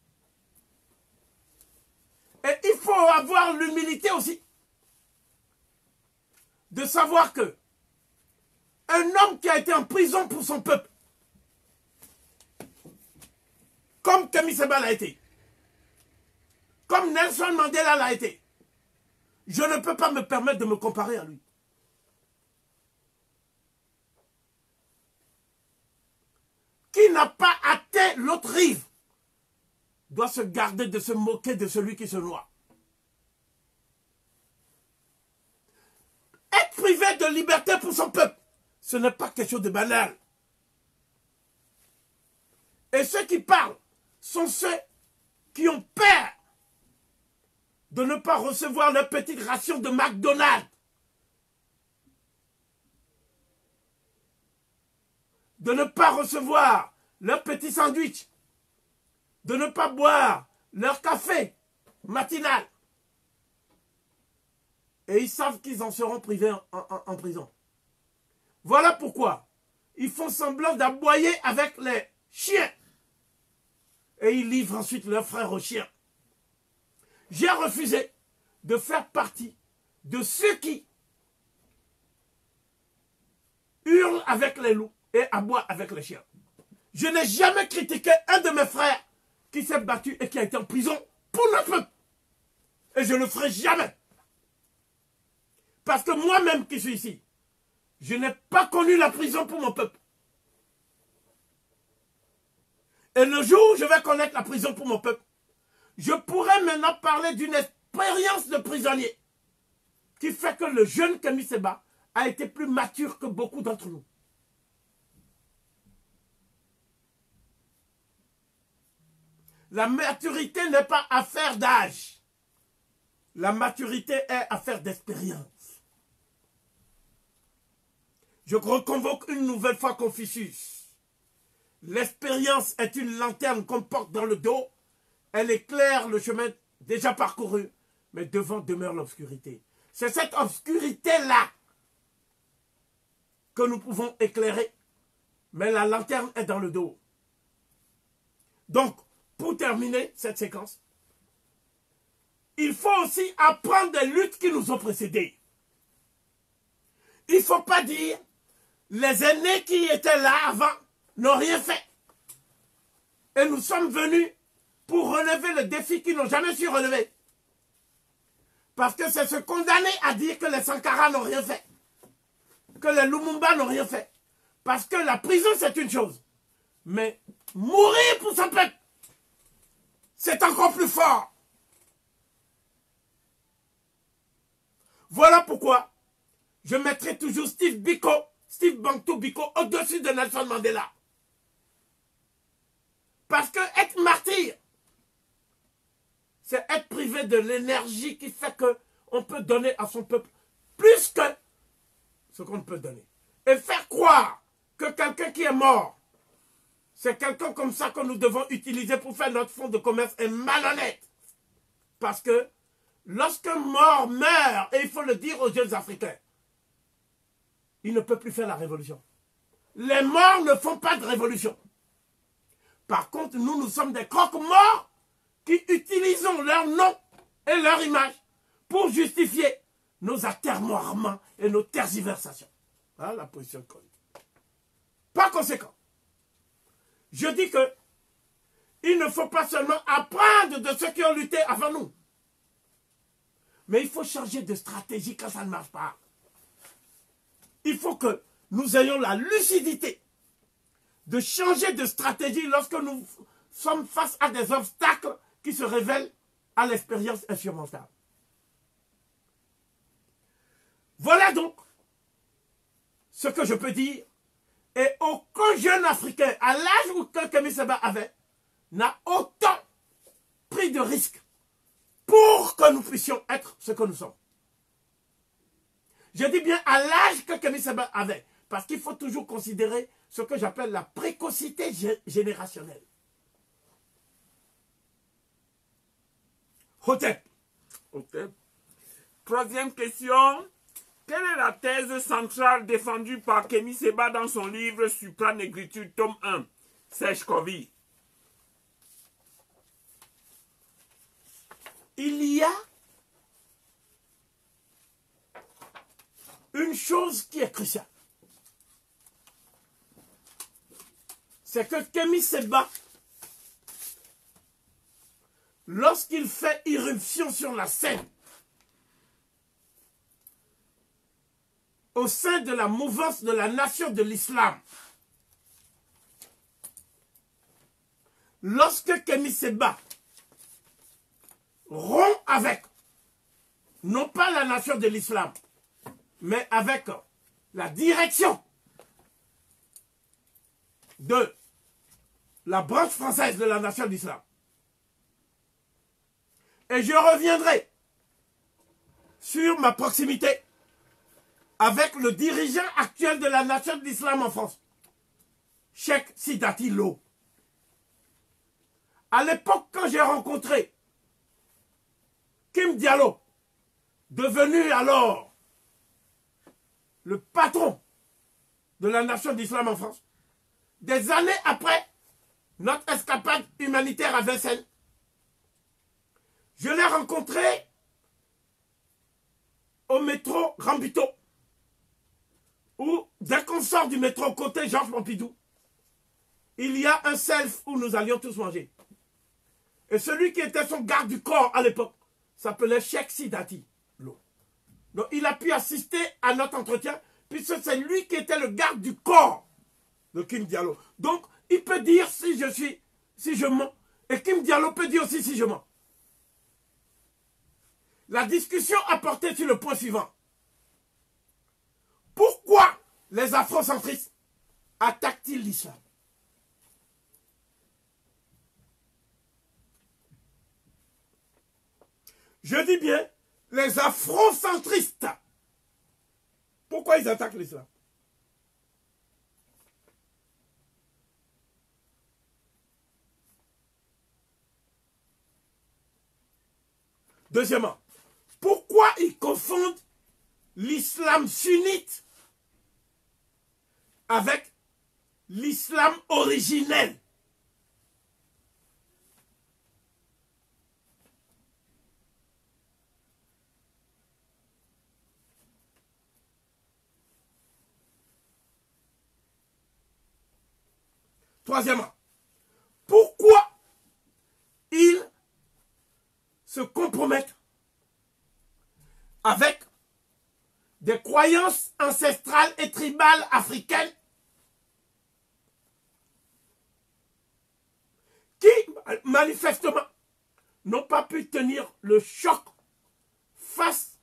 Speaker 2: Et il faut avoir l'humilité aussi de savoir que un homme qui a été en prison pour son peuple, comme Kémy Séba l'a été, comme Nelson Mandela l'a été, je ne peux pas me permettre de me comparer à lui. Qui n'a pas atteint l'autre rive doit se garder de se moquer de celui qui se noie. Être privé de liberté pour son peuple, ce n'est pas quelque chose de banal. Et ceux qui parlent sont ceux qui ont peur de ne pas recevoir leur petite ration de McDonald's, de ne pas recevoir leur petit sandwich, de ne pas boire leur café matinal. Et ils savent qu'ils en seront privés en prison. Voilà pourquoi ils font semblant d'aboyer avec les chiens. et ils livrent ensuite leurs frères aux chiens. J'ai refusé de faire partie de ceux qui hurlent avec les loups et aboient avec les chiens. Je n'ai jamais critiqué un de mes frères qui s'est battu et qui a été en prison pour notre peuple. Et je ne le ferai jamais. Parce que moi-même qui suis ici, je n'ai pas connu la prison pour mon peuple. Et le jour où je vais connaître la prison pour mon peuple, je pourrais maintenant parler d'une expérience de prisonnier qui fait que le jeune Kémy Séba a été plus mature que beaucoup d'entre nous. La maturité n'est pas affaire d'âge. La maturité est affaire d'expérience. Je reconvoque une nouvelle fois Confucius. L'expérience est une lanterne qu'on porte dans le dos. Elle éclaire le chemin déjà parcouru, mais devant demeure l'obscurité. C'est cette obscurité-là que nous pouvons éclairer, mais la lanterne est dans le dos. Donc, pour terminer cette séquence, il faut aussi apprendre des luttes qui nous ont précédés. Il ne faut pas dire les aînés qui étaient là avant n'ont rien fait. Et nous sommes venus pour relever le défi qu'ils n'ont jamais su relever. Parce que c'est se condamner à dire que les Sankara n'ont rien fait. Que les Lumumba n'ont rien fait. Parce que la prison c'est une chose. Mais mourir pour son peuple, c'est encore plus fort. Voilà pourquoi je mettrai toujours Steve Bantu Biko au-dessus de Nelson Mandela. Parce que être martyr, c'est être privé de l'énergie qui fait qu'on peut donner à son peuple plus que ce qu'on peut donner. Et faire croire que quelqu'un qui est mort, c'est quelqu'un comme ça que nous devons utiliser pour faire notre fonds de commerce est malhonnête. Parce que lorsqu'un mort meurt, et il faut le dire aux jeunes Africains, il ne peut plus faire la révolution. Les morts ne font pas de révolution. Par contre, nous sommes des croque-morts qui utilisons leur nom et leur image pour justifier nos atermoiements et nos tergiversations. Voilà la position de Connie. Par conséquent, je dis que il ne faut pas seulement apprendre de ceux qui ont lutté avant nous, mais il faut changer de stratégie quand ça ne marche pas. Il faut que nous ayons la lucidité de changer de stratégie lorsque nous sommes face à des obstacles qui se révèlent à l'expérience insurmontable. Voilà donc ce que je peux dire. Et aucun jeune Africain, à l'âge où Kémy Séba avait, n'a autant pris de risques pour que nous puissions être ce que nous sommes. Je dis bien à l'âge que Kémy Séba avait, parce qu'il faut toujours considérer ce que j'appelle la précocité générationnelle. Hotep.
Speaker 1: Troisième question. Quelle est la thèse centrale défendue par Kémy Séba dans son livre Supranégritude, tome 1, Serge Covy?
Speaker 2: Il y a une chose qui est cruciale. C'est que Kémy Séba, lorsqu'il fait irruption sur la scène, au sein de la mouvance de la nation de l'islam, lorsque Kémy Séba rompt avec, non pas la nation de l'islam, mais avec la direction de la branche française de la nation d'islam. Et je reviendrai sur ma proximité avec le dirigeant actuel de la nation de l'islam en France, Cheikh Sidati Lo. À l'époque, quand j'ai rencontré Kim Diallo, devenu alors le patron de la nation d'islam en France, des années après, notre escapade humanitaire à Vincennes, je l'ai rencontré au métro Rambuteau, où dès qu'on sort du métro côté Georges Pompidou, il y a un self où nous allions tous manger. Et celui qui était son garde du corps à l'époque s'appelait Cheikh Sidati Lo. Donc il a pu assister à notre entretien, puisque c'est lui qui était le garde du corps de Kim Diallo. Donc il peut dire si je mens, et Kim Diallo peut dire aussi si je mens. La discussion a porté sur le point suivant. Pourquoi les afrocentristes attaquent-ils l'islam? Je dis bien les afrocentristes. Pourquoi ils attaquent l'islam? Deuxièmement, pourquoi ils confondent l'islam sunnite avec l'islam originel? Troisièmement, pourquoi ils se compromettent avec des croyances ancestrales et tribales africaines qui, manifestement, n'ont pas pu tenir le choc face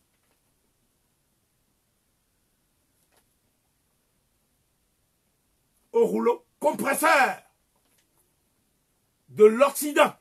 Speaker 2: au rouleau compresseur de l'Occident.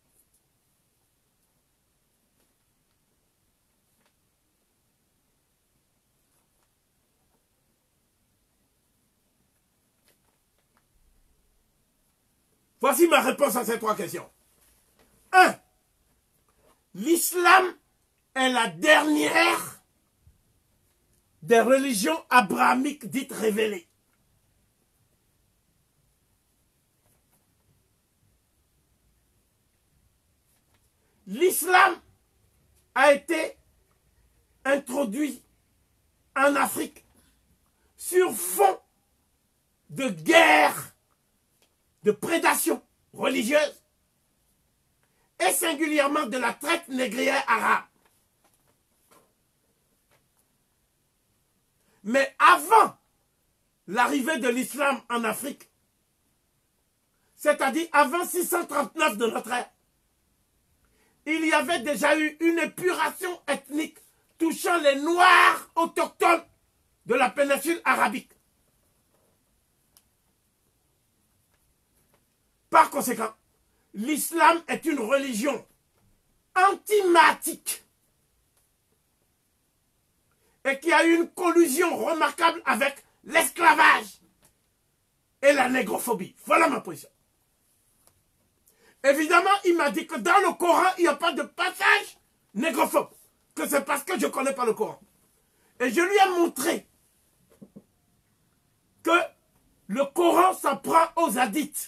Speaker 2: Voici ma réponse à ces trois questions. 1. L'islam est la dernière des religions abrahamiques dites révélées. L'islam a été introduit en Afrique sur fond de guerre, de prédation religieuse et singulièrement de la traite négrière arabe. Mais avant l'arrivée de l'islam en Afrique, c'est-à-dire avant 639 de notre ère, il y avait déjà eu une épuration ethnique touchant les Noirs autochtones de la péninsule arabique. Par conséquent, l'islam est une religion antimatique et qui a eu une collusion remarquable avec l'esclavage et la négrophobie. Voilà ma position. Évidemment, il m'a dit que dans le Coran, il n'y a pas de passage négrophobe. Que c'est parce que je ne connais pas le Coran. Et je lui ai montré que le Coran s'en prend aux hadiths.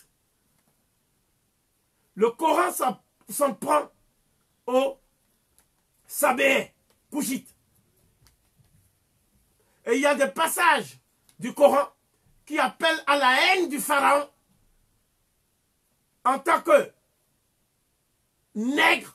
Speaker 2: Le Coran s'en prend aux sabéens, couchites. Et il y a des passages du Coran qui appellent à la haine du pharaon en tant que nègre.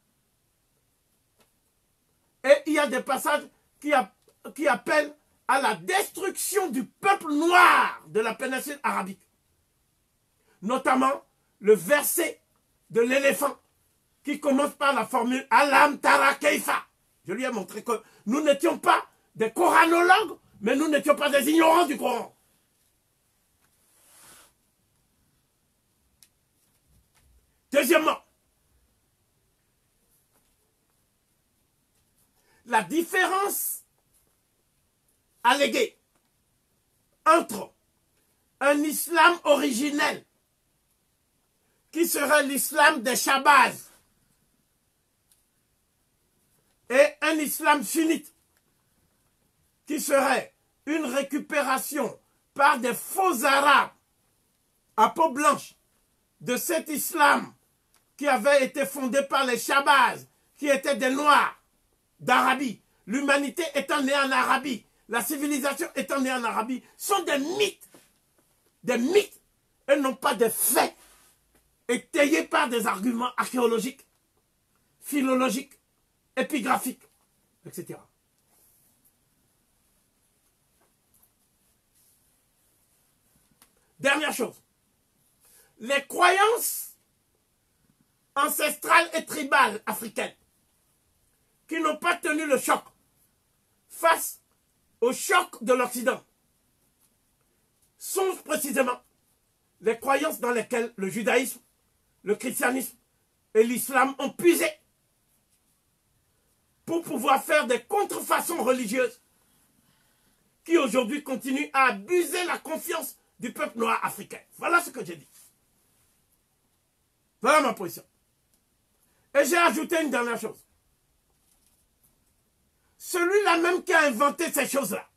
Speaker 2: Et il y a des passages qui appellent à la destruction du peuple noir de la péninsule arabique. Notamment le verset de l'éléphant qui commence par la formule Alam Tara Keifa. Je lui ai montré que nous n'étions pas des coranologues, mais nous n'étions pas des ignorants du Coran. Deuxièmement, la différence alléguée entre un islam originel qui serait l'islam des Shabazz et un islam sunnite qui serait une récupération par des faux arabes à peau blanche de cet islam qui avait été fondé par les Shabazz, qui étaient des Noirs d'Arabie, l'humanité étant née en Arabie, la civilisation étant née en Arabie, sont des mythes, et non pas des faits, étayés par des arguments archéologiques, philologiques, épigraphiques, etc. Dernière chose, les croyances ancestrales et tribales africaines qui n'ont pas tenu le choc face au choc de l'Occident sont précisément les croyances dans lesquelles le judaïsme, le christianisme et l'islam ont puisé pour pouvoir faire des contrefaçons religieuses qui aujourd'hui continuent à abuser la confiance du peuple noir africain. Voilà ce que j'ai dit. Voilà ma position. Et j'ai ajouté une dernière chose. Celui-là même qui a inventé ces choses-là,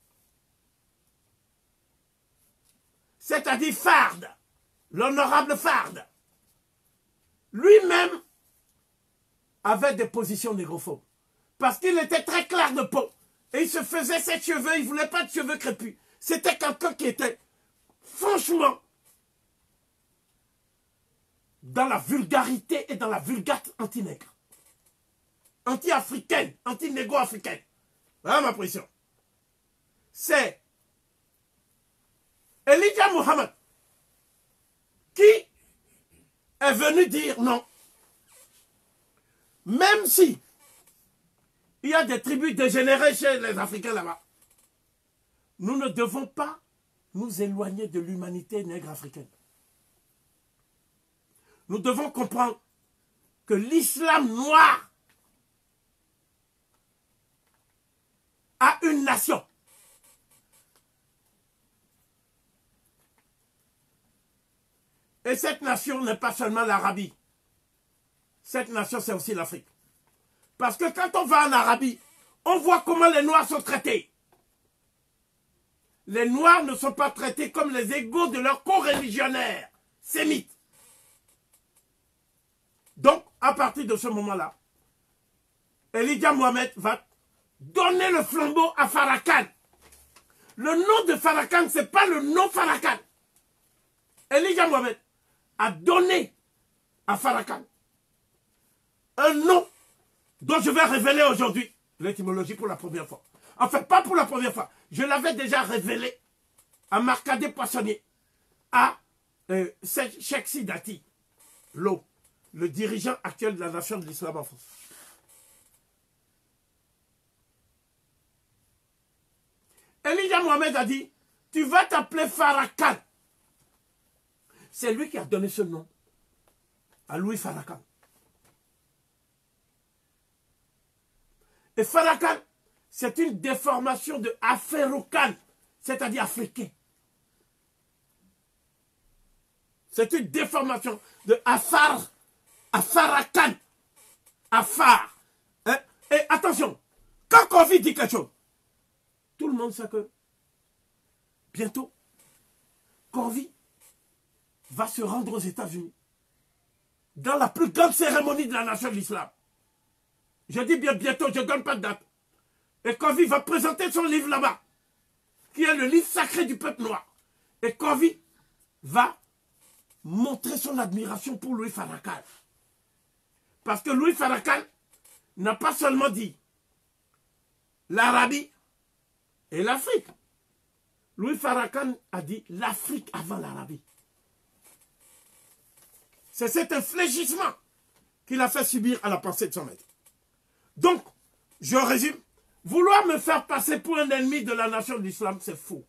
Speaker 2: c'est-à-dire Fard, l'honorable Fard, lui-même avait des positions négrophobes. Parce qu'il était très clair de peau. Et il se faisait ses cheveux, il ne voulait pas de cheveux crépus. C'était quelqu'un qui était, franchement, dans la vulgarité et dans la vulgate anti-nègre. Anti-africaine, anti-négo-africaine. Voilà ma position. C'est Elijah Muhammad qui est venu dire non. Même si il y a des tribus dégénérées chez les Africains là-bas, nous ne devons pas nous éloigner de l'humanité nègre africaine. Nous devons comprendre que l'islam noir a une nation. Et cette nation n'est pas seulement l'Arabie. Cette nation, c'est aussi l'Afrique. Parce que quand on va en Arabie, on voit comment les Noirs sont traités. Les Noirs ne sont pas traités comme les égaux de leurs co-religionnaires sémites. Donc, à partir de ce moment-là, Elijah Muhammad va donner le flambeau à Farrakhan. Le nom de Farrakhan, ce n'est pas le nom Farrakhan. Elijah Muhammad a donné à Farrakhan un nom dont je vais révéler aujourd'hui l'étymologie pour la première fois. Enfin, pas pour la première fois. Je l'avais déjà révélé à Marcadé Poissonnier, à Cheikh Sidati Lo, le dirigeant actuel de la nation de l'islam en France. Elijah Muhammad a dit, tu vas t'appeler Farrakhan. C'est lui qui a donné ce nom à Louis Farrakhan. Et Farrakhan, c'est une déformation de Afro-Khan, c'est-à-dire africain. C'est une déformation de Afar, Farrakhan, Afar. Hein? Et attention, quand Kofi dit quelque chose, tout le monde sait que bientôt, Kofi va se rendre aux États-Unis dans la plus grande cérémonie de la nation de l'islam. Je dis bien bientôt, je ne donne pas de date. Et Kofi va présenter son livre là-bas, qui est le livre sacré du peuple noir. Et Kofi va montrer son admiration pour Louis Farrakhan. Parce que Louis Farrakhan n'a pas seulement dit l'Arabie et l'Afrique. Louis Farrakhan a dit l'Afrique avant l'Arabie. C'est cet infléchissement qu'il a fait subir à la pensée de son maître. Donc, je résume. Vouloir me faire passer pour un ennemi de la nation de l'islam, c'est faux.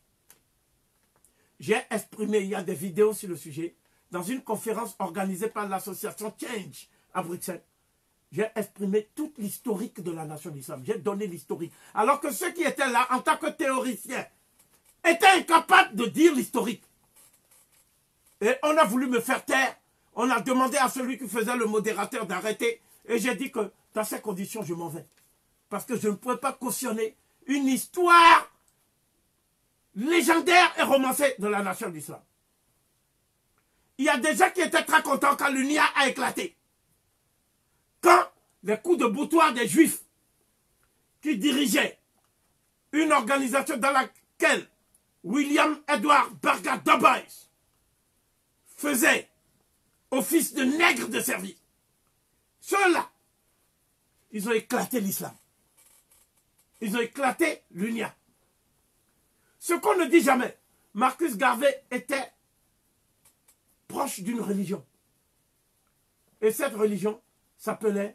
Speaker 2: J'ai exprimé, il y a des vidéos sur le sujet, dans une conférence organisée par l'association Change à Bruxelles. J'ai exprimé toute l'historique de la nation de l'islam. J'ai donné l'historique. Alors que ceux qui étaient là, en tant que théoriciens, étaient incapables de dire l'historique. Et on a voulu me faire taire. On a demandé à celui qui faisait le modérateur d'arrêter. Et j'ai dit que dans ces conditions, je m'en vais. Parce que je ne pouvais pas cautionner une histoire légendaire et romancée de la nation de l'islam. il y a des gens qui étaient très contents quand l'UNIA a éclaté. Quand les coups de boutoir des Juifs qui dirigeaient une organisation dans laquelle William Edward Burger Dobbs faisait office de nègre de service. Ceux-là, ils ont éclaté l'islam. Ils ont éclaté l'UNIA. Ce qu'on ne dit jamais, Marcus Garvey était proche d'une religion. Et cette religion s'appelait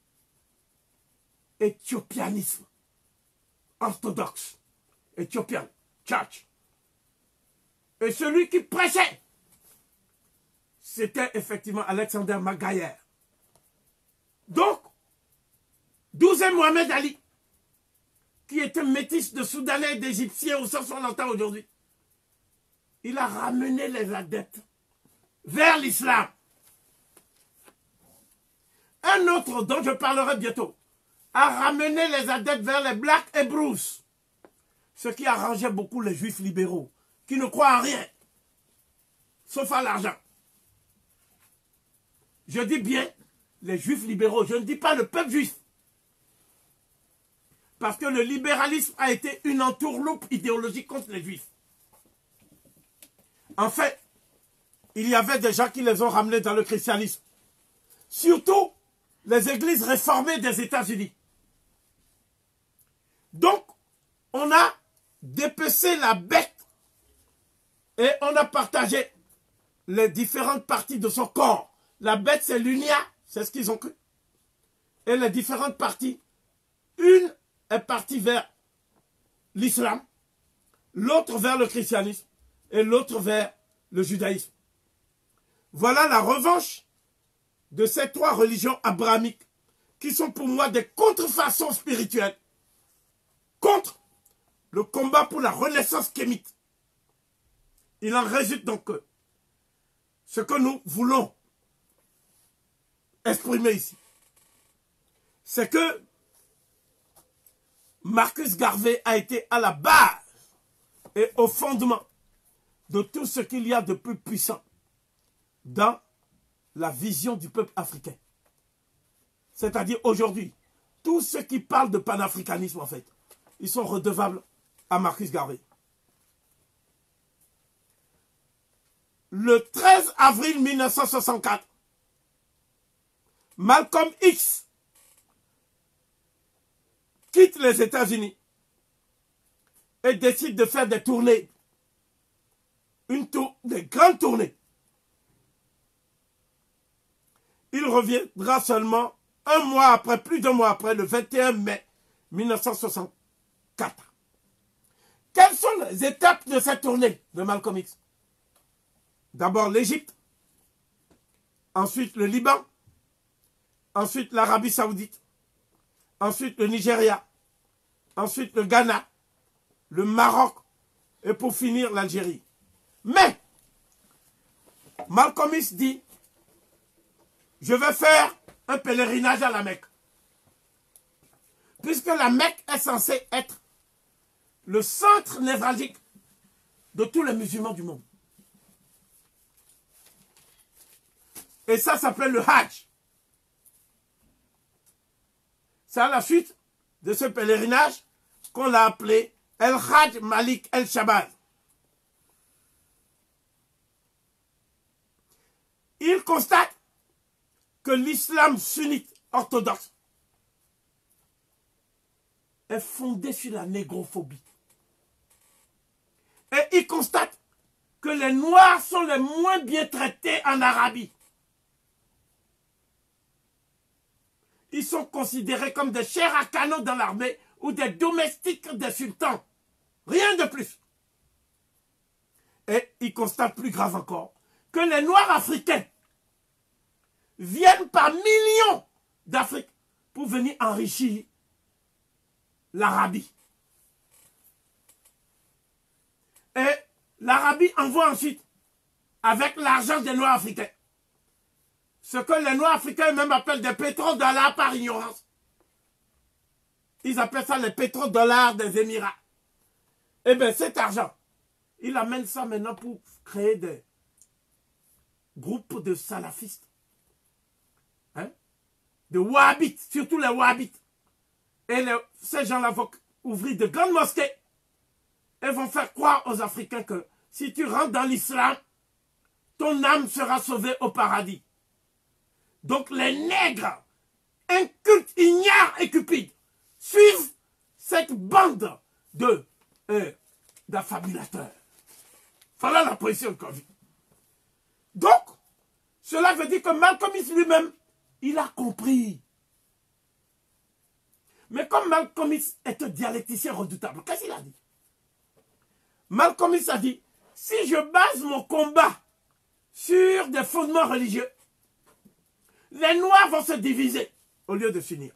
Speaker 2: éthiopianisme orthodoxe. Ethiopian Church. Et celui qui prêchait, c'était effectivement Alexander Maguire. Donc, 12e Mohamed Ali, qui était métis de Soudanais et d'Égyptiens au sens où on l'entend aujourd'hui, il a ramené les adeptes vers l'islam. Un autre dont je parlerai bientôt a ramené les adeptes vers les Black Hebrews, ce qui arrangeait beaucoup les juifs libéraux, qui ne croient en rien, sauf à l'argent. Je dis bien les juifs libéraux, je ne dis pas le peuple juif. Parce que le libéralisme a été une entourloupe idéologique contre les juifs. En fait, il y avait des gens qui les ont ramenés dans le christianisme. Surtout les églises réformées des États-Unis. Donc, on a dépecé la bête et on a partagé les différentes parties de son corps. La bête, c'est l'UNIA, c'est ce qu'ils ont cru. Et les différentes parties, une est partie vers l'islam, l'autre vers le christianisme et l'autre vers le judaïsme. Voilà la revanche de ces trois religions abrahamiques qui sont pour moi des contrefaçons spirituelles contre le combat pour la renaissance kémite. Il en résulte donc que ce que nous voulons exprimer ici, c'est que Marcus Garvey a été à la base et au fondement de tout ce qu'il y a de plus puissant dans la vision du peuple africain. C'est-à-dire aujourd'hui, tous ceux qui parlent de panafricanisme en fait, ils sont redevables à Marcus Garvey. Le 13 avril 1964, Malcolm X quitte les États-Unis et décide de faire des tournées, des grandes tournées. Il reviendra seulement un mois après, plus d'un mois après, le 21 mai 1964. Quelles sont les étapes de cette tournée de Malcolm X? D'abord l'Égypte, ensuite le Liban, ensuite l'Arabie Saoudite, ensuite le Nigeria, ensuite le Ghana, le Maroc et pour finir l'Algérie. Mais Malcolm X dit, je vais faire un pèlerinage à la Mecque. Puisque la Mecque est censée être le centre névralgique de tous les musulmans du monde. Et ça s'appelle le Hajj. C'est à la suite de ce pèlerinage qu'on l'a appelé El Hajj Malik El Shabazz. Il constate que l'islam sunnite orthodoxe est fondé sur la négrophobie. Et il constate que les Noirs sont les moins bien traités en Arabie. Ils sont considérés comme des chairs à canon dans l'armée ou des domestiques des sultans. Rien de plus. Et il constate plus grave encore que les Noirs africains viennent par millions d'Afrique pour venir enrichir l'Arabie. Et l'Arabie envoie ensuite, avec l'argent des Noirs africains, ce que les Noirs africains eux-mêmes appellent des pétrodollars par ignorance. Ils appellent ça les pétrodollars des Émirats. Eh bien, cet argent, il amène ça maintenant pour créer groupe de salafistes, hein, de wahhabites, surtout les wahhabites. Et ces gens-là vont ouvrir de grandes mosquées et vont faire croire aux Africains que si tu rentres dans l'islam, ton âme sera sauvée au paradis. Donc les nègres, incultes, ignares et cupides, suivent cette bande d'affabulateurs. Voilà la position de Covid. Donc, cela veut dire que Malcolm X lui-même, il a compris. Mais comme Malcolm X est un dialecticien redoutable, qu'est-ce qu'il a dit? Malcolm X a dit, si je base mon combat sur des fondements religieux, les Noirs vont se diviser au lieu de s'unir.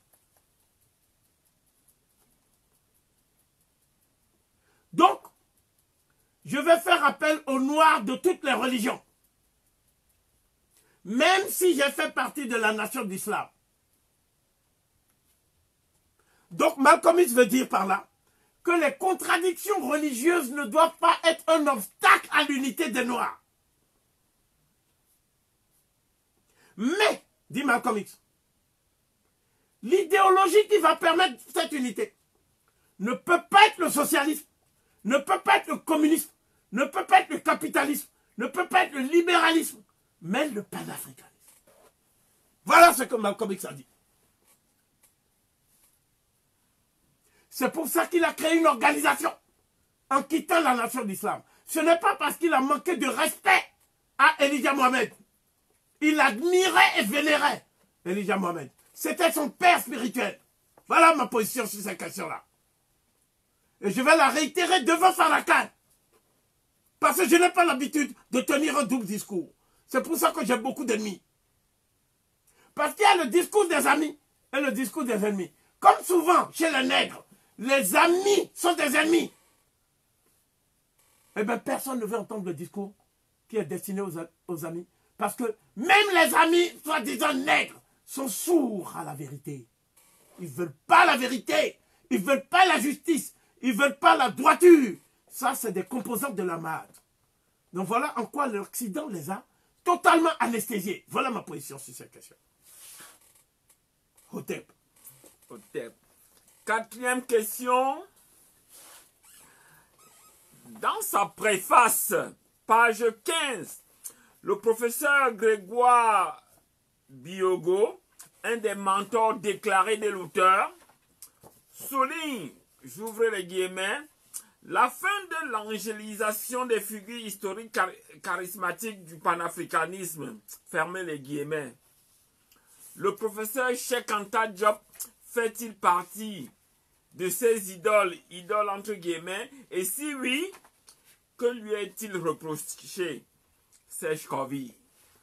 Speaker 2: Donc, je vais faire appel aux Noirs de toutes les religions. Même si j'ai fait partie de la nation d'islam. Donc, Malcolm X veut dire par là que les contradictions religieuses ne doivent pas être un obstacle à l'unité des Noirs. Mais, dit Malcolm X, l'idéologie qui va permettre cette unité ne peut pas être le socialisme, ne peut pas être le communisme, ne peut pas être le capitalisme, ne peut pas être le libéralisme, mais le panafricanisme. Voilà ce que Malcolm X a dit. C'est pour ça qu'il a créé une organisation en quittant la nation d'islam. Ce n'est pas parce qu'il a manqué de respect à Elijah Mohamed. Il admirait et vénérait Elijah Mohamed. C'était son père spirituel. Voilà ma position sur cette question-là. Et je vais la réitérer devant Farrakhan. Parce que je n'ai pas l'habitude de tenir un double discours. C'est pour ça que j'ai beaucoup d'ennemis. Parce qu'il y a le discours des amis et le discours des ennemis. Comme souvent chez les nègres, les amis sont des ennemis. Eh bien, personne ne veut entendre le discours qui est destiné aux amis. Parce que même les amis, soi-disant nègres, sont sourds à la vérité. Ils ne veulent pas la vérité. Ils ne veulent pas la justice. Ils ne veulent pas la droiture. Ça, c'est des composantes de la made. Donc voilà en quoi l'Occident les a totalement anesthésiés. Voilà ma position sur cette question. Hotep.
Speaker 1: Hotep. Quatrième question. Dans sa préface, page 15, le professeur Grégoire Biogo, un des mentors déclarés de l'auteur, souligne, j'ouvre les guillemets, la fin de l'angélisation des figures historiques charismatiques du panafricanisme, fermez les guillemets. Le professeur Cheikh Anta Diop fait-il partie de ces idoles entre guillemets, et si oui, que lui est-il reproché? Serge Kavi.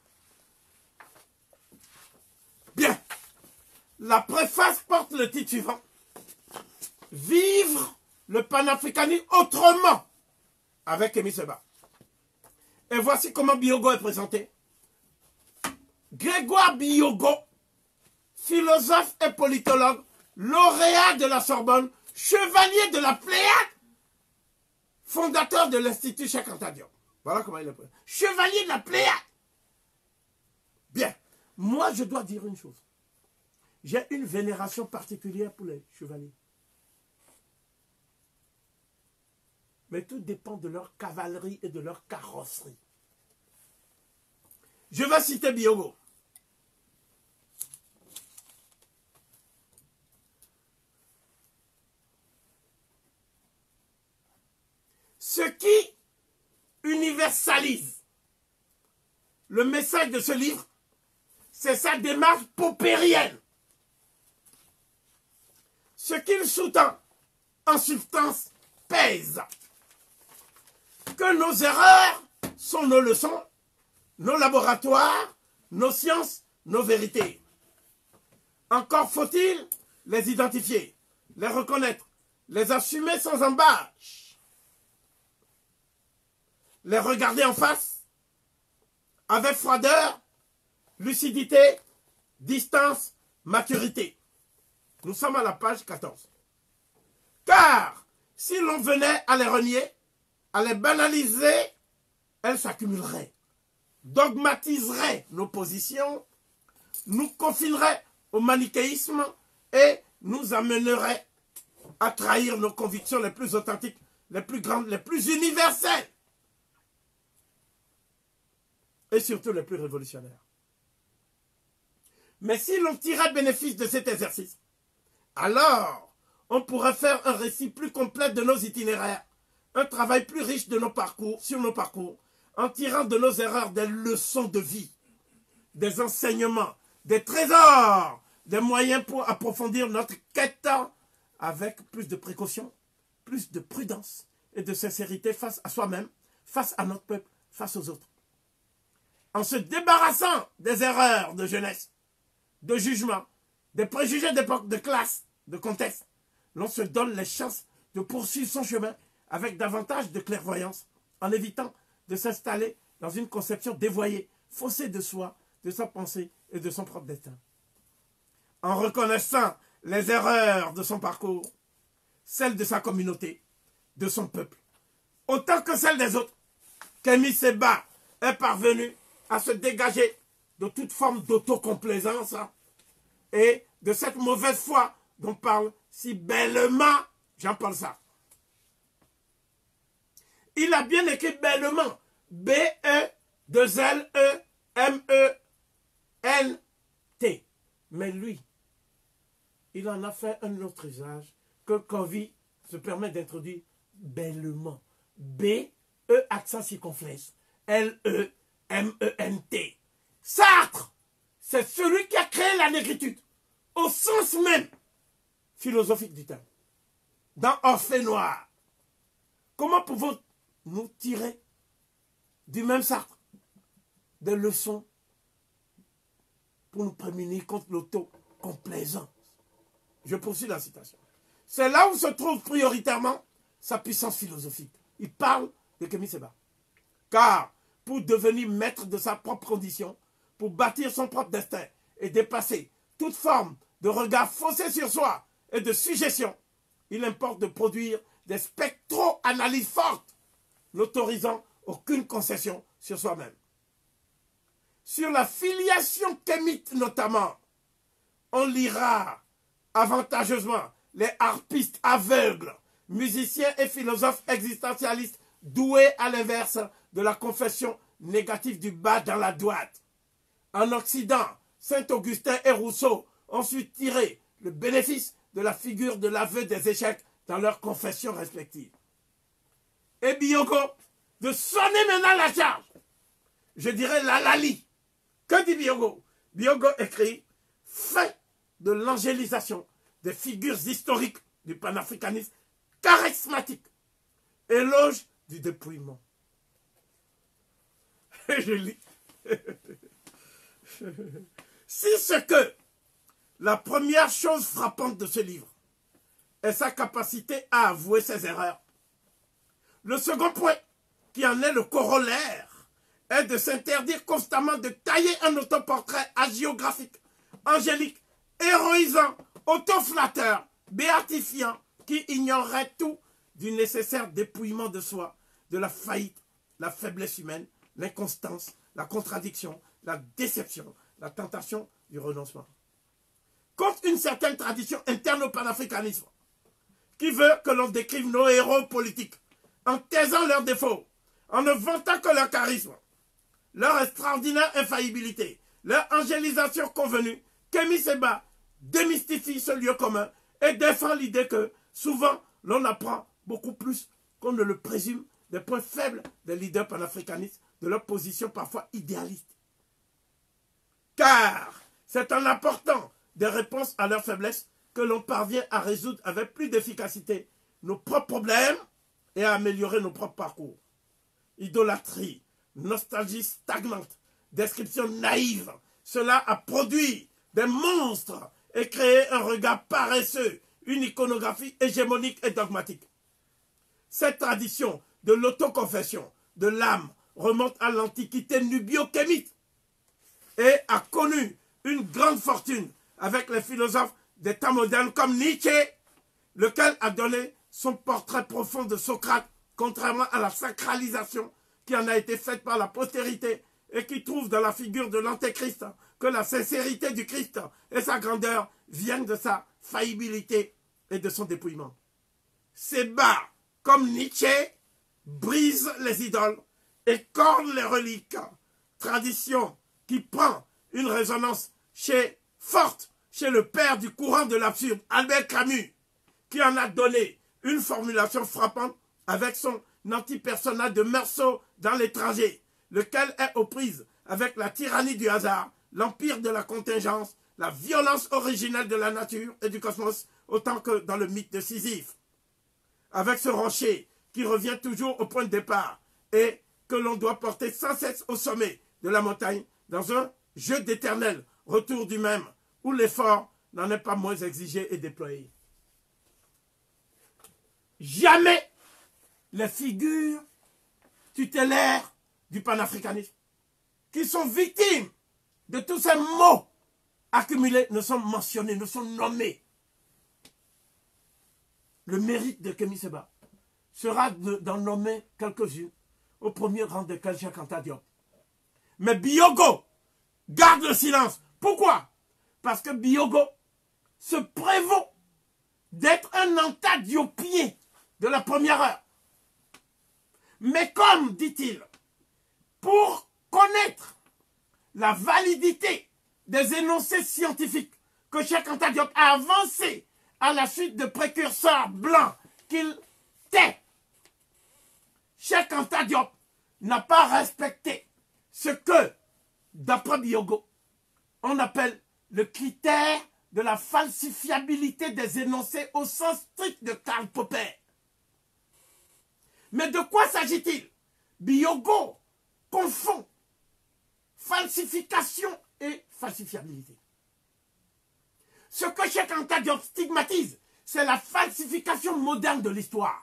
Speaker 2: Bien. La préface porte le titre suivant. Vivre le panafricanisme autrement avec Kémy Séba. Et voici comment Biogo est présenté. Grégoire Biogo, philosophe et politologue, lauréat de la Sorbonne, chevalier de la Pléiade, fondateur de l'Institut Cheikh Anta Diop. Voilà comment il est présenté. Chevalier de la Pléiade. Bien. Moi, je dois dire une chose. J'ai une vénération particulière pour les chevaliers. Mais tout dépend de leur cavalerie et de leur carrosserie. Je vais citer Biogo. Ce qui universalise le message de ce livre, c'est sa démarche popérienne. Ce qu'il sous-tend, en substance, pèse. Que nos erreurs sont nos leçons, nos laboratoires, nos sciences, nos vérités. Encore faut-il les identifier, les reconnaître, les assumer sans embâche, les regarder en face, avec froideur, lucidité, distance, maturité. Nous sommes à la page 14. Car, si l'on venait à les renier, à les banaliser, elles s'accumuleraient. dogmatiserait nos positions, nous confinerait au manichéisme et nous amènerait à trahir nos convictions les plus authentiques, les plus grandes, les plus universelles et surtout les plus révolutionnaires. Mais si l'on tirait bénéfice de cet exercice, alors on pourrait faire un récit plus complet de nos itinéraires, un travail plus riche de nos parcours, sur nos parcours, en tirant de nos erreurs des leçons de vie, des enseignements, des trésors, des moyens pour approfondir notre quête avec plus de précaution, plus de prudence et de sincérité face à soi-même, face à notre peuple, face aux autres. En se débarrassant des erreurs de jeunesse, de jugement, des préjugés d'époque, de classe, de contexte, l'on se donne les chances de poursuivre son chemin avec davantage de clairvoyance, en évitant de s'installer dans une conception dévoyée, faussée de soi, de sa pensée et de son propre destin. En reconnaissant les erreurs de son parcours, celles de sa communauté, de son peuple, autant que celles des autres, Kémy Séba est parvenu à se dégager de toute forme d'autocomplaisance et de cette mauvaise foi dont parle si bellement Jean-Paul Sartre. Il a bien écrit bellement B-E-2-L-E-M-E-N-T. Mais lui, il en a fait un autre usage que Covey se permet d'introduire bellement. B-E accent circonflexe. L-E-M-E-N-T. Sartre, c'est celui qui a créé la négritude, au sens même philosophique du terme. Dans Orphée Noir, comment pouvons-nous tirer du même Sartre des leçons pour nous prémunir contre l'autocomplaisance? Je poursuis la citation. C'est là où se trouve prioritairement sa puissance philosophique. Il parle de Kémy Séba. Car pour devenir maître de sa propre condition, pour bâtir son propre destin et dépasser toute forme de regard faussé sur soi et de suggestion, il importe de produire des spectro-analyses fortes, n'autorisant aucune concession sur soi-même. Sur la filiation kémite notamment, on lira avantageusement les harpistes aveugles, musiciens et philosophes existentialistes doués à l'inverse de la confession négative du bas dans la droite. En Occident, Saint-Augustin et Rousseau ont su tirer le bénéfice de la figure de l'aveu des échecs dans leurs confessions respectives. Et Biyogo, de sonner maintenant la charge, je dirais la Lali. Que dit Biyogo? Biyogo écrit « Fin de l'angélisation des figures historiques du panafricanisme charismatique. Éloge du dépouillement. » Et je lis. Si ce que la première chose frappante de ce livre est sa capacité à avouer ses erreurs, le second point, qui en est le corollaire, est de s'interdire constamment de tailler un autoportrait hagiographique, angélique, héroïsant, autoflatteur, béatifiant, qui ignorerait tout du nécessaire dépouillement de soi, de la faillite, la faiblesse humaine, l'inconstance, la contradiction, la déception, la tentation du renoncement. Contre une certaine tradition interne au panafricanisme, qui veut que l'on décrive nos héros politiques en taisant leurs défauts, en ne vantant que leur charisme, leur extraordinaire infaillibilité, leur angélisation convenue, Kémy Séba démystifie ce lieu commun et défend l'idée que, souvent, l'on apprend beaucoup plus qu'on ne le présume des points faibles des leaders panafricanistes, de leur position parfois idéaliste. Car c'est en apportant des réponses à leurs faiblesses que l'on parvient à résoudre avec plus d'efficacité nos propres problèmes et à améliorer nos propres parcours. Idolâtrie, nostalgie stagnante, description naïve, cela a produit des monstres et créé un regard paresseux, une iconographie hégémonique et dogmatique. Cette tradition de l'autoconfession de l'âme remonte à l'antiquité nubio-kémite et a connu une grande fortune avec les philosophes des temps modernes comme Nietzsche, lequel a donné son portrait profond de Socrate, contrairement à la sacralisation qui en a été faite par la postérité et qui trouve dans la figure de l'Antéchrist que la sincérité du Christ et sa grandeur viennent de sa faillibilité et de son dépouillement. Ces bas, comme Nietzsche, brisent les idoles et cornent les reliques. Tradition qui prend une résonance forte chez le père du courant de l'absurde, Albert Camus, qui en a donné une formulation frappante avec son anti-personnage de Meursault dans L'étranger, lequel est aux prises avec la tyrannie du hasard, l'empire de la contingence, la violence originelle de la nature et du cosmos, autant que dans le mythe de Sisyphe. Avec ce rocher qui revient toujours au point de départ et que l'on doit porter sans cesse au sommet de la montagne dans un jeu d'éternel retour du même, où l'effort n'en est pas moins exigé et déployé. Jamais les figures tutélaires du panafricanisme, qui sont victimes de tous ces mots accumulés, ne sont mentionnés, ne sont nommés. Le mérite de Kémy Séba sera d'en nommer quelques-unes, au premier rang desquels Cheikh Anta Diop. Mais Biogo garde le silence. Pourquoi? Parce que Biogo se prévaut d'être un antadiopien de la première heure. Mais comme, dit-il, pour connaître la validité des énoncés scientifiques que Cheikh Anta Diop a avancés à la suite de précurseurs blancs qu'il tait, Cheikh Anta Diop n'a pas respecté ce que, d'après Biogo, on appelle le critère de la falsifiabilité des énoncés au sens strict de Karl Popper. Mais de quoi s'agit-il? Biogo confond falsification et falsifiabilité. Ce que Cheikh Anta Diop stigmatise, c'est la falsification moderne de l'histoire.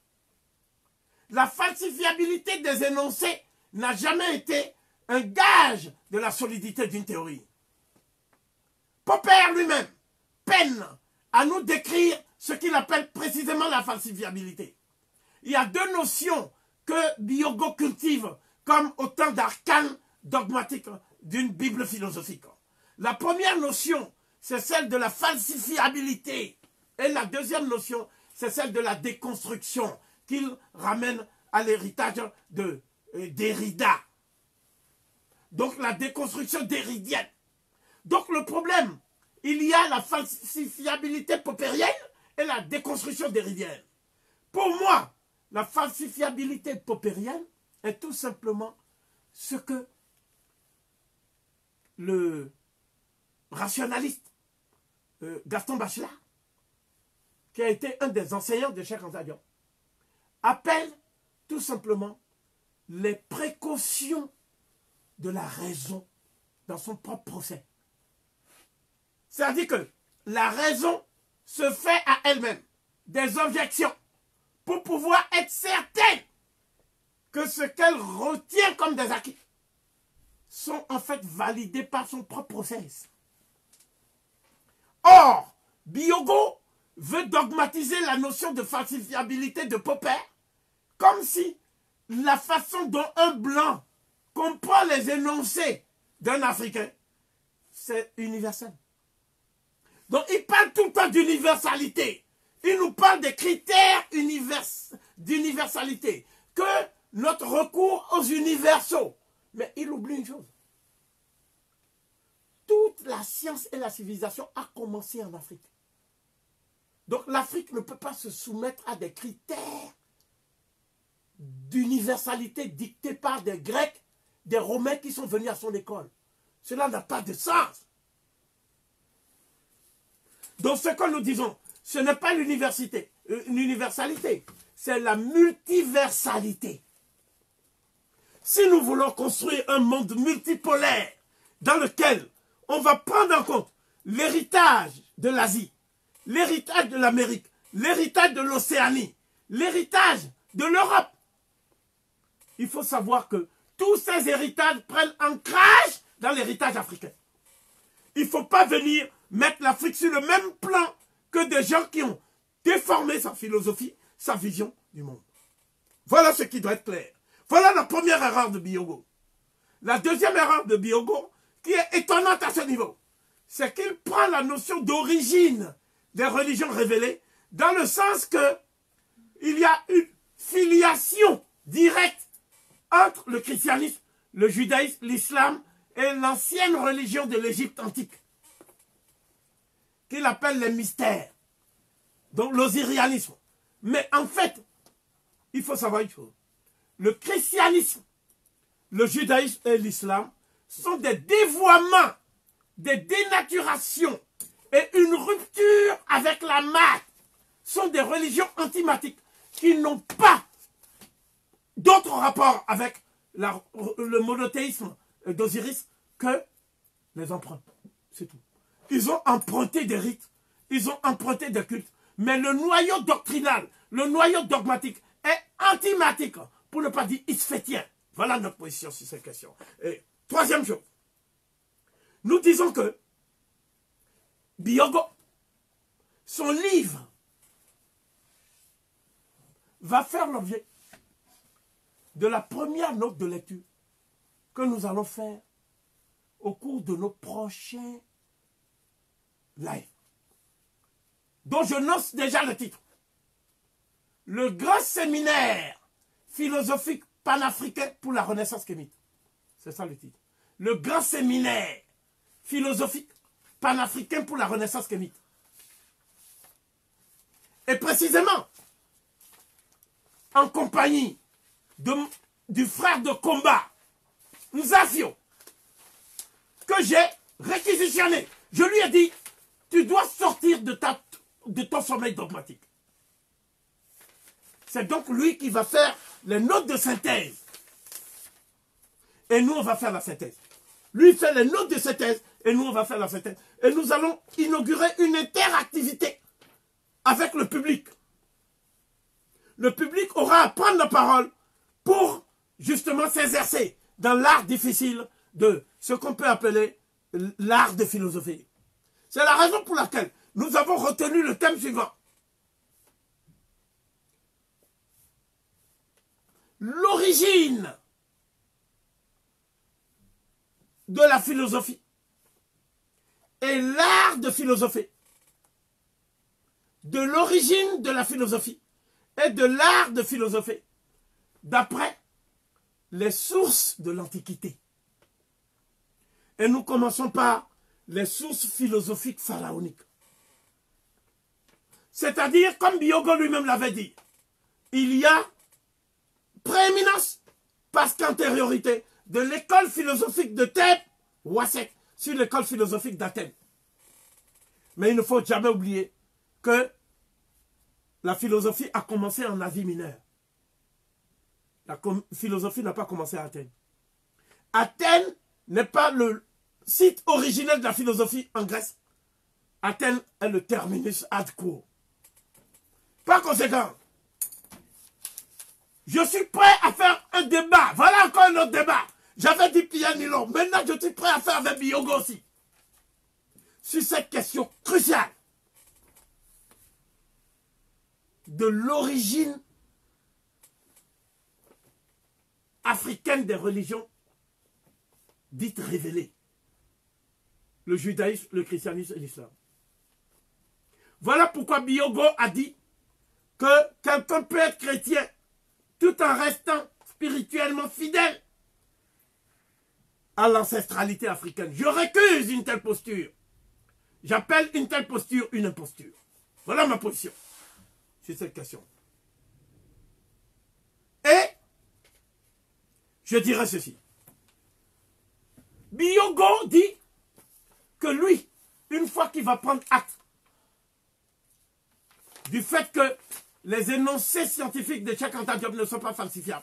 Speaker 2: La falsifiabilité des énoncés n'a jamais été un gage de la solidité d'une théorie. Popper lui-même peine à nous décrire ce qu'il appelle précisément la falsifiabilité. Il y a deux notions que Biogo cultive comme autant d'arcanes dogmatiques d'une Bible philosophique. La première notion, c'est celle de la falsifiabilité. Et la deuxième notion, c'est celle de la déconstruction, qu'il ramène à l'héritage de Derrida. Donc la déconstruction derridienne. Donc le problème, il y a la falsifiabilité poppérienne et la déconstruction derridienne. Pour moi, la falsifiabilité poppérienne est tout simplement ce que le rationaliste Gaston Bachelard, qui a été un des enseignants de Cheikh Anta Diop, appelle tout simplement les précautions de la raison dans son propre procès. C'est-à-dire que la raison se fait à elle-même des objections pour pouvoir être certaine que ce qu'elle retient comme des acquis sont en fait validés par son propre process. Or, Biogo veut dogmatiser la notion de falsifiabilité de Popper comme si la façon dont un blanc comprend les énoncés d'un Africain, c'est universel. Donc il parle tout le temps d'universalité. Il nous parle des critères d'universalité, que notre recours aux universaux. Mais il oublie une chose. Toute la science et la civilisation a commencé en Afrique. Donc l'Afrique ne peut pas se soumettre à des critères d'universalité dictés par des Grecs, des Romains qui sont venus à son école. Cela n'a pas de sens. Donc ce que nous disons, ce n'est pas l'universalité, c'est la multiversalité. Si nous voulons construire un monde multipolaire dans lequel on va prendre en compte l'héritage de l'Asie, l'héritage de l'Amérique, l'héritage de l'Océanie, l'héritage de l'Europe, il faut savoir que tous ces héritages prennent ancrage dans l'héritage africain. Il ne faut pas venir mettre l'Afrique sur le même plan que des gens qui ont déformé sa philosophie, sa vision du monde. Voilà ce qui doit être clair. Voilà la première erreur de Biogo. La deuxième erreur de Biogo, qui est étonnante à ce niveau, c'est qu'il prend la notion d'origine des religions révélées dans le sens que il y a une filiation directe entre le christianisme, le judaïsme, l'islam et l'ancienne religion de l'Égypte antique, qu'il appelle les mystères, donc l'osirianisme. Mais en fait, il faut savoir une chose. Le christianisme, le judaïsme et l'islam sont des dévoiements, des dénaturations et une rupture avec la masse. Sont des religions antimatiques qui n'ont pas d'autre rapport avec le monothéisme d'Osiris que les emprunts. C'est tout. Ils ont emprunté des rites, ils ont emprunté des cultes, mais le noyau doctrinal, le noyau dogmatique est antimatique, pour ne pas dire isphétien. Voilà notre position sur cette question. Et troisième chose, nous disons que Biogo, son livre, va faire l'objet de la première note de lecture que nous allons faire au cours de nos prochains lives, dont je lance déjà le titre. Le grand séminaire philosophique panafricain pour la Renaissance kémite. C'est ça le titre. Le grand séminaire philosophique panafricain pour la Renaissance kémite. Et précisément, en compagnie du frère de combat, Nzafio, que j'ai réquisitionné. Je lui ai dit, tu dois sortir de ton sommeil dogmatique. C'est donc lui qui va faire les notes de synthèse. Et nous, on va faire la synthèse. Lui fait les notes de synthèse et nous, on va faire la synthèse. Et nous allons inaugurer une interactivité avec le public. Le public aura à prendre la parole pour justement s'exercer dans l'art difficile de ce qu'on peut appeler l'art de philosophie. C'est la raison pour laquelle nous avons retenu le thème suivant. L'origine de la philosophie et l'art de philosopher. De l'origine de la philosophie et de l'art de philosopher d'après les sources de l'Antiquité. Et nous commençons par les sources philosophiques pharaoniques. C'est-à-dire, comme Biogo lui-même l'avait dit, il y a prééminence, parce qu'antériorité, de l'école philosophique de Thèbes, Ouassek, sur l'école philosophique d'Athènes. Mais il ne faut jamais oublier que la philosophie a commencé en Asie mineure. La philosophie n'a pas commencé à Athènes. Athènes n'est pas le site originel de la philosophie en Grèce. Athènes est le terminus ad quo. Par conséquent, je suis prêt à faire un débat. Voilà encore un autre débat. J'avais dit Pierre Nilon. Maintenant, je suis prêt à faire avec Biogo aussi. Sur cette question cruciale de l'origine africaine des religions dites révélées. Le judaïsme, le christianisme et l'islam. Voilà pourquoi Biogo a dit que quelqu'un peut être chrétien tout en restant spirituellement fidèle à l'ancestralité africaine. Je récuse une telle posture. J'appelle une telle posture une imposture. Voilà ma position sur cette question. Et je dirais ceci. Biogo dit que lui, une fois qu'il va prendre acte du fait que les énoncés scientifiques de Cheikh Anta Diop ne sont pas falsifiables,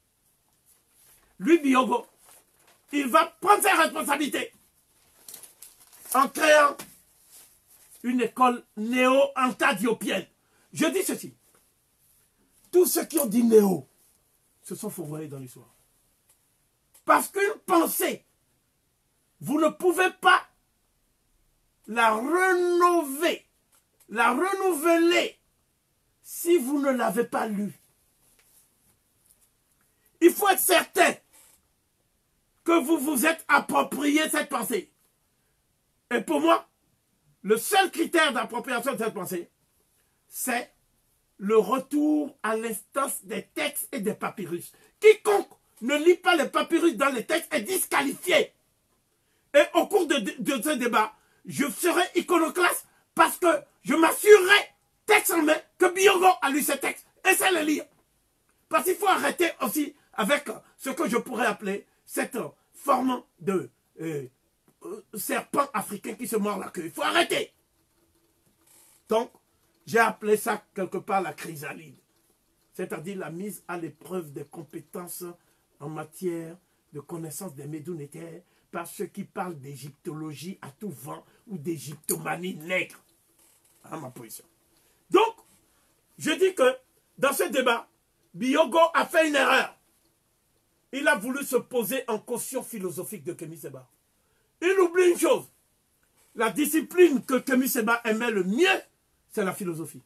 Speaker 2: lui, Biogo, il va prendre ses responsabilités en créant une école néo-antadiopienne. Je dis ceci. Tous ceux qui ont dit néo se sont fourvoyés dans l'histoire. Parce qu'une pensée, vous ne pouvez pas la rénover, la renouveler si vous ne l'avez pas lue. Il faut être certain que vous vous êtes approprié cette pensée. Et pour moi, le seul critère d'appropriation de cette pensée, c'est le retour à l'instance des textes et des papyrus. Quiconque ne lit pas les papyrus dans les textes est disqualifié. Et au cours de ce débat, je serai iconoclaste parce que je m'assurerai, texte en main, que Biogo a lu ces textes et sait les lire. Parce qu'il faut arrêter aussi avec ce que je pourrais appeler cette forme de serpent africain qui se mord la queue. Il faut arrêter. Donc, j'ai appelé ça quelque part la chrysalide. C'est-à-dire la mise à l'épreuve des compétences en matière de connaissance des médounétaires par ceux qui parlent d'égyptologie à tout vent ou d'égyptomanie nègre. À ma position. Donc, je dis que dans ce débat, Biogo a fait une erreur. Il a voulu se poser en caution philosophique de Kémy Séba. Il oublie une chose. La discipline que Kémy Séba aimait le mieux, c'est la philosophie.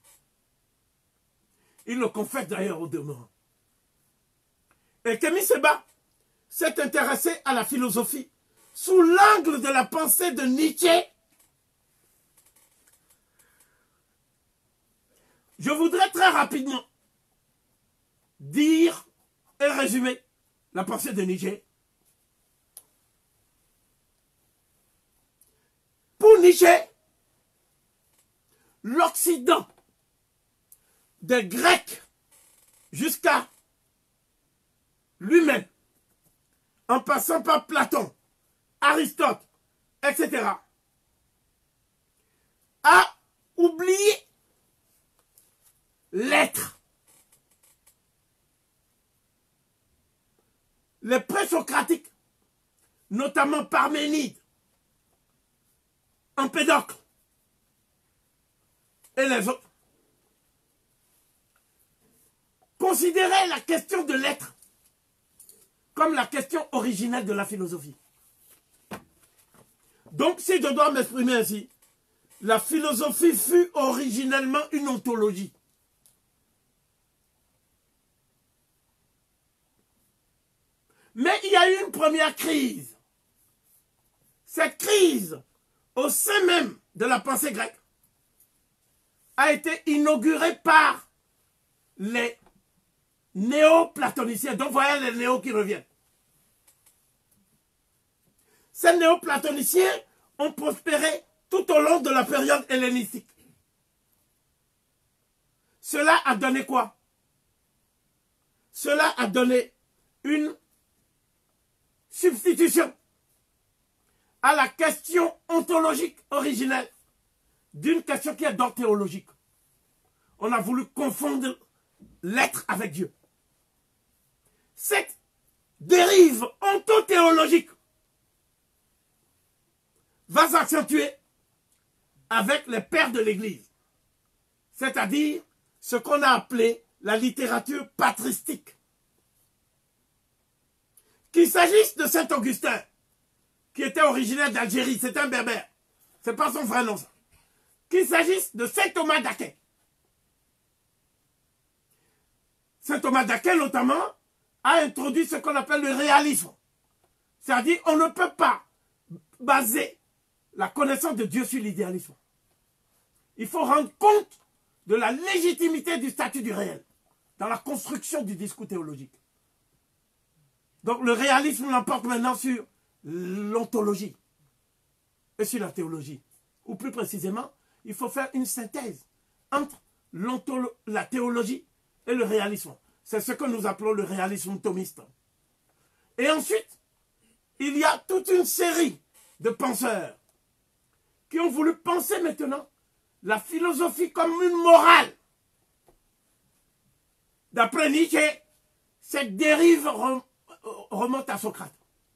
Speaker 2: Il le confesse d'ailleurs au demeurant. Et Kémy Séba s'est intéressé à la philosophie sous l'angle de la pensée de Nietzsche. Je voudrais très rapidement dire et résumer la pensée de Nietzsche. Pour Nietzsche, l'Occident, des Grecs jusqu'à lui-même, en passant par Platon, Aristote, etc., a oublié l'être. Les présocratiques, notamment Parménide, Empédocle et les autres, considéraient la question de l'être comme la question originelle de la philosophie. Donc, si je dois m'exprimer ainsi, la philosophie fut originellement une ontologie. Mais il y a eu une première crise. Cette crise, au sein même de la pensée grecque, a été inaugurée par les néo-platoniciens. Donc, voyez les néo qui reviennent. Ces néo-platoniciens ont prospéré tout au long de la période hellénistique. Cela a donné quoi? Cela a donné une substitution à la question ontologique originelle d'une question qui est d'ordre théologique. On a voulu confondre l'être avec Dieu. Cette dérive ontothéologique va s'accentuer avec les pères de l'Église, c'est-à-dire ce qu'on a appelé la littérature patristique. Qu'il s'agisse de Saint Augustin, qui était originaire d'Algérie, c'est un berbère, c'est pas son vrai nom ça. Qu'il s'agisse de Saint Thomas d'Aquin. Saint Thomas d'Aquin notamment a introduit ce qu'on appelle le réalisme. C'est-à-dire on ne peut pas baser la connaissance de Dieu sur l'idéalisme. Il faut rendre compte de la légitimité du statut du réel dans la construction du discours théologique. Donc le réalisme l'emporte maintenant sur l'ontologie et sur la théologie. Ou plus précisément, il faut faire une synthèse entre la théologie et le réalisme. C'est ce que nous appelons le réalisme thomiste. Et ensuite, il y a toute une série de penseurs qui ont voulu penser maintenant la philosophie comme une morale. D'après Nietzsche, cette dérive remonte à Socrate.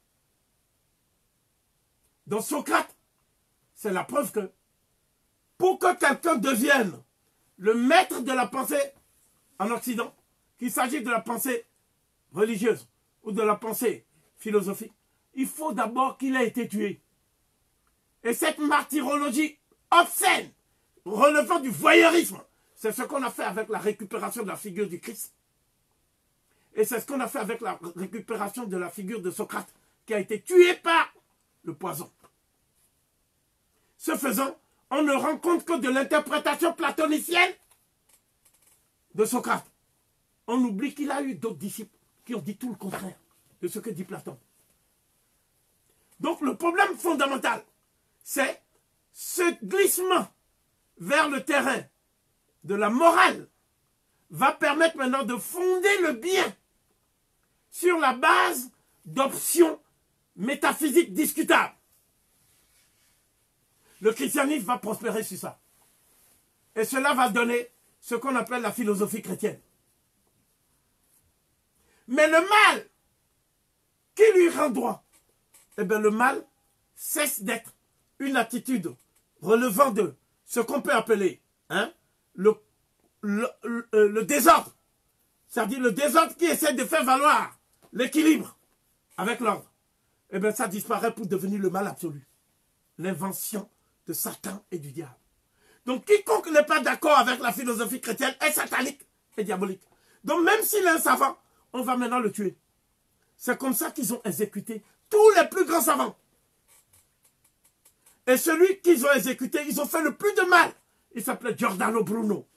Speaker 2: Donc Socrate, c'est la preuve que pour que quelqu'un devienne le maître de la pensée en Occident, qu'il s'agisse de la pensée religieuse ou de la pensée philosophique, il faut d'abord qu'il ait été tué. Et cette martyrologie obscène, relevant du voyeurisme, c'est ce qu'on a fait avec la récupération de la figure du Christ. Et c'est ce qu'on a fait avec la récupération de la figure de Socrate, qui a été tué par le poison. Ce faisant, on ne rend compte que de l'interprétation platonicienne de Socrate. On oublie qu'il a eu d'autres disciples qui ont dit tout le contraire de ce que dit Platon. Donc le problème fondamental, c'est ce glissement vers le terrain de la morale va permettre maintenant de fonder le bien sur la base d'options métaphysiques discutables. Le christianisme va prospérer sur ça. Et cela va donner ce qu'on appelle la philosophie chrétienne. Mais le mal qui lui rend droit, eh bien le mal cesse d'être une attitude relevant de ce qu'on peut appeler le désordre. C'est-à-dire le désordre qui essaie de faire valoir l'équilibre avec l'ordre. Eh bien ça disparaît pour devenir le mal absolu. L'invention de Satan et du diable. Donc quiconque n'est pas d'accord avec la philosophie chrétienne est satanique et diabolique. Donc même s'il est un savant, on va maintenant le tuer. C'est comme ça qu'ils ont exécuté tous les plus grands savants. Et celui qu'ils ont exécuté, ils ont fait le plus de mal. Il s'appelait Giordano Bruno.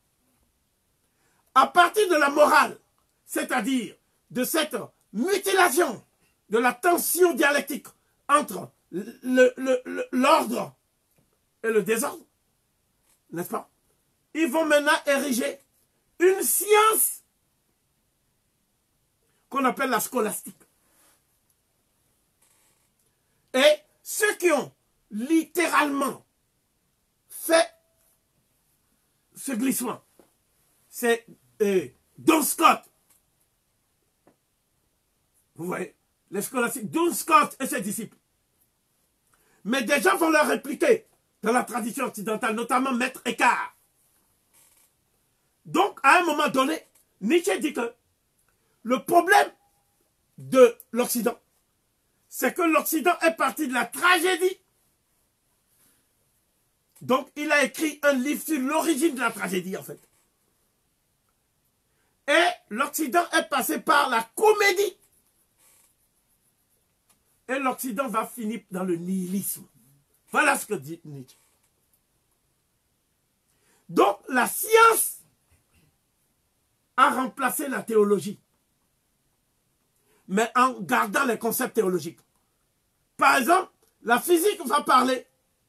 Speaker 2: À partir de la morale, c'est-à-dire de cette mutilation de la tension dialectique entre l'ordre et le désordre, n'est-ce pas? Ils vont maintenant ériger une science qu'on appelle la scolastique. Et ceux qui ont littéralement fait ce glissement, c'est Don Scott. Vous voyez, les scolastiques, Don Scott et ses disciples. Mais des gens vont leur répliquer dans la tradition occidentale, notamment Maître Eckhart. Donc, à un moment donné, Nietzsche dit que le problème de l'Occident, c'est que l'Occident est parti de la tragédie. Donc, il a écrit un livre sur l'origine de la tragédie, en fait. Et l'Occident est passé par la comédie. Et l'Occident va finir dans le nihilisme. Voilà ce que dit Nietzsche. Donc, la science a remplacé la théologie, mais en gardant les concepts théologiques. Par exemple, la physique va parler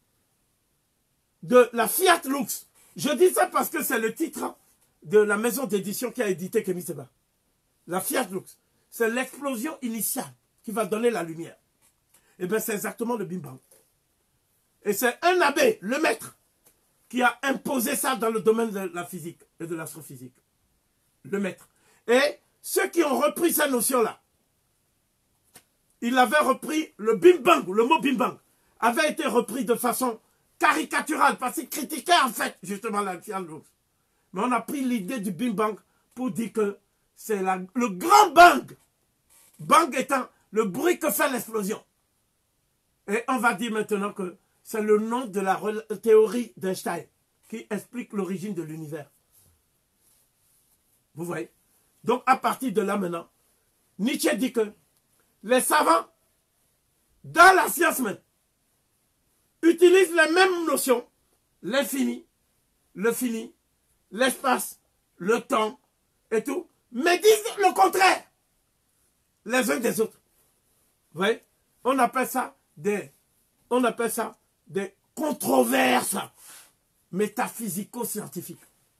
Speaker 2: de la Fiat Lux. Je dis ça parce que c'est le titre de la maison d'édition qui a édité Kémy Séba. La Fiat Lux. C'est l'explosion initiale qui va donner la lumière. Et bien c'est exactement le Big Bang. Et c'est un abbé, le maître, qui a imposé ça dans le domaine de la physique et de l'astrophysique. Le maître. Et ceux qui ont repris cette notion-là, il avait repris le Big Bang, le mot Big Bang, avait été repris de façon caricaturale, parce qu'il critiquait en fait justement la Fiat Lux. Mais on a pris l'idée du Big Bang pour dire que c'est le grand bang. Bang étant le bruit que fait l'explosion. Et on va dire maintenant que c'est le nom de la théorie d'Einstein qui explique l'origine de l'univers. Vous voyez? Donc à partir de là maintenant, Nietzsche dit que les savants, dans la science même, utilisent les mêmes notions, l'infini, le fini, l'espace, le temps et tout, mais disent le contraire les uns des autres. Vous voyez? On appelle ça des controverses métaphysico-scientifiques.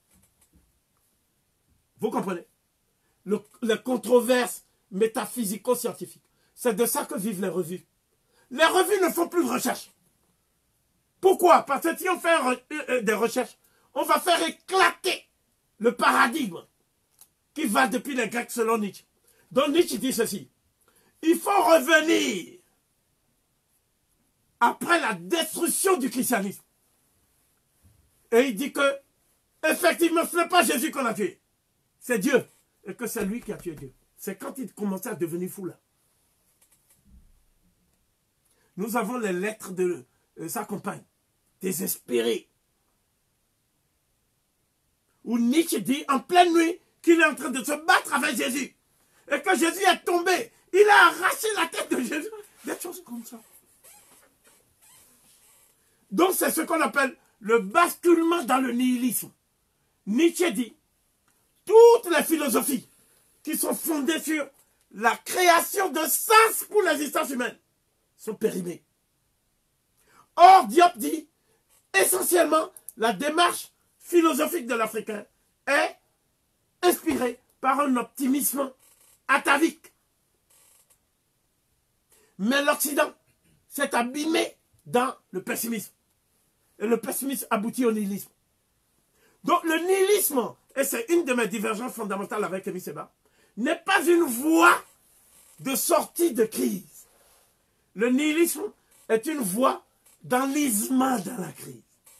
Speaker 2: Vous comprenez? Les controverses métaphysico-scientifiques. C'est de ça que vivent les revues. Les revues ne font plus de recherche. Pourquoi? Parce que si on fait des recherches, on va faire éclater le paradigme qui va depuis les Grecs selon Nietzsche. Donc Nietzsche dit ceci. Il faut revenir après la destruction du christianisme. Et il dit que, effectivement, ce n'est pas Jésus qu'on a tué. C'est Dieu. Et que c'est lui qui a tué Dieu. C'est quand il commençait à devenir fou là. Nous avons les lettres de sa compagne, désespérée, où Nietzsche dit en pleine nuit qu'il est en train de se battre avec Jésus. Et que Jésus est tombé Il a arraché la tête de Jésus. Des choses comme ça. Donc c'est ce qu'on appelle le basculement dans le nihilisme. Nietzsche dit, toutes les philosophies qui sont fondées sur la création de sens pour l'existence humaine sont périmées. Or, Diop dit, essentiellement, la démarche philosophique de l'Africain est inspirée par un optimisme atavique. Mais l'Occident s'est abîmé dans le pessimisme. Et le pessimisme aboutit au nihilisme. Donc le nihilisme, et c'est une de mes divergences fondamentales avec Aimé Seba, n'est pas une voie de sortie de crise. Le nihilisme est une voie d'enlisement dans la crise.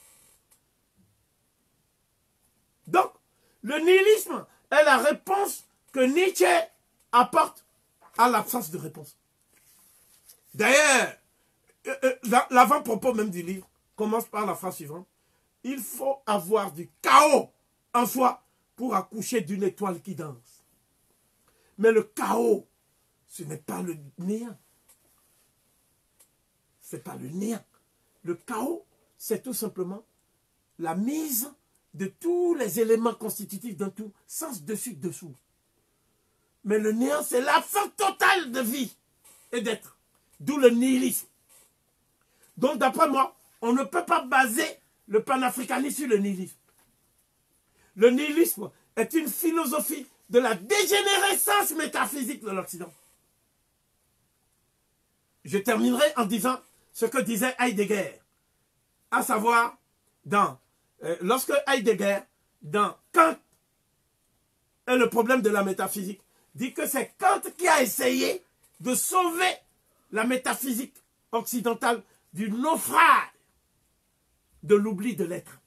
Speaker 2: Donc, le nihilisme est la réponse que Nietzsche apporte à l'absence de réponse. D'ailleurs, l'avant-propos même du livre commence par la phrase suivante. Il faut avoir du chaos en soi pour accoucher d'une étoile qui danse. Mais le chaos, ce n'est pas le néant. Ce n'est pas le néant. Le chaos, c'est tout simplement la mise de tous les éléments constitutifs d'un tout, sans dessus-dessous. Mais le néant, c'est l'absence totale de vie et d'être. D'où le nihilisme. Donc, d'après moi, on ne peut pas baser le panafricanisme sur le nihilisme. Le nihilisme est une philosophie de la dégénérescence métaphysique de l'Occident. Je terminerai en disant ce que disait Heidegger, à savoir, lorsque Heidegger, dans Kant et le problème de la métaphysique, dit que c'est Kant qui a essayé de sauver la métaphysique occidentale du naufrage de l'oubli de l'être.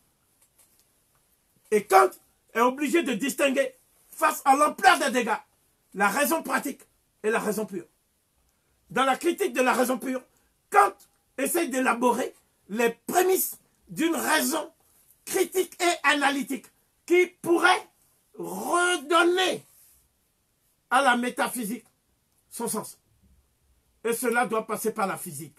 Speaker 2: Et Kant est obligé de distinguer, face à l'ampleur des dégâts, la raison pratique et la raison pure. Dans la critique de la raison pure, Kant essaye d'élaborer les prémices d'une raison critique et analytique qui pourrait redonner à la métaphysique son sens. Et cela doit passer par la physique.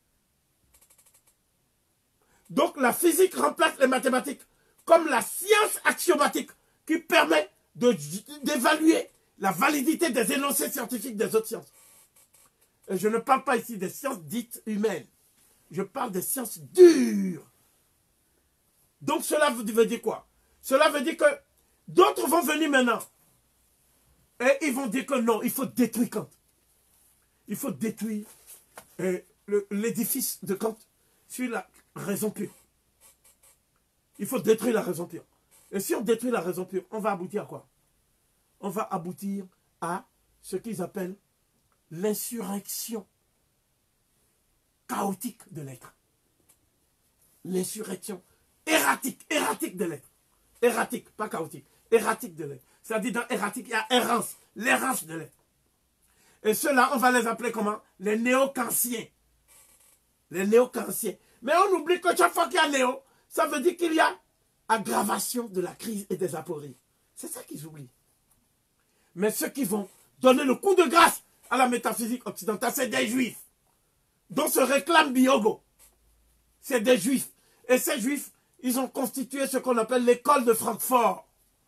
Speaker 2: Donc la physique remplace les mathématiques comme la science axiomatique qui permet d'évaluer la validité des énoncés scientifiques des autres sciences. Et je ne parle pas ici des sciences dites humaines. Je parle des sciences dures. Donc cela veut dire quoi? Cela veut dire que d'autres vont venir maintenant. Et ils vont dire que non, il faut détruire Kant. Il faut détruire l'édifice de Kant sur la raison pure. Il faut détruire la raison pure. Et si on détruit la raison pure, on va aboutir à quoi? On va aboutir à ce qu'ils appellent l'insurrection chaotique de l'être. L'insurrection erratique de l'être. Erratique, pas chaotique. Erratique de l'être. C'est-à-dire dans erratique, il y a errance, l'errance de l'être. Et ceux-là, on va les appeler comment? Les néo-kantiens. Les néo-kantiens. Mais on oublie que chaque fois qu'il y a néo, ça veut dire qu'il y a aggravation de la crise et des apories. C'est ça qu'ils oublient. Mais ceux qui vont donner le coup de grâce à la métaphysique occidentale, c'est des juifs. Dont se réclame Biogo. C'est des juifs. Et ces juifs, ils ont constitué ce qu'on appelle l'école de Francfort.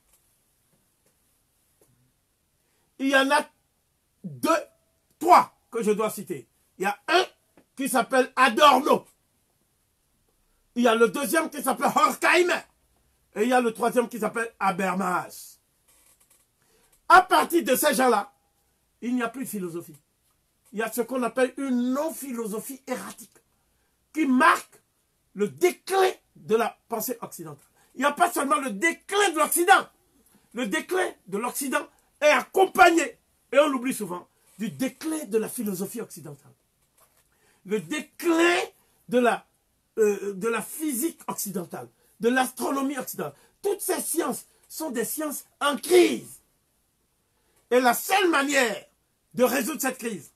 Speaker 2: Il y en a trois que je dois citer. Il y a un qui s'appelle Adorno. Il y a le deuxième qui s'appelle Horkheimer. Et il y a le troisième qui s'appelle Habermas. À partir de ces gens-là, il n'y a plus de philosophie. Il y a ce qu'on appelle une non-philosophie erratique qui marque le déclin de la pensée occidentale. Il n'y a pas seulement le déclin de l'Occident. Le déclin de l'Occident est accompagné, et on l'oublie souvent, du déclin de la philosophie occidentale. Le déclin de la physique occidentale, de l'astronomie occidentale. Toutes ces sciences sont des sciences en crise. Et la seule manière de résoudre cette crise,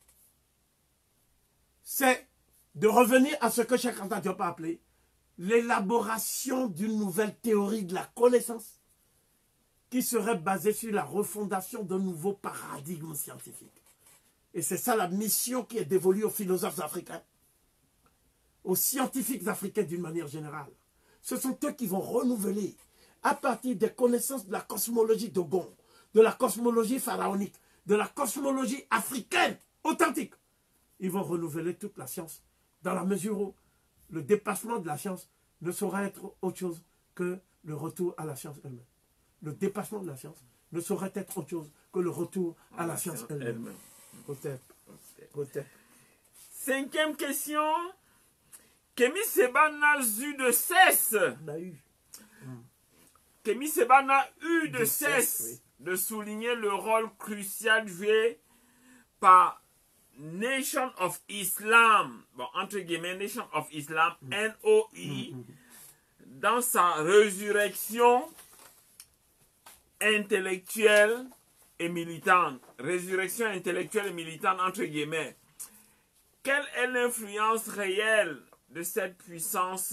Speaker 2: c'est de revenir à ce que Cheikh Anta Diop a appelé l'élaboration d'une nouvelle théorie de la connaissance qui serait basée sur la refondation d'un nouveau paradigme scientifique. Et c'est ça la mission qui est dévolue aux philosophes africains, aux scientifiques africains d'une manière générale. Ce sont eux qui vont renouveler, à partir des connaissances de la cosmologie Dogon, de la cosmologie pharaonique, de la cosmologie africaine authentique. Ils vont renouveler toute la science, dans la mesure où le dépassement de la science ne saurait être autre chose que le retour à la science elle-même. Le dépassement de la science ne saurait être autre chose que le retour à la science elle-même. Peut-être.
Speaker 1: Cinquième question. Kémy Séba n'a eu de cesse. Kémy Séba n'a eu de cesse de souligner le rôle crucial joué par Nation of Islam, bon, entre guillemets, Nation of Islam, NOI, dans sa résurrection intellectuelle et militante. Résurrection intellectuelle et militante, entre guillemets. Quelle est l'influence réelle de cette puissante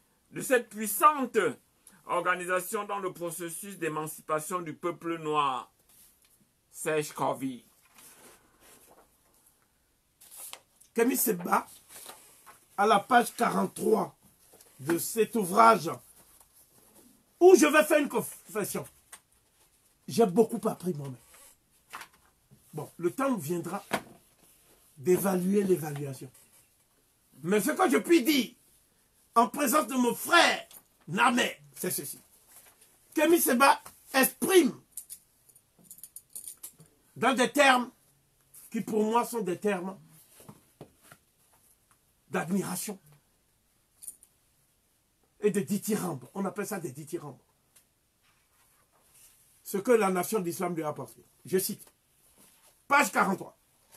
Speaker 1: organisation dans le processus d'émancipation du peuple noir? Serge Kavi.
Speaker 2: Kémy Séba, à la page 43 de cet ouvrage, où je vais faire une confession. J'ai beaucoup appris moi-même. Bon, le temps viendra d'évaluer l'évaluation. Mais ce que je puis dire, en présence de mon frère Namé, c'est ceci. Kémy Séba exprime, dans des termes qui pour moi sont des termes d'admiration et de dithyrambe. On appelle ça des dithyrambes. Ce que la nation d'islam lui a apporté. Je cite. Page 43.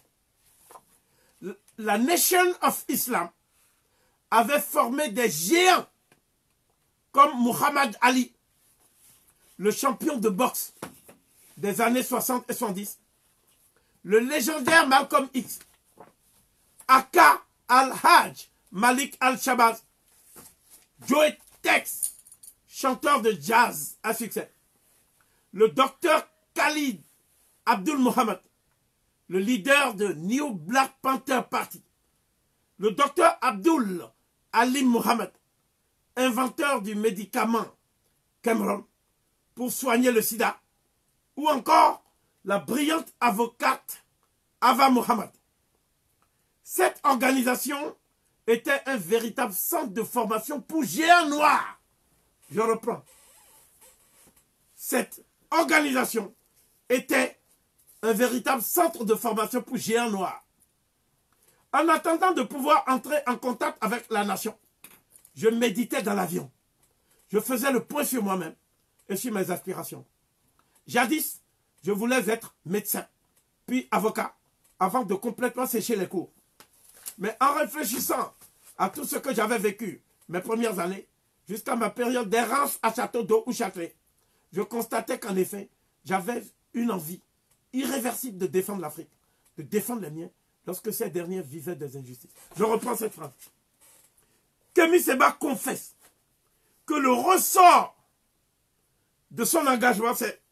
Speaker 2: La Nation of Islam avait formé des géants comme Muhammad Ali, le champion de boxe des années 60 et 70, le légendaire Malcolm X, Aka Al-Hajj Malik Al-Shabazz, Joe Tex, chanteur de jazz à succès, le docteur Khalid Abdul Mohammed, le leader de New Black Panther Party, le docteur Abdul Alim Mohammed, inventeur du médicament Cameron pour soigner le sida, ou encore la brillante avocate Ava Mohammed. Cette organisation était un véritable centre de formation pour géants noirs. Je reprends. Cette organisation était un véritable centre de formation pour géants noirs. En attendant de pouvoir entrer en contact avec la nation, je méditais dans l'avion. Je faisais le point sur moi-même et sur mes aspirations. Jadis, je voulais être médecin, puis avocat, avant de complètement sécher les cours. Mais en réfléchissant à tout ce que j'avais vécu mes premières années, jusqu'à ma période d'errance à Château d'Eau ou Châtelet, je constatais qu'en effet, j'avais une envie irréversible de défendre l'Afrique, de défendre les miens, lorsque ces derniers vivaient des injustices. Je reprends cette phrase. Kémy Séba confesse que le ressort de son engagement, c'est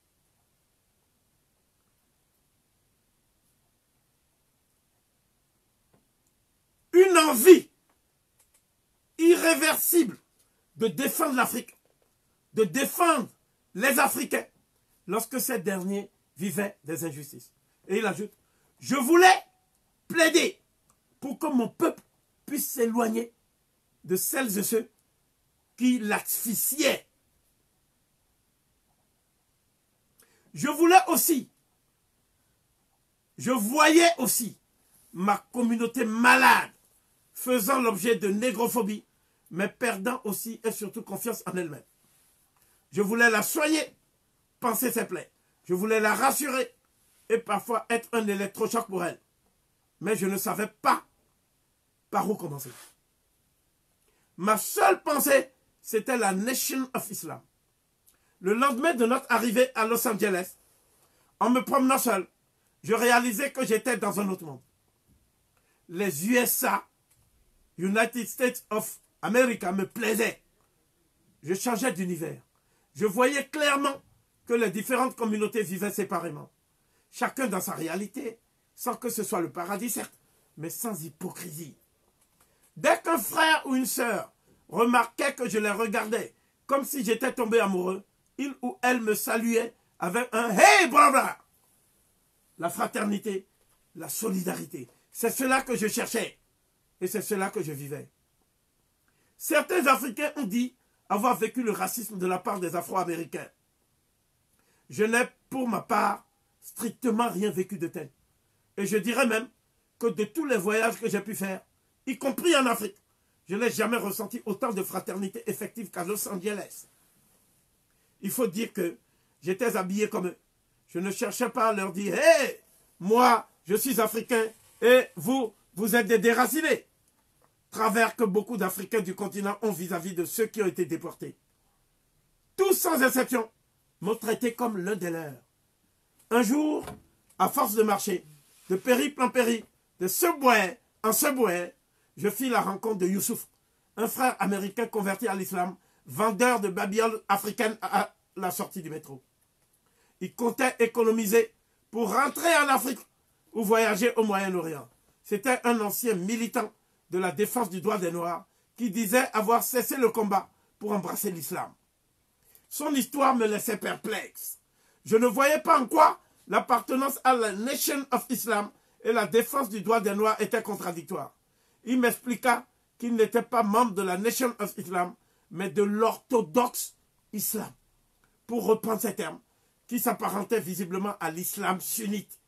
Speaker 2: une envie irréversible de défendre l'Afrique, de défendre les Africains, lorsque ces derniers vivaient des injustices. Et il ajoute, je voulais plaider pour que mon peuple puisse s'éloigner de celles et ceux qui l'asphyxiaient. Je voyais aussi ma communauté malade, faisant l'objet de négrophobie, mais perdant aussi et surtout confiance en elle-même. Je voulais la soigner, panser ses plaies. Je voulais la rassurer et parfois être un électrochoc pour elle. Mais je ne savais pas par où commencer. Ma seule pensée, c'était la Nation of Islam. Le lendemain de notre arrivée à Los Angeles, en me promenant seul, je réalisais que j'étais dans un autre monde. Les USA, United States of America, me plaisaient. Je changeais d'univers. Je voyais clairement que les différentes communautés vivaient séparément. Chacun dans sa réalité, sans que ce soit le paradis, certes, mais sans hypocrisie. Dès qu'un frère ou une sœur remarquait que je les regardais comme si j'étais tombé amoureux, il ou elle me saluait avec un « Hey, brother !» La fraternité, la solidarité, c'est cela que je cherchais et c'est cela que je vivais. Certains Africains ont dit avoir vécu le racisme de la part des Afro-Américains. Je n'ai pour ma part strictement rien vécu de tel. Et je dirais même que de tous les voyages que j'ai pu faire, y compris en Afrique, je n'ai jamais ressenti autant de fraternité effective qu'à Los Angeles. Il faut dire que j'étais habillé comme eux. Je ne cherchais pas à leur dire « Hey, moi, je suis africain et vous, vous êtes des déracinés ». Travers que beaucoup d'Africains du continent ont vis-à-vis de ceux qui ont été déportés. Tous sans exception m'ont traité comme l'un des leurs. Un jour, à force de marcher, de périple en périple, de subway en subway, je fis la rencontre de Youssouf, un frère américain converti à l'islam, vendeur de babioles africaines à la sortie du métro. Il comptait économiser pour rentrer en Afrique ou voyager au Moyen-Orient. C'était un ancien militant de la défense du droit des Noirs qui disait avoir cessé le combat pour embrasser l'islam. Son histoire me laissait perplexe. Je ne voyais pas en quoi l'appartenance à la Nation of Islam et la défense du droit des Noirs étaient contradictoires. Il m'expliqua qu'il n'était pas membre de la Nation of Islam, mais de l'orthodoxe islam, pour reprendre ces termes, qui s'apparentait visiblement à l'islam sunnite.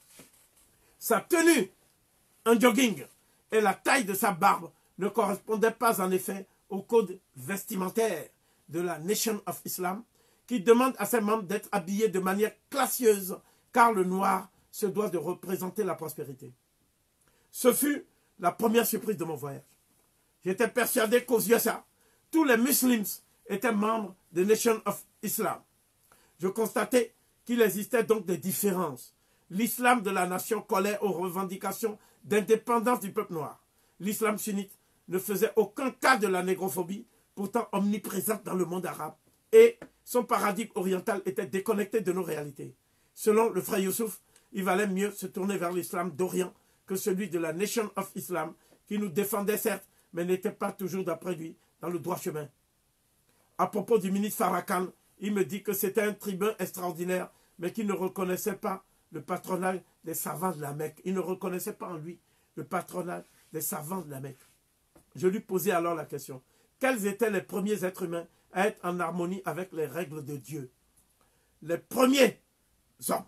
Speaker 2: Sa tenue, un jogging, et la taille de sa barbe ne correspondaient pas en effet au code vestimentaire de la Nation of Islam, qui demande à ses membres d'être habillés de manière classieuse, car le noir se doit de représenter la prospérité. Ce fut la première surprise de mon voyage. J'étais persuadé qu'aux USA, tous les musulmans étaient membres de Nation of Islam. Je constatais qu'il existait donc des différences. L'islam de la nation collait aux revendications d'indépendance du peuple noir. L'islam sunnite ne faisait aucun cas de la négrophobie, pourtant omniprésente dans le monde arabe, et son paradigme oriental était déconnecté de nos réalités. Selon le frère Youssouf, il valait mieux se tourner vers l'islam d'Orient que celui de la Nation of Islam, qui nous défendait certes, mais n'était pas toujours d'après lui dans le droit chemin. À propos du ministre Farrakhan, il me dit que c'était un tribun extraordinaire, mais qu'il ne reconnaissait pas le patronage des savants de la Mecque. Il ne reconnaissait pas en lui le patronage des savants de la Mecque. Je lui posais alors la question, quels étaient les premiers êtres humains à être en harmonie avec les règles de Dieu? Les premiers hommes.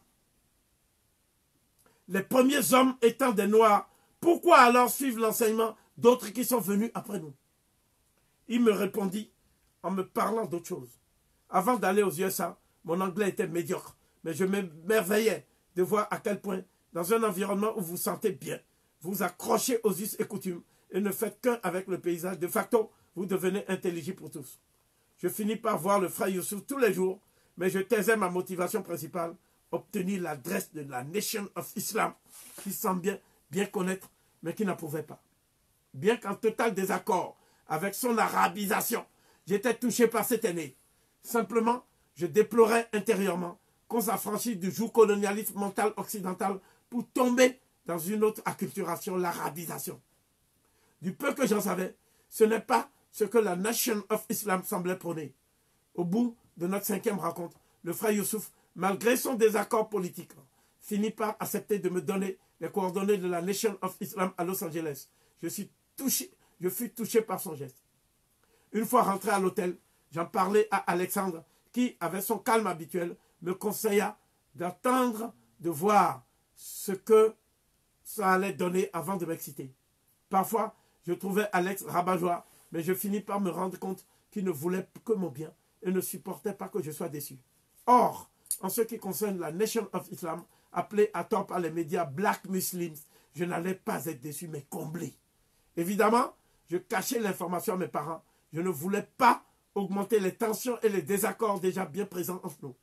Speaker 2: Les premiers hommes étant des Noirs, pourquoi alors suivre l'enseignement d'autres qui sont venus après nous? Il me répondit en me parlant d'autre chose. Avant d'aller aux USA, mon anglais était médiocre, mais je m'émerveillais de voir à quel point, dans un environnement où vous vous sentez bien, vous accrochez aux us et coutumes et ne faites qu'un avec le paysage. De facto, vous devenez intelligible pour tous. Je finis par voir le frère Youssouf tous les jours, mais je taisais ma motivation principale, obtenir l'adresse de la Nation of Islam, qui semblait bien connaître, mais qui n'approuvait pas. Bien qu'en total désaccord avec son arabisation, j'étais touché par cette aînée. Simplement, je déplorais intérieurement qu'on s'affranchisse du joug colonialiste mental occidental pour tomber dans une autre acculturation, l'arabisation. Du peu que j'en savais, ce n'est pas ce que la Nation of Islam semblait prôner. Au bout de notre 5e rencontre, le frère Youssouf, malgré son désaccord politique, finit par accepter de me donner les coordonnées de la Nation of Islam à Los Angeles. Je fus touché par son geste. Une fois rentré à l'hôtel, j'en parlais à Alexandre, qui, avec son calme habituel, me conseilla d'attendre de voir ce que ça allait donner avant de m'exciter. Parfois, je trouvais Alex rabat-joie, mais je finis par me rendre compte qu'il ne voulait que mon bien et ne supportait pas que je sois déçu. Or, en ce qui concerne la Nation of Islam, appelée à tort par les médias Black Muslims, je n'allais pas être déçu, mais comblé. Évidemment, je cachais l'information à mes parents. Je ne voulais pas augmenter les tensions et les désaccords déjà bien présents entre nous.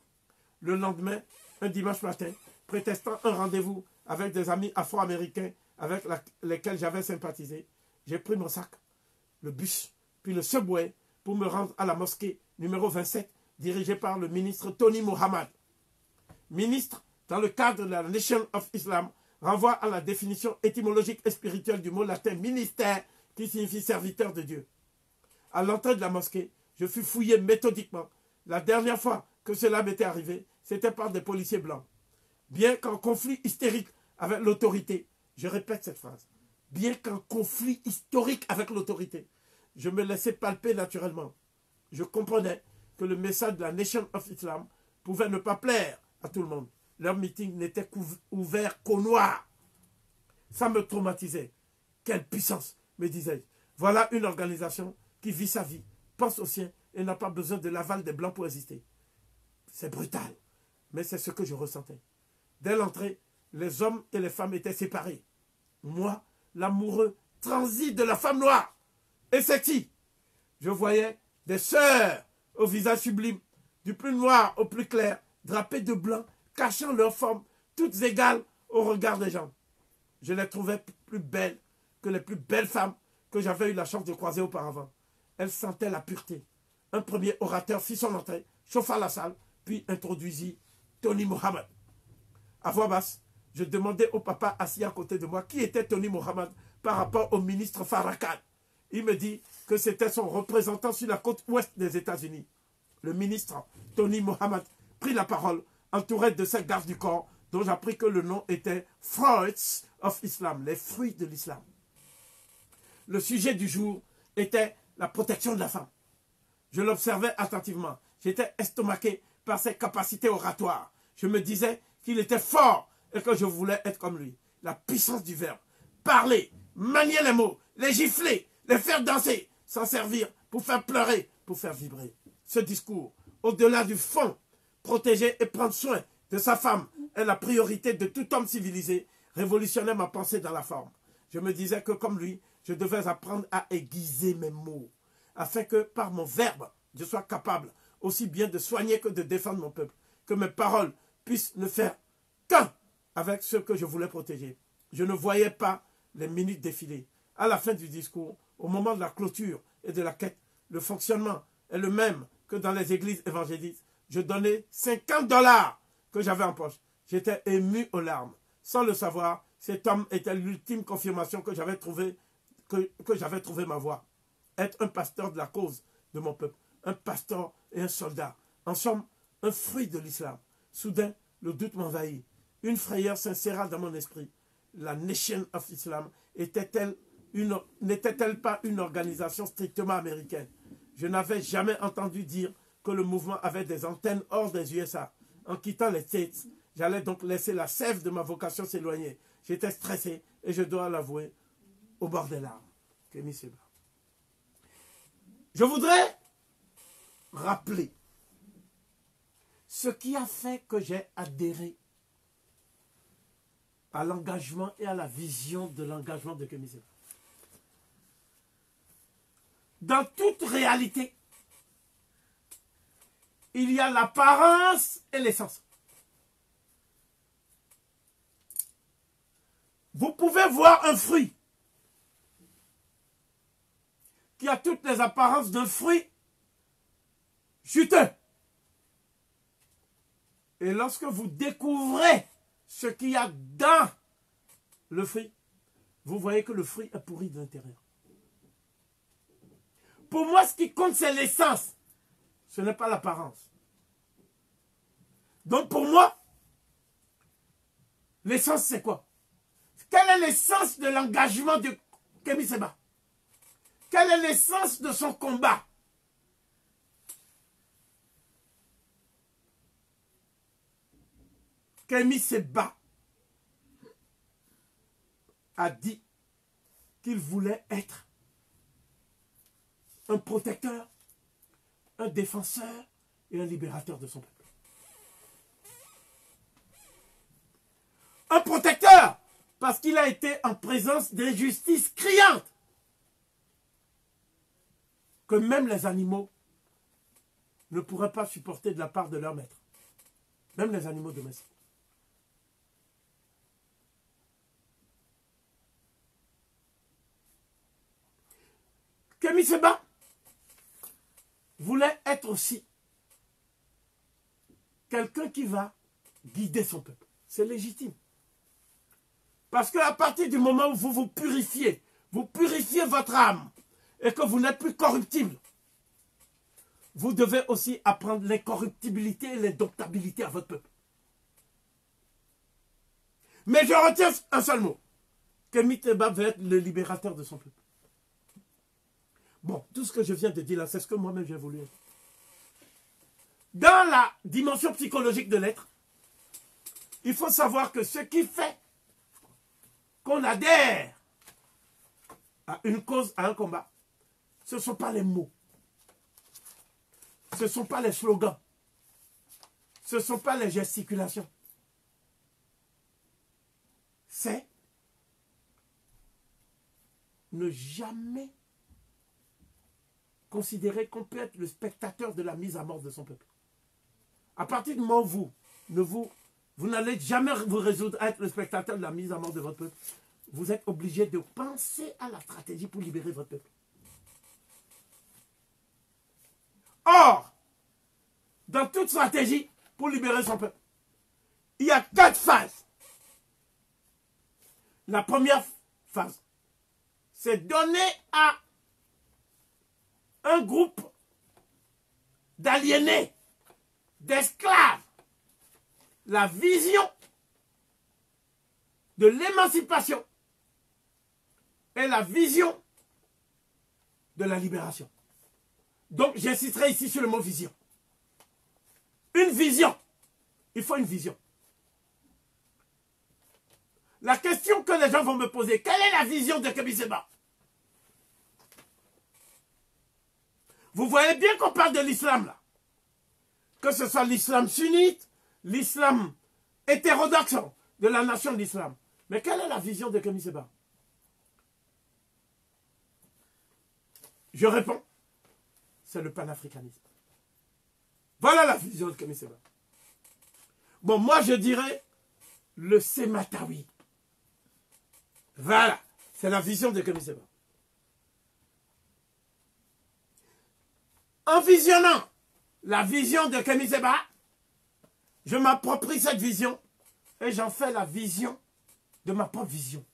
Speaker 2: Le lendemain, un dimanche matin, prétextant un rendez-vous avec des amis afro-américains avec lesquels j'avais sympathisé, j'ai pris mon sac, le bus, puis le subway pour me rendre à la mosquée numéro 27, dirigée par le ministre Tony Mohammed. Ministre dans le cadre de la Nation of Islam, renvoie à la définition étymologique et spirituelle du mot latin ministère, qui signifie serviteur de Dieu. À l'entrée de la mosquée, je fus fouillé méthodiquement. La dernière fois que cela m'était arrivé, c'était par des policiers blancs. Bien qu'en conflit hystérique avec l'autorité, je répète cette phrase, bien qu'en conflit historique avec l'autorité, je me laissais palper naturellement. Je comprenais que le message de la Nation of Islam pouvait ne pas plaire à tout le monde. Leur meeting n'était ouvert qu'aux Noirs. Ça me traumatisait. Quelle puissance, me disais-je. Voilà une organisation qui vit sa vie, pense au sien et n'a pas besoin de l'aval des Blancs pour exister. C'est brutal, mais c'est ce que je ressentais. Dès l'entrée, les hommes et les femmes étaient séparés. Moi, l'amoureux transi de la femme noire et sexy. Je voyais des sœurs au visage sublime, du plus noir au plus clair, drapées de blanc, cachant leurs formes, toutes égales au regard des gens. Je les trouvais plus belles que les plus belles femmes que j'avais eu la chance de croiser auparavant. Elles sentaient la pureté. Un premier orateur fit son entrée, chauffa la salle, puis introduisit Tony Mohammed. À voix basse, je demandais au papa assis à côté de moi qui était Tony Mohammed par rapport au ministre Farrakhan. Il me dit que c'était son représentant sur la côte ouest des États-Unis. Le ministre Tony Mohammed prit la parole, entouré de ses gardes du corps, dont j'appris que le nom était Fruits of Islam, les fruits de l'islam. Le sujet du jour était la protection de la femme. Je l'observais attentivement. J'étais estomaqué par ses capacités oratoires. Je me disais qu'il était fort et que je voulais être comme lui. La puissance du verbe. Parler, manier les mots, les gifler, les faire danser, s'en servir pour faire pleurer, pour faire vibrer. Ce discours, au-delà du fond, protéger et prendre soin de sa femme est la priorité de tout homme civilisé, révolutionnait ma pensée dans la forme. Je me disais que comme lui, je devais apprendre à aiguiser mes mots, afin que par mon verbe, je sois capable aussi bien de soigner que de défendre mon peuple, que mes paroles puissent ne faire qu'un avec ceux que je voulais protéger. Je ne voyais pas les minutes défiler. À la fin du discours, au moment de la clôture et de la quête, le fonctionnement est le même que dans les églises évangélistes. Je donnais $50 que j'avais en poche. J'étais ému aux larmes. Sans le savoir, cet homme était l'ultime confirmation que j'avais trouvé ma voie. Être un pasteur de la cause de mon peuple. Un pasteur et un soldat. En somme, un fruit de l'islam. Soudain, le doute m'envahit. Une frayeur s'inséra dans mon esprit. La Nation of Islam n'était-elle pas une organisation strictement américaine? Je n'avais jamais entendu dire que le mouvement avait des antennes hors des USA. En quittant les States, j'allais donc laisser la sève de ma vocation s'éloigner. J'étais stressé et je dois l'avouer, au bord des larmes. Je voudrais rappeler ce qui a fait que j'ai adhéré à l'engagement et à la vision de l'engagement de Kémy Séba. Dans toute réalité, il y a l'apparence et l'essence. Vous pouvez voir un fruit qui a toutes les apparences d'un fruit juteux. Et lorsque vous découvrez ce qu'il y a dans le fruit, vous voyez que le fruit est pourri de l'intérieur. Pour moi, ce qui compte, c'est l'essence. Ce n'est pas l'apparence. Donc pour moi, l'essence c'est quoi? Quelle est l'essence de l'engagement de Kémy Séba? Quelle est l'essence de son combat? Kémy Séba a dit qu'il voulait être un protecteur, un défenseur et un libérateur de son peuple. Un protecteur, parce qu'il a été en présence d'injustices criantes, que même les animaux ne pourraient pas supporter de la part de leur maître. Même les animaux domestiques. Kémy Séba voulait être aussi quelqu'un qui va guider son peuple. C'est légitime. Parce qu'à partir du moment où vous vous purifiez votre âme, et que vous n'êtes plus corruptible, vous devez aussi apprendre l'incorruptibilité et l'indomptabilité à votre peuple. Mais je retiens un seul mot. Kémy Séba va être le libérateur de son peuple. Bon, tout ce que je viens de dire là, c'est ce que moi-même j'ai voulu être. Dans la dimension psychologique de l'être, il faut savoir que ce qui fait qu'on adhère à une cause, à un combat, ce ne sont pas les mots. Ce ne sont pas les slogans. Ce ne sont pas les gesticulations. C'est ne jamais considérer qu'on peut être le spectateur de la mise à mort de son peuple. À partir du moment où vous n'allez jamais vous résoudre à être le spectateur de la mise à mort de votre peuple, vous êtes obligé de penser à la stratégie pour libérer votre peuple. Or, dans toute stratégie pour libérer son peuple, il y a 4 phases. La première phase, c'est donner à un groupe d'aliénés, d'esclaves, la vision de l'émancipation et la vision de la libération. Donc, j'insisterai ici sur le mot vision. Une vision. Il faut une vision. La question que les gens vont me poser, quelle est la vision de Kémy Séba? Vous voyez bien qu'on parle de l'islam là. Que ce soit l'islam sunnite, l'islam hétérodoxe de la nation de l'islam. Mais quelle est la vision de Kémy Séba? Je réponds, c'est le panafricanisme. Voilà la vision de Kémy Séba. Bon, moi je dirais le Sématawi. Voilà, c'est la vision de Kémy Séba. En visionnant la vision de Kémy Séba, je m'approprie cette vision et j'en fais la vision de ma propre vision.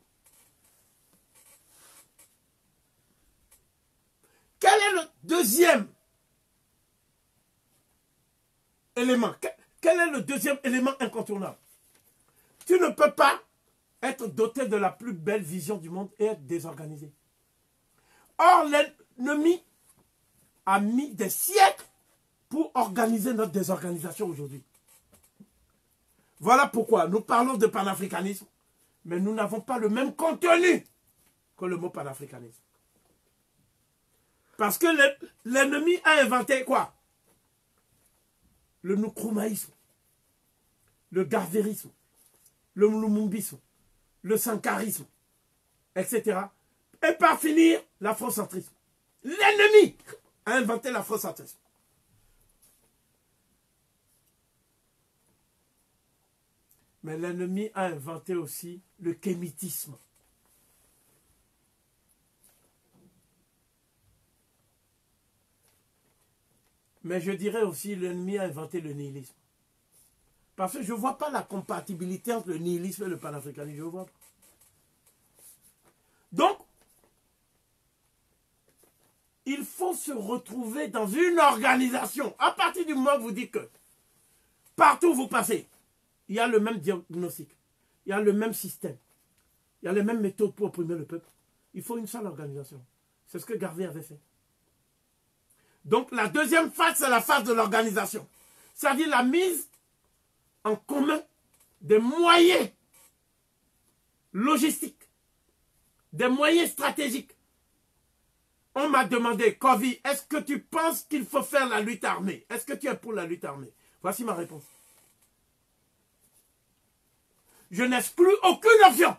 Speaker 2: Quel est le deuxième élément? Quel est le deuxième élément incontournable? Tu ne peux pas être doté de la plus belle vision du monde et être désorganisé. Or, l'ennemi a mis des siècles pour organiser notre désorganisation aujourd'hui. Voilà pourquoi nous parlons de panafricanisme, mais nous n'avons pas le même contenu que le mot panafricanisme. Parce que l'ennemi a inventé quoi? Le Nkrumahisme, le Garverisme, le Lumumbisme, le Sankarisme, etc. Et par finir, l'afrocentrisme. L'ennemi a inventé l'afrocentrisme. Mais l'ennemi a inventé aussi le kémitisme. Mais je dirais aussi l'ennemi a inventé le nihilisme. Parce que je ne vois pas la compatibilité entre le nihilisme et le panafricanisme. Je ne vois pas. Donc, il faut se retrouver dans une organisation. À partir du moment où vous dites que partout où vous passez, il y a le même diagnostic, il y a le même système, il y a les mêmes méthodes pour opprimer le peuple. Il faut une seule organisation. C'est ce que Garvey avait fait. Donc la deuxième phase, c'est la phase de l'organisation. C'est-à-dire la mise en commun des moyens logistiques, des moyens stratégiques. On m'a demandé, Kovi, est-ce que tu penses qu'il faut faire la lutte armée? Est-ce que tu es pour la lutte armée? Voici ma réponse. Je n'exclus aucune option.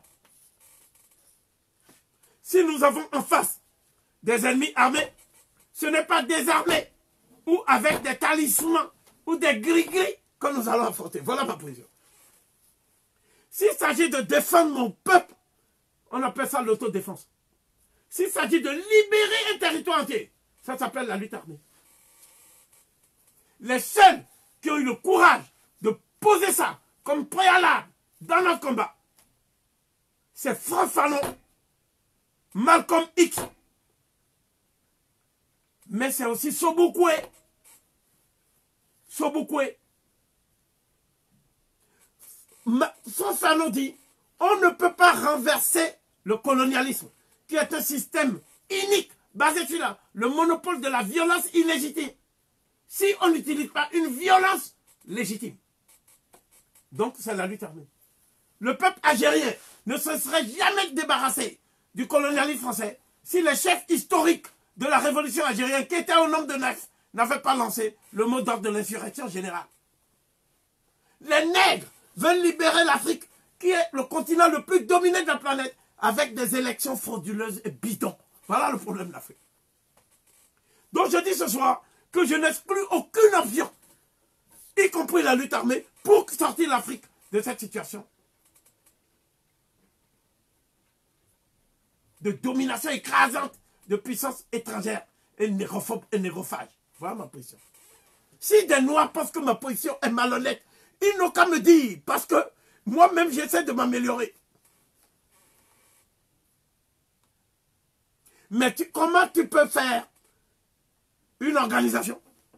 Speaker 2: Si nous avons en face des ennemis armés, ce n'est pas désarmés ou avec des talismans ou des gris-gris que nous allons affronter. Voilà ma position. S'il s'agit de défendre mon peuple, on appelle ça l'autodéfense. S'il s'agit de libérer un territoire entier, ça s'appelle la lutte armée. Les seuls qui ont eu le courage de poser ça comme préalable dans notre combat, c'est Front Fanon, Malcolm X, mais c'est aussi Sobukwe. Sobukwe. Front Fanon dit, on ne peut pas renverser le colonialisme, qui est un système unique, basé sur le monopole de la violence illégitime, si on n'utilise pas une violence légitime. Donc c'est la lutte armée. Le peuple algérien ne se serait jamais débarrassé du colonialisme français si les chefs historiques de la révolution algérienne, qui étaient au nombre de 9, n'avaient pas lancé le mot d'ordre de l'insurrection générale. Les nègres veulent libérer l'Afrique, qui est le continent le plus dominé de la planète, avec des élections frauduleuses et bidons. Voilà le problème de l'Afrique. Donc je dis ce soir que je n'exclus aucune option, y compris la lutte armée, pour sortir l'Afrique de cette situation de domination écrasante de puissances étrangères et négrophobes et négrophages. Voilà ma position. Si des Noirs pensent que ma position est malhonnête, ils n'ont qu'à me dire, parce que moi-même j'essaie de m'améliorer. Mais comment tu peux faire une organisation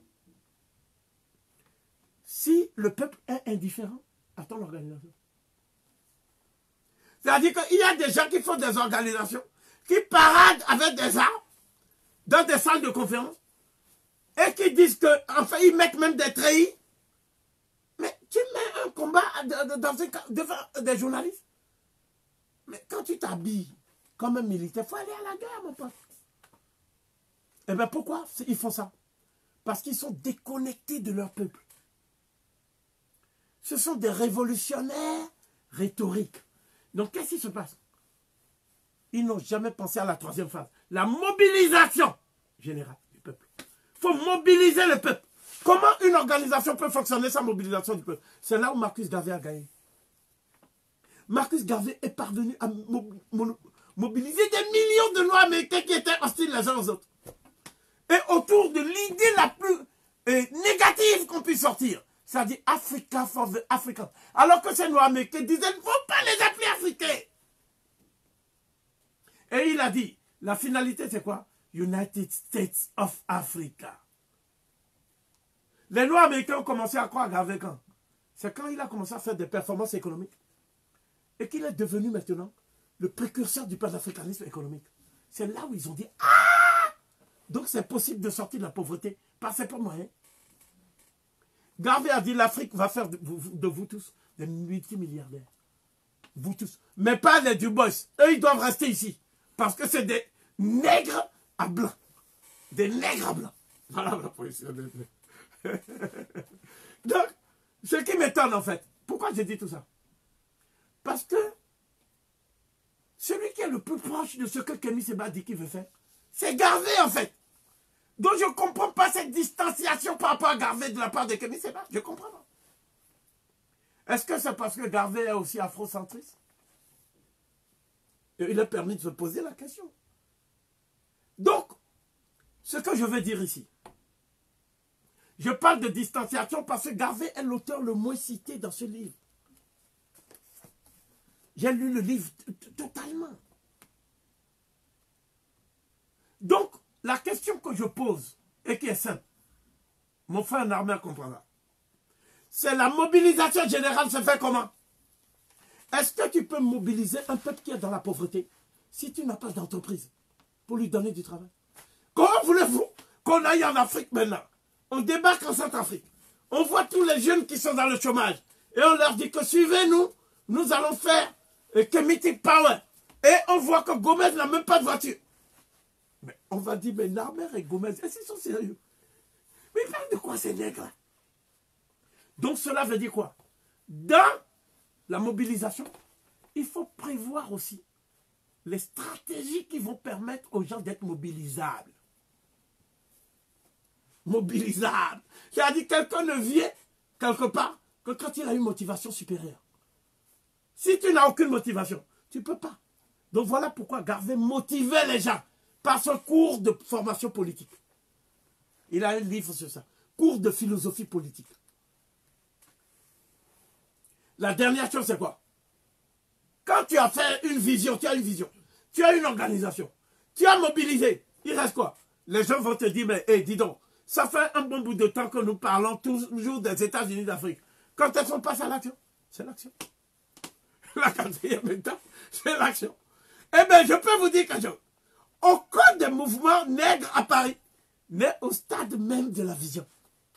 Speaker 2: si le peuple est indifférent à ton organisation? C'est-à-dire qu'il y a des gens qui font des organisations, qui paradent avec des armes dans des salles de conférence et qui disent qu'enfin ils mettent même des treillis. Mais tu mets un combat devant des journalistes. Mais quand tu t'habilles comme un militaire, il faut aller à la guerre, mon pote. Eh bien pourquoi ils font ça? Parce qu'ils sont déconnectés de leur peuple. Ce sont des révolutionnaires rhétoriques. Donc qu'est-ce qui se passe? Ils n'ont jamais pensé à la troisième phase. La mobilisation générale du peuple. Il faut mobiliser le peuple. Comment une organisation peut fonctionner sans mobilisation du peuple? C'est là où Marcus Garvey a gagné. Marcus Garvey est parvenu à mobiliser des millions de Noirs américains qui étaient hostiles les uns aux autres. Et autour de l'idée la plus négative qu'on puisse sortir, c'est-à-dire Africa for the Africans. Alors que ces Noirs américains disaient, il ne faut pas les appeler Africains. Et il a dit, la finalité c'est quoi? United States of Africa. Les Noirs américains ont commencé à croire à Garvey quand? C'est quand il a commencé à faire des performances économiques. Et qu'il est devenu maintenant le précurseur du panafricanisme économique. C'est là où ils ont dit, ah! Donc c'est possible de sortir de la pauvreté par ses propres moyens. Garvey a dit, l'Afrique va faire de vous tous des multimilliardaires. Vous tous. Mais pas les Du Bois. Eux, ils doivent rester ici. Parce que c'est des nègres à blanc. Des nègres à blanc. Voilà la position de Donc, ce qui m'étonne en fait, pourquoi j'ai dit tout ça? Parce que celui qui est le plus proche de ce que Kémy Séba dit qu'il veut faire, c'est Garvey en fait. Donc je ne comprends pas cette distanciation par rapport à Garvey de la part de Kémy Séba. Je ne comprends pas. Est-ce que c'est parce que Garvey est aussi afrocentriste? Et il a permis de se poser la question. Donc, ce que je veux dire ici, je parle de distanciation parce que Garvey est l'auteur le moins cité dans ce livre. J'ai lu le livre totalement. Donc, la question que je pose, et qui est simple, mon frère Narmer comprendra, c'est la mobilisation générale se fait comment? Est-ce que tu peux mobiliser un peuple qui est dans la pauvreté si tu n'as pas d'entreprise pour lui donner du travail? Comment voulez-vous qu'on aille en Afrique maintenant? On débarque en Centrafrique. On voit tous les jeunes qui sont dans le chômage. Et on leur dit que suivez-nous, nous allons faire Kemetic Power. Et on voit que Gomez n'a même pas de voiture. Mais on va dire, mais Narmer et Gomez, est-ce qu'ils sont sérieux? Mais ils parlent de quoi ces nègres? Donc cela veut dire quoi? Dans la mobilisation, il faut prévoir aussi les stratégies qui vont permettre aux gens d'être mobilisables. Mobilisable. C'est-à-dire quelqu'un ne vient quelque part que quand il a une motivation supérieure. Si tu n'as aucune motivation, tu ne peux pas. Donc voilà pourquoi Garvey motivait les gens par ce cours de formation politique. Il a un livre sur ça. Cours de philosophie politique. La dernière chose, c'est quoi? Quand Quand tu as fait une vision, tu as une vision. Tu as une organisation. Tu as mobilisé. Il reste quoi? Les gens vont te dire, mais hey, dis donc, ça fait un bon bout de temps que nous parlons toujours des États-Unis d'Afrique. Quand elles sont passées à l'action, c'est l'action. La quatrième étape, c'est l'action. Eh bien, je peux vous dire quelque chose. Aucun des mouvements nègres à Paris n'est au stade même de la vision.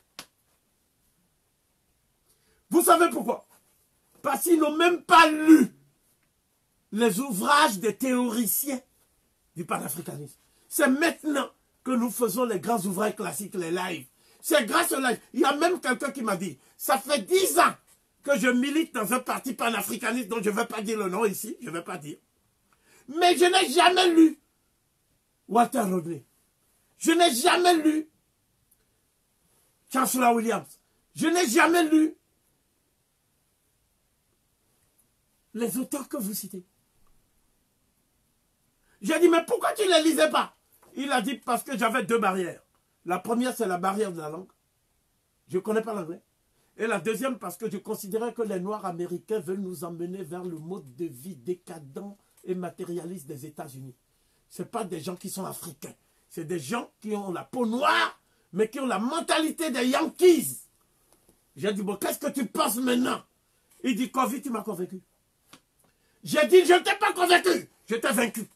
Speaker 2: Vous savez pourquoi? Parce qu'ils n'ont même pas lu les ouvrages des théoriciens du panafricanisme. C'est maintenant que nous faisons les grands ouvrages classiques, les lives. C'est grâce aux lives. Il y a même quelqu'un qui m'a dit, ça fait 10 ans que je milite dans un parti panafricaniste dont je ne vais pas dire le nom ici, je ne vais pas dire. Mais je n'ai jamais lu Walter Rodney. Je n'ai jamais lu Chancellor Williams. Je n'ai jamais lu les auteurs que vous citez. J'ai dit, mais pourquoi tu ne les lisais pas? Il a dit, parce que j'avais 2 barrières. La première, c'est la barrière de la langue. Je ne connais pas l'anglais. Et la deuxième, parce que je considérais que les Noirs américains veulent nous emmener vers le mode de vie décadent et matérialiste des États-Unis. Ce pas des gens qui sont africains. C'est des gens qui ont la peau noire, mais qui ont la mentalité des Yankees. J'ai dit, bon, qu'est-ce que tu penses maintenant? Il dit, Covid, tu m'as convaincu. J'ai dit, je ne t'ai pas convaincu, je t'ai vaincu.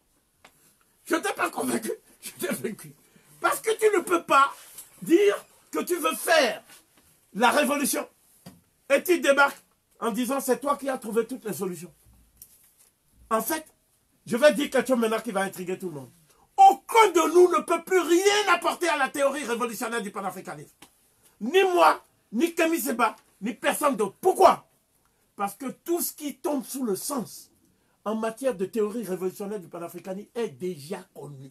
Speaker 2: Je ne t'ai pas convaincu, je t'ai vaincu. Parce que tu ne peux pas dire que tu veux faire la révolution. Et tu débarques en disant, c'est toi qui as trouvé toutes les solutions. En fait, je vais dire quelque chose maintenant qui va intriguer tout le monde. Aucun de nous ne peut plus rien apporter à la théorie révolutionnaire du panafricanisme. Ni moi, ni Kémy Séba, ni personne d'autre. Pourquoi? Parce que tout ce qui tombe sous le sens en matière de théorie révolutionnaire du panafricanisme est déjà connu.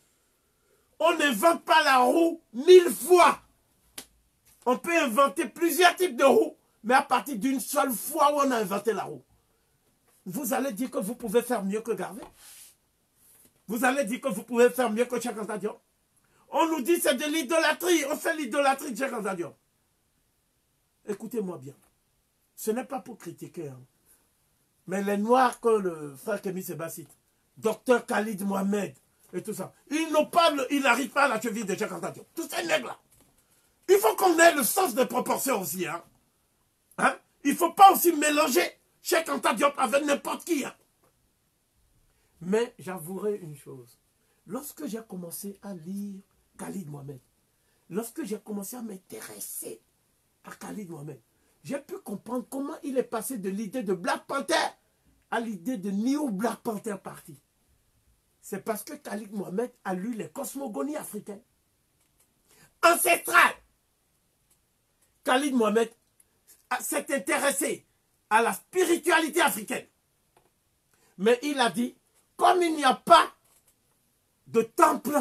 Speaker 2: On n'invente pas la roue 1000 fois. On peut inventer plusieurs types de roues, mais à partir d'une seule fois où on a inventé la roue. Vous allez dire que vous pouvez faire mieux que Garvey. Vous allez dire que vous pouvez faire mieux que Cheikh Anta Diop. On nous dit que c'est de l'idolâtrie. On fait l'idolâtrie de Cheikh Anta Diop. Écoutez-moi bien. Ce n'est pas pour critiquer. Hein. Mais les Noirs que le frère Kémy Séba cite, Dr Khalid Mohamed et tout ça, ils n'arrivent pas à la cheville de Cheikh Anta Diop. Tous ces nègres-là. Il faut qu'on ait le sens des proportions aussi. Hein. Il ne faut pas aussi mélanger Cheikh Anta Diop avec n'importe qui. Hein. Mais j'avouerai une chose. Lorsque j'ai commencé à lire Khalid Mohamed, lorsque j'ai commencé à m'intéresser à Khalid Mohamed, j'ai pu comprendre comment il est passé de l'idée de Black Panther à l'idée de New Black Panther Party. C'est parce que Khalid Mohamed a lu les cosmogonies africaines. Ancestrales. Khalid Mohamed s'est intéressé à la spiritualité africaine. Mais il a dit, comme il n'y a pas de temple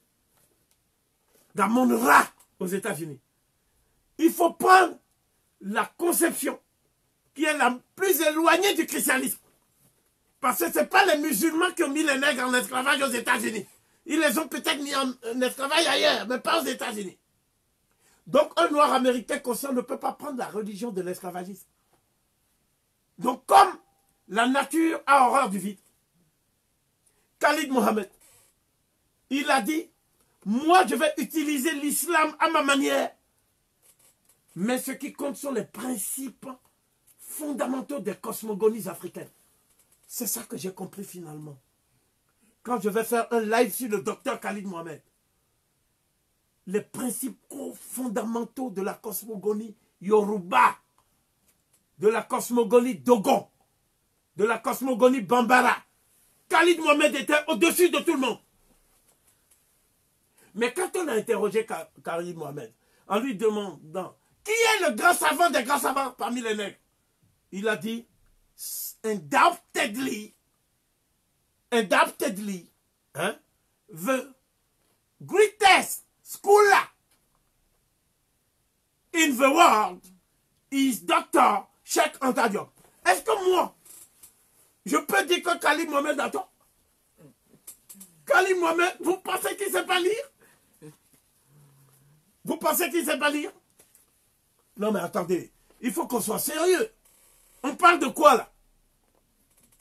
Speaker 2: d'Amon-Ra aux États-Unis, il faut prendre la conception qui est la plus éloignée du christianisme. Parce que ce n'est pas les musulmans qui ont mis les nègres en esclavage aux États-Unis. Ils les ont peut-être mis en esclavage ailleurs, mais pas aux États-Unis. Donc un noir américain conscient ne peut pas prendre la religion de l'esclavagisme. Donc comme la nature a horreur du vide, Khalid Mohamed, il a dit, moi je vais utiliser l'islam à ma manière. Mais ce qui compte sont les principes fondamentaux des cosmogonies africaines. C'est ça que j'ai compris finalement. Quand je vais faire un live sur le docteur Khalid Mohamed. Les principes fondamentaux de la cosmogonie Yoruba, de la cosmogonie Dogon, de la cosmogonie Bambara. Khalid Mohamed était au-dessus de tout le monde. Mais quand on a interrogé Khalid Mohamed, en lui demandant qui est le grand savant des grands savants parmi les nègres, il a dit undoubtedly, the greatest scholar in the world is Dr. Cheikh Anta Diop. Est-ce que moi, je peux dire que Khalid Mohamed a tort? Khalid Mohamed, vous pensez qu'il ne sait pas lire? Vous pensez qu'il ne sait pas lire? Non mais attendez, il faut qu'on soit sérieux. On parle de quoi là?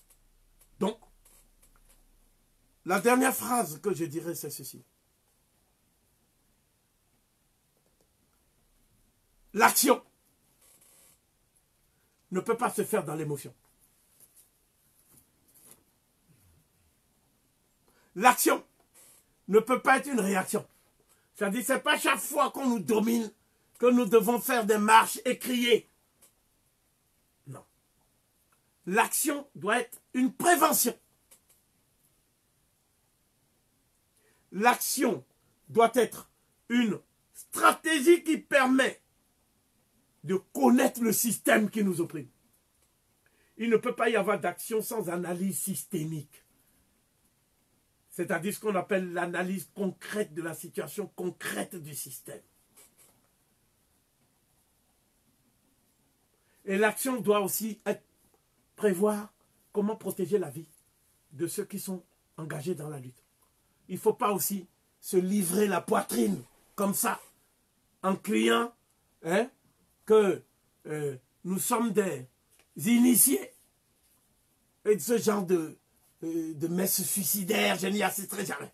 Speaker 2: La dernière phrase que je dirais, c'est ceci. L'action ne peut pas se faire dans l'émotion. L'action ne peut pas être une réaction. C'est-à-dire, ce n'est pas chaque fois qu'on nous domine que nous devons faire des marches et crier. Non. L'action doit être une prévention. L'action doit être une stratégie qui permet de connaître le système qui nous opprime. Il ne peut pas y avoir d'action sans analyse systémique. C'est-à-dire ce qu'on appelle l'analyse concrète de la situation concrète du système. Et l'action doit aussi prévoir comment protéger la vie de ceux qui sont engagés dans la lutte. Il ne faut pas aussi se livrer la poitrine comme ça, en criant que nous sommes des initiés. Et ce genre de messes suicidaires, je n'y assisterai jamais.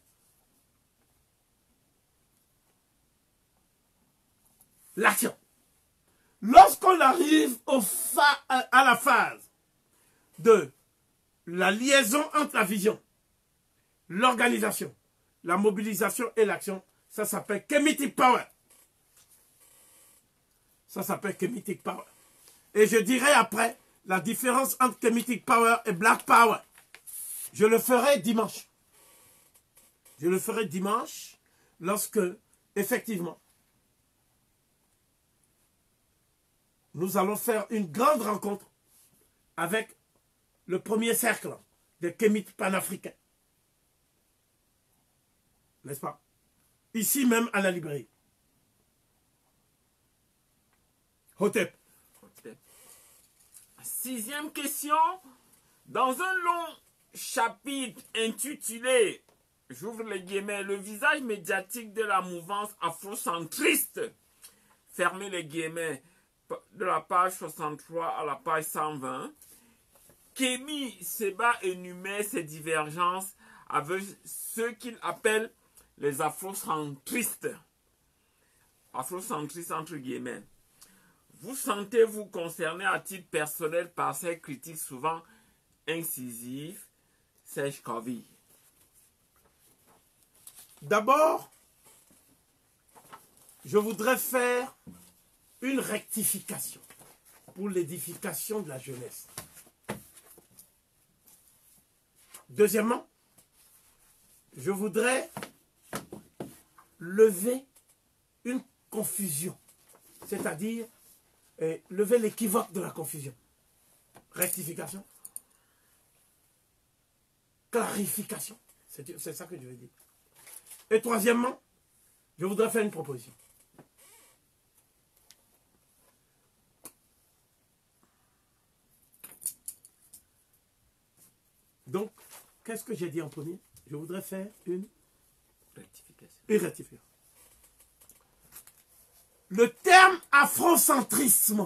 Speaker 2: L'action. Lorsqu'on arrive à la phase de la liaison entre la vision, l'organisation, la mobilisation et l'action, ça s'appelle Kemetic Power. Ça s'appelle Kemetic Power. Et je dirai après la différence entre Kemetic Power et Black Power. Je le ferai dimanche. Je le ferai dimanche lorsque, effectivement, nous allons faire une grande rencontre avec le premier cercle des Kémites panafricains. N'est-ce pas? Ici même à la librairie. Hotep.
Speaker 1: Sixième question. Dans un long chapitre intitulé, j'ouvre les guillemets, le visage médiatique de la mouvance afrocentriste, fermez les guillemets, de la page 63 à la page 120, Kémy Séba énumère ses divergences avec ceux qu'il appelle les afrocentristes. Afrocentristes entre guillemets. Vous sentez-vous concerné à titre personnel par ces critiques souvent incisives, Serge Kavi?
Speaker 2: D'abord, je voudrais faire une rectification pour l'édification de la jeunesse. Deuxièmement, je voudrais lever une confusion, c'est-à-dire lever l'équivoque de la confusion. Rectification, clarification, c'est ça que je veux dire. Et troisièmement, je voudrais faire une proposition. Donc, qu'est-ce que j'ai dit en premier? Je voudrais faire une rectification. Le terme afrocentrisme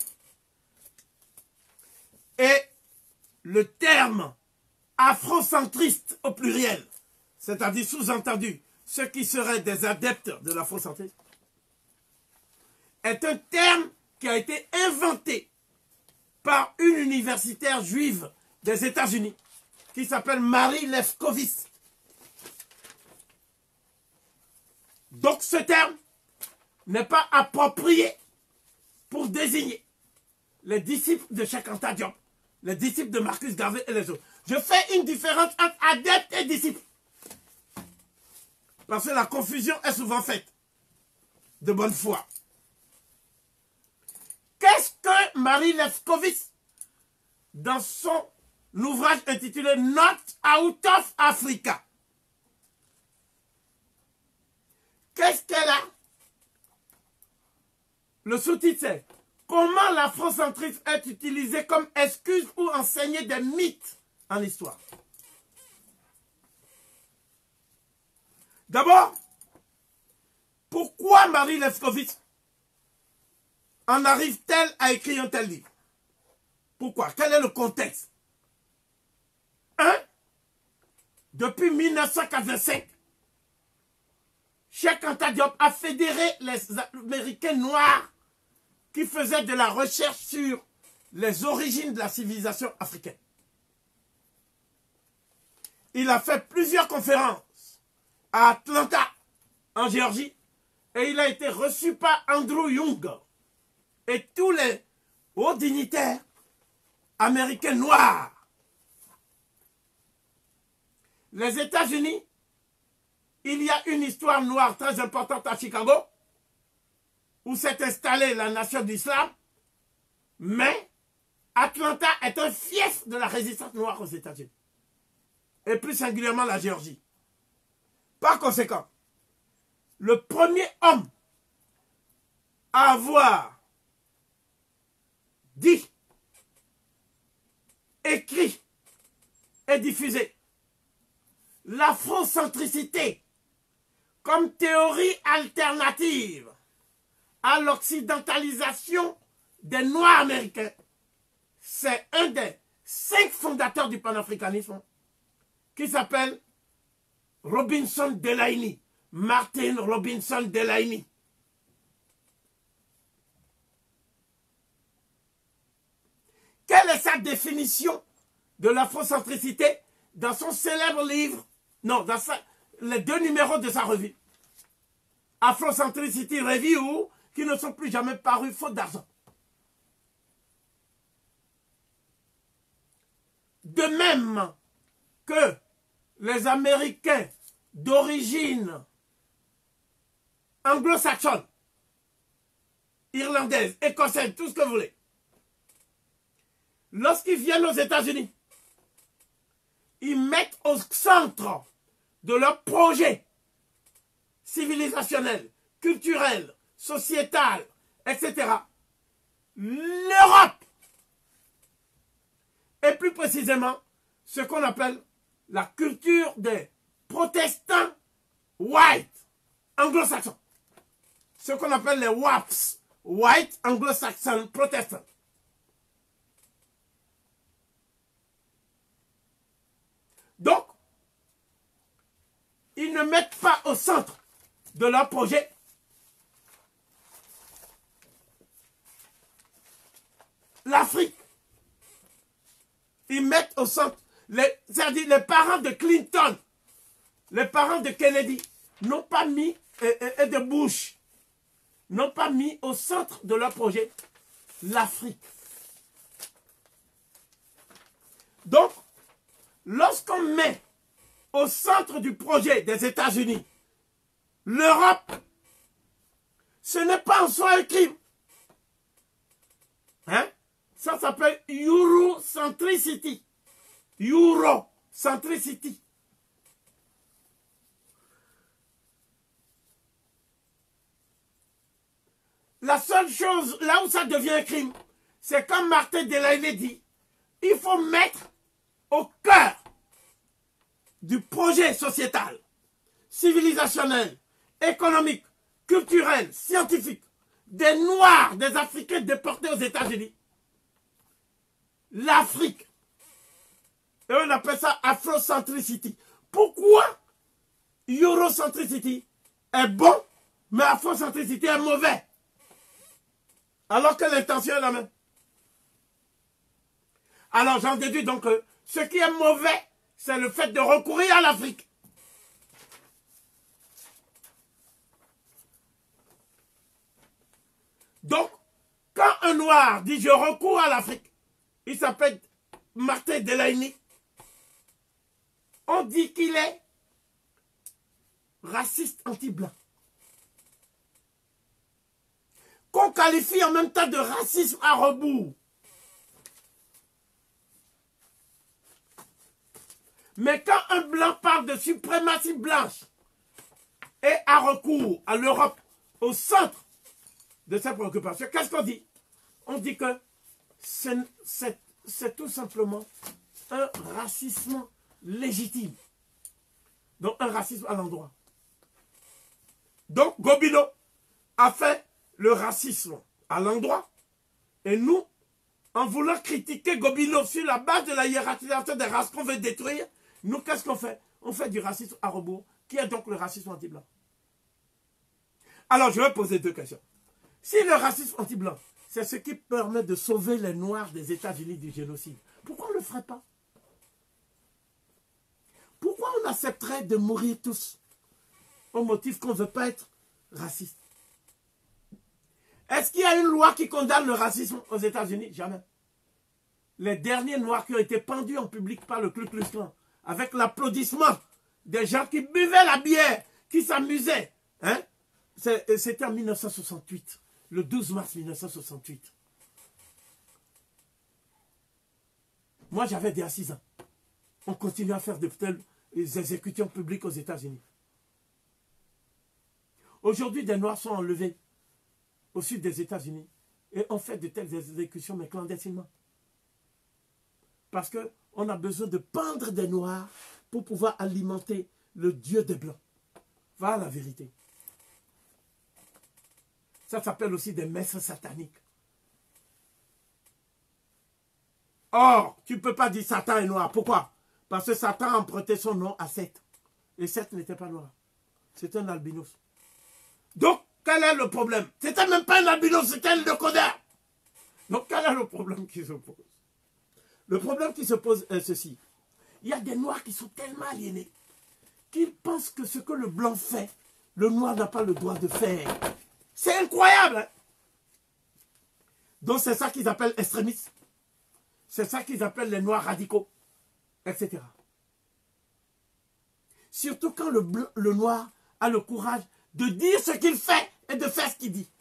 Speaker 2: et le terme afrocentriste au pluriel, c'est-à-dire sous-entendu, ceux qui seraient des adeptes de l'afrocentrisme, est un terme qui a été inventé par une universitaire juive des États-Unis qui s'appelle Mary Lefkowitz. Donc ce terme n'est pas approprié pour désigner les disciples de Cheikh Anta Diop, les disciples de Marcus Garvey et les autres. Je fais une différence entre adeptes et disciples. Parce que la confusion est souvent faite de bonne foi. Qu'est-ce que Mary Lefkowitz, dans son ouvrage intitulé Not Out of Africa, qu'est-ce qu'elle a? Le sous-titre c'est comment l'afrocentrisme est utilisé comme excuse pour enseigner des mythes en histoire. D'abord, pourquoi Mary Lefkowitz en arrive-t-elle à écrire un tel livre? Pourquoi? Quel est le contexte? depuis 1945, Cheikh Anta Diop a fédéré les Américains noirs qui faisaient de la recherche sur les origines de la civilisation africaine. Il a fait plusieurs conférences à Atlanta, en Géorgie, et il a été reçu par Andrew Young et tous les hauts dignitaires américains noirs. Les États-Unis, il y a une histoire noire très importante à Chicago, où s'est installée la nation d'Islam, mais Atlanta est un fief de la résistance noire aux États-Unis, et plus singulièrement la Géorgie. Par conséquent, le premier homme à avoir dit, écrit et diffusé l'afrocentricité comme théorie alternative à l'occidentalisation des Noirs américains, c'est un des 5 fondateurs du panafricanisme qui s'appelle Robinson Delaney, Martin Robinson Delaney. Quelle est sa définition de l'afrocentricité dans son célèbre livre, non, dans les 2 numéros de sa revue, Afrocentricity Review, qui ne sont plus jamais parus faute d'argent. De même que les Américains d'origine anglo-saxonne, irlandaise, écossaise, tout ce que vous voulez, lorsqu'ils viennent aux États-Unis, ils mettent au centre de leur projet civilisationnel, culturel, sociétal, etc., l'Europe. Et plus précisément, ce qu'on appelle la culture des protestants white, anglo-saxons. Ce qu'on appelle les WAPs, white, anglo-saxon, protestants. Donc, ils ne mettent pas au centre de leur projet l'Afrique. Ils mettent au centre, c'est-à-dire les parents de Clinton, les parents de Kennedy, n'ont pas mis, et de Bush, n'ont pas mis au centre de leur projet l'Afrique. Donc, lorsqu'on met au centre du projet des États-Unis l'Europe, ce n'est pas en soi un crime. Hein? Ça s'appelle Eurocentricity. Eurocentricity. La seule chose, là où ça devient un crime, c'est comme Martin Delaney dit, il faut mettre au cœur du projet sociétal, civilisationnel, économique, culturel, scientifique, des Noirs, des Africains déportés aux États-Unis, l'Afrique. Et on appelle ça Afrocentricity. Pourquoi Eurocentricity est bon, mais Afrocentricity est mauvais? Alors que l'intention est la même. Alors j'en déduis donc que ce qui est mauvais, c'est le fait de recourir à l'Afrique. Donc, quand un noir dit je recours à l'Afrique, il s'appelle Martin Delaney, on dit qu'il est raciste anti-blanc. Qu'on qualifie en même temps de racisme à rebours. Mais quand un blanc parle de suprématie blanche et a recours à l'Europe au centre de ses préoccupations, qu'est-ce qu'on dit? On dit que c'est tout simplement un racisme légitime. Donc un racisme à l'endroit. Donc Gobineau a fait le racisme à l'endroit. Et nous, en voulant critiquer Gobineau sur la base de la hiérarchisation des races qu'on veut détruire, nous, qu'est-ce qu'on fait? on fait du racisme à rebours. Qui est donc le racisme anti-blanc? Alors, je vais poser deux questions. Si le racisme anti-blanc, c'est ce qui permet de sauver les Noirs des États-Unis du génocide, pourquoi on ne le ferait pas? Pourquoi on accepterait de mourir tous au motif qu'on ne veut pas être raciste? Est-ce qu'il y a une loi qui condamne le racisme aux États-Unis? Jamais. Les derniers Noirs qui ont été pendus en public par le Ku Klux Klan, avec l'applaudissement des gens qui buvaient la bière, qui s'amusaient. Hein? C'était en 1968, le 12 mars 1968. Moi, j'avais déjà 6 ans. On continue à faire de telles exécutions publiques aux États-Unis. Aujourd'hui, des Noirs sont enlevés au sud des États-Unis et on fait de telles exécutions, mais clandestinement. Parce qu'on a besoin de pendre des Noirs pour pouvoir alimenter le Dieu des Blancs. Voilà la vérité. Ça s'appelle aussi des messes sataniques. Or, tu ne peux pas dire Satan est noir. Pourquoi? Parce que Satan a emprunté son nom à Seth. Et Seth n'était pas noir. C'était un albinos. Donc, quel est le problème? C'était même pas un albinos, c'était un leucodère. Donc, quel est le problème qui se pose? Le problème qui se pose est ceci. Il y a des noirs qui sont tellement aliénés qu'ils pensent que ce que le blanc fait, le noir n'a pas le droit de faire. C'est incroyable. Hein? Donc, c'est ça qu'ils appellent extrémistes. C'est ça qu'ils appellent les noirs radicaux, etc. Surtout quand le noir a le courage de dire ce qu'il fait et de faire ce qu'il dit.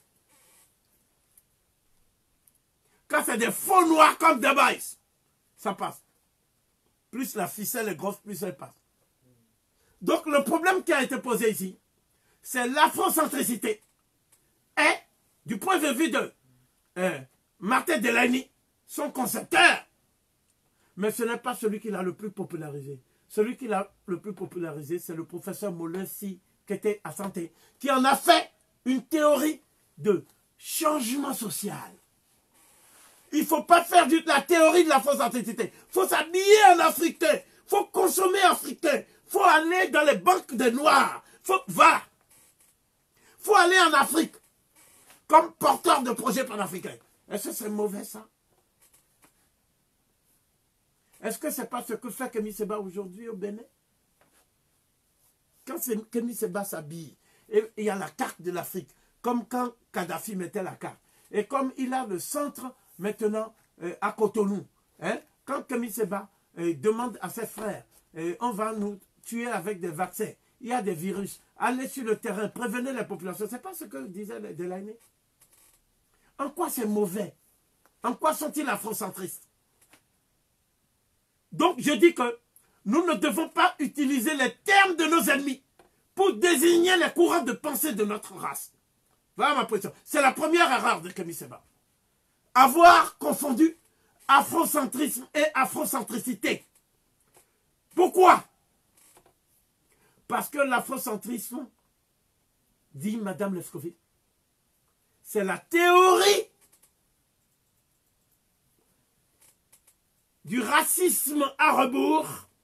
Speaker 2: Quand c'est des faux noirs comme des Boys, ça passe. Plus la ficelle est grosse, plus elle passe. Donc le problème qui a été posé ici, c'est l'afrocentricité. Et du point de vue de Martin Delaney, son concepteur, mais ce n'est pas celui qui l'a le plus popularisé. Celui qui l'a le plus popularisé, c'est le professeur Molesi, qui était à Santé, qui en a fait une théorie de changement social. Il ne faut pas faire la théorie de la fausse identité. Il faut s'habiller en africain. Il faut consommer africain. Il faut aller dans les banques des Noirs. Voilà. Il faut aller en Afrique comme porteur de projets panafricains. Est-ce que c'est mauvais ça? Est-ce que ce n'est pas ce que fait Kémy Séba aujourd'hui au Bénin? Quand Kémy Séba s'habille, et il y a la carte de l'Afrique, comme quand Kadhafi mettait la carte. Et comme il a le centre maintenant à Cotonou, hein, quand Kémy Séba demande à ses frères, on va nous tuer avec des vaccins, il y a des virus, allez sur le terrain, prévenez les populations. Ce n'est pas ce que disait Delaney. En quoi c'est mauvais? En quoi sont-ils afrocentristes? Donc je dis que nous ne devons pas utiliser les termes de nos ennemis pour désigner les courants de pensée de notre race. Voilà ma position. C'est la première erreur de Kémy Séba. Avoir confondu afrocentrisme et afrocentricité. Pourquoi? Parce que l'afrocentrisme, dit Madame Lescovitch, c'est la théorie du racisme à rebours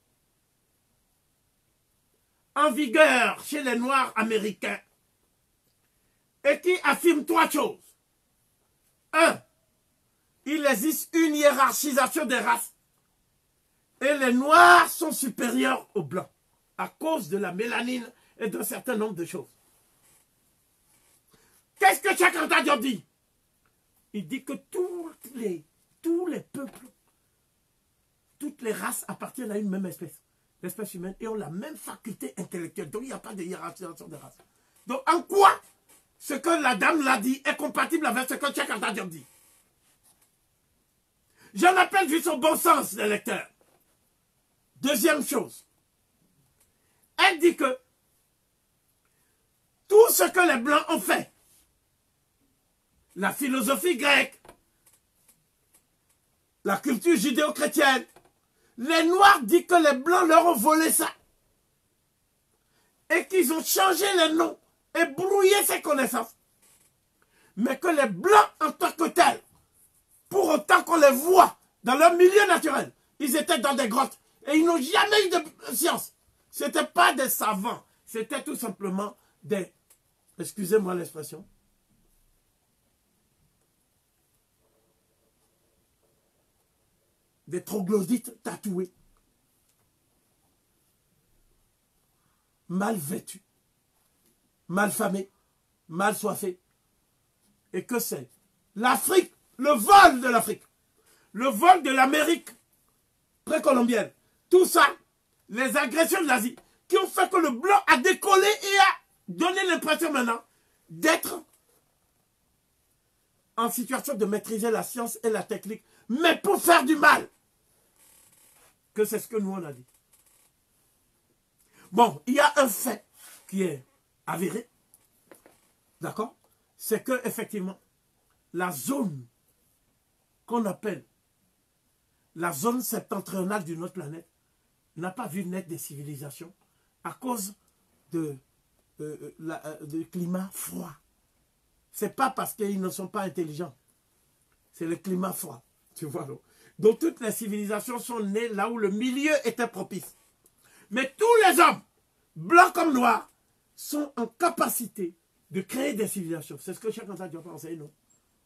Speaker 2: en vigueur chez les Noirs américains et qui affirme 3 choses. 1. Il existe une hiérarchisation des races et les Noirs sont supérieurs aux Blancs à cause de la mélanine et d'un certain nombre de choses. Qu'est-ce que Cheikh Anta Diop dit? Il dit que tous les peuples, toutes les races appartiennent à une même espèce, l'espèce humaine, et ont la même faculté intellectuelle. Donc il n'y a pas de hiérarchisation des races. Donc en quoi ce que la dame l'a dit est compatible avec ce que Cheikh Anta Diop dit? J'en appelle juste au bon sens des lecteurs. Deuxième chose, elle dit que tout ce que les Blancs ont fait, la philosophie grecque, la culture judéo-chrétienne, les Noirs disent que les Blancs leur ont volé ça. Et qu'ils ont changé les noms et brouillé ces connaissances. Mais que les Blancs en tant que tels, pour autant qu'on les voit dans leur milieu naturel, ils étaient dans des grottes et ils n'ont jamais eu de science. Ce n'étaient pas des savants. C'était tout simplement des, excusez-moi l'expression, des troglodytes tatoués, mal vêtus, mal famés, mal soifés. Et que c'est l'Afrique, le vol de l'Afrique, le vol de l'Amérique précolombienne, tout ça, les agressions de l'Asie, qui ont fait que le blanc a décollé et a donné l'impression maintenant d'être en situation de maîtriser la science et la technique, mais pour faire du mal. Que c'est ce que nous on a dit. Bon, il y a un fait qui est avéré, d'accord? C'est que effectivement, la zone qu'on appelle la zone septentrionale de notre planète n'a pas vu naître des civilisations à cause de climat froid. Ce n'est pas parce qu'ils ne sont pas intelligents. C'est le climat froid. Tu vois, donc. Donc toutes les civilisations sont nées là où le milieu était propice. Mais tous les hommes, blancs comme noirs, sont en capacité de créer des civilisations. C'est ce que Cheikh Anta Diop a enseigné, non?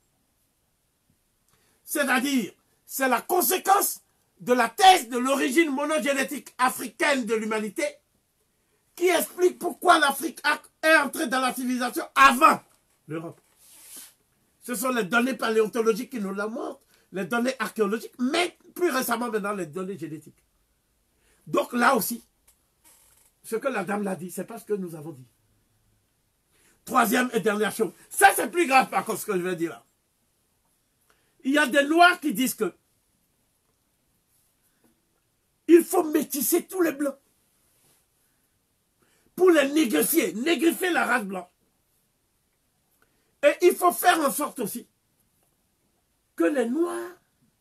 Speaker 2: C'est-à-dire, c'est la conséquence de la thèse de l'origine monogénétique africaine de l'humanité qui explique pourquoi l'Afrique est entrée dans la civilisation avant l'Europe. Ce sont les données paléontologiques qui nous la montrent, les données archéologiques, mais plus récemment maintenant les données génétiques. Donc là aussi, ce que la dame l'a dit, c'est pas ce que nous avons dit. Troisième et dernière chose, ça c'est plus grave par contre ce que je vais dire là. Il y a des noirs qui disent que il faut métisser tous les blancs pour les négrifier la race blanche. Et il faut faire en sorte aussi que les noirs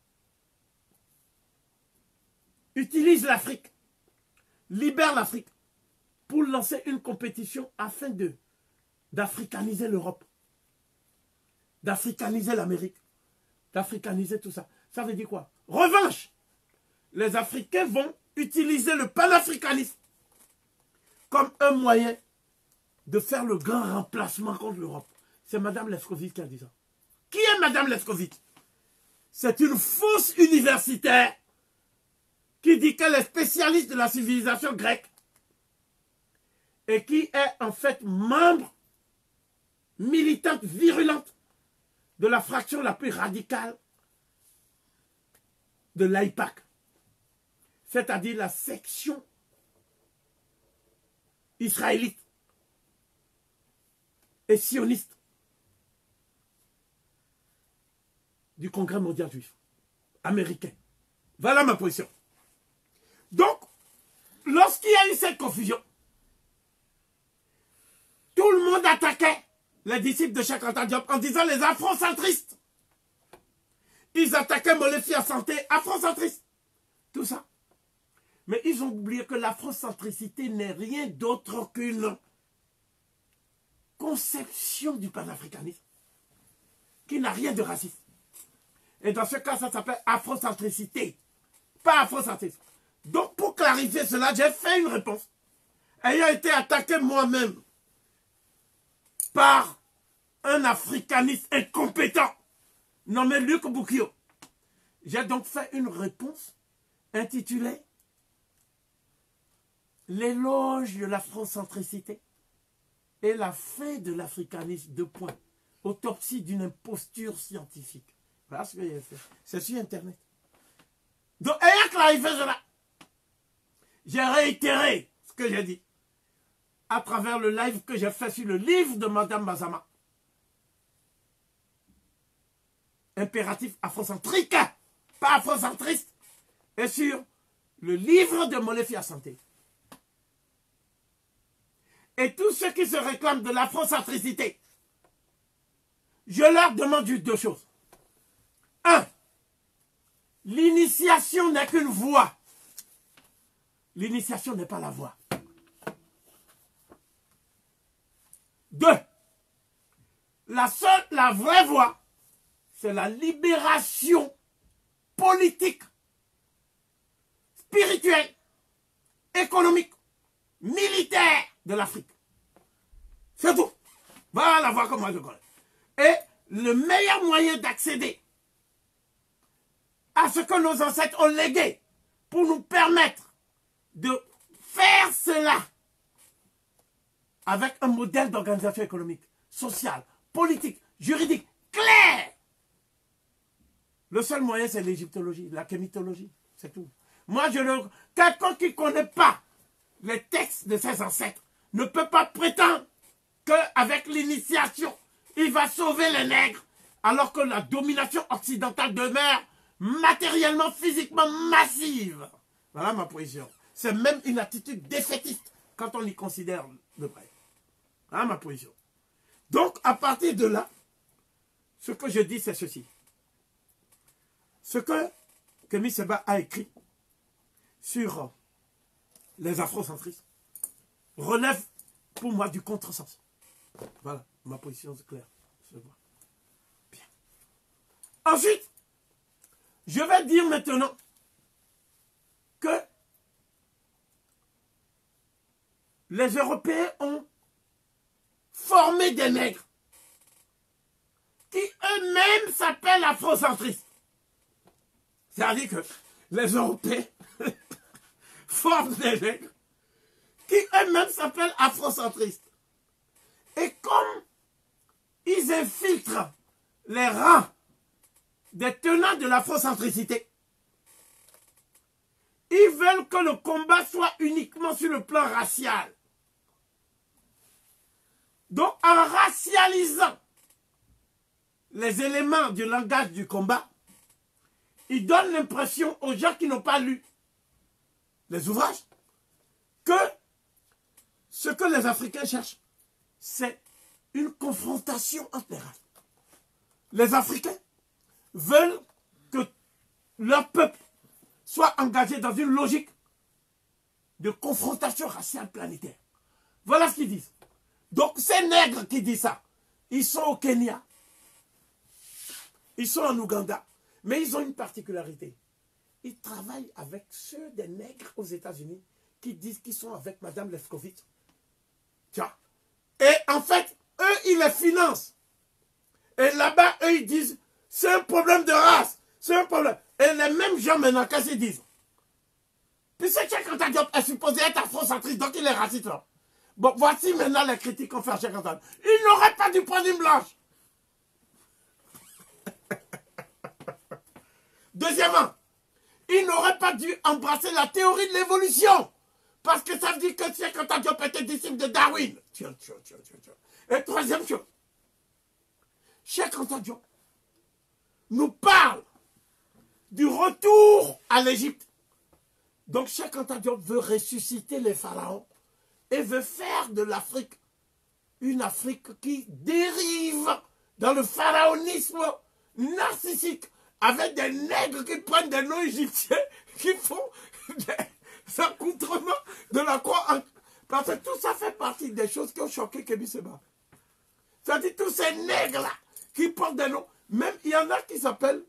Speaker 2: utilisent l'Afrique, libèrent l'Afrique pour lancer une compétition afin d'africaniser l'Europe, d'africaniser l'Amérique, d'africaniser tout ça. Ça veut dire quoi? Revanche, les Africains vont utiliser le panafricanisme comme un moyen de faire le grand remplacement contre l'Europe. C'est Mme Leskovitch qui a dit ça. Qui est Mme Leskovitch? C'est une fausse universitaire qui dit qu'elle est spécialiste de la civilisation grecque et qui est en fait membre, militante, virulente de la fraction la plus radicale de l'AIPAC, c'est-à-dire la section israélite et sioniste du Congrès mondial juif américain. Voilà ma position. Donc, lorsqu'il y a eu cette confusion, tout le monde attaquait les disciples de Cheikh Anta Diop en disant les afrocentristes. Ils attaquaient Molefi Assanté, afrocentriste. Tout ça. Mais ils ont oublié que l'afrocentricité n'est rien d'autre qu'une conception du panafricanisme qui n'a rien de raciste. Et dans ce cas, ça s'appelle afrocentricité, pas afrocentrisme. Donc, pour clarifier cela, j'ai fait une réponse. Ayant été attaqué moi-même par un africaniste incompétent nommé Luc Boukio, j'ai donc fait une réponse intitulée l'éloge de l'afrocentricité et la fin de l'africanisme, autopsie d'une imposture scientifique. Voilà ce que j'ai fait. C'est sur Internet. Donc, ayant clarifié cela, j'ai réitéré ce que j'ai dit à travers le live que j'ai fait sur le livre de Mme Bazama. Impératif afrocentrique, pas afrocentriste, et sur le livre de Molefi Assanté. Et tous ceux qui se réclament de l'afrocentricité, je leur demande juste deux choses. 1. L'initiation n'est qu'une voie. L'initiation n'est pas la voie. 2. La vraie voie, c'est la libération politique, spirituelle, économique militaire de l'Afrique. C'est tout. Voilà, voir comment je connais. Et le meilleur moyen d'accéder à ce que nos ancêtres ont légué pour nous permettre de faire cela avec un modèle d'organisation économique, sociale, politique, juridique, clair. Le seul moyen, c'est l'égyptologie, la kémitologie, c'est tout. Moi, quelqu'un qui ne connaît pas les textes de ses ancêtres ne peut pas prétendre qu'avec l'initiation, il va sauver les nègres, alors que la domination occidentale demeure matériellement, physiquement massive. Voilà ma position. C'est même une attitude défaitiste quand on y considère de près. Voilà ma position. Donc, à partir de là, ce que je dis, c'est ceci. Ce que Kémy Séba a écrit sur les afrocentristes relève pour moi du contresens. Voilà, ma position est claire. Bien. Ensuite, je vais dire maintenant que les Européens ont formé des nègres qui eux-mêmes s'appellent afrocentristes. C'est-à-dire que les Européens forment des nègres qui eux-mêmes s'appellent afrocentristes. Et comme ils infiltrent les rangs des tenants de l'afrocentricité, ils veulent que le combat soit uniquement sur le plan racial. Donc, en racialisant les éléments du langage du combat, ils donnent l'impression aux gens qui n'ont pas lu les ouvrages que ce que les Africains cherchent, c'est une confrontation entre les races. Les Africains veulent que leur peuple soit engagé dans une logique de confrontation raciale planétaire. Voilà ce qu'ils disent. Donc ces nègres qui disent ça, ils sont au Kenya, ils sont en Ouganda, mais ils ont une particularité. Ils travaillent avec ceux des nègres aux États-Unis qui disent qu'ils sont avec Mme Lefkowitz. Tiens. Et en fait, eux, ils les financent. Et là-bas, eux, ils disent, c'est un problème de race. C'est un problème. Et les mêmes gens maintenant, qu'est-ce qu'ils disent? Puisque Cheikh Anta Diop est supposé être afrocentriste, donc il est raciste là. Bon, voici maintenant les critiques qu'on fait à Cheikh Anta Diop. Il n'aurait pas dû prendre une blanche. Deuxièmement, il n'aurait pas dû embrasser la théorie de l'évolution. Parce que ça veut dire que Cheikh Anta Diop était disciple de Darwin. Tiens. Et troisième chose, Cheikh Anta Diop nous parle du retour à l'Égypte. Donc Cheikh Anta Diop veut ressusciter les pharaons et veut faire de l'Afrique une Afrique qui dérive dans le pharaonisme narcissique, avec des nègres qui prennent des noms égyptiens, qui font des accoutrements de la croix. Parce que tout ça fait partie des choses qui ont choqué Kémy Séba. C'est-à-dire tous ces nègres-là qui portent des noms. Même il y en a qui s'appellent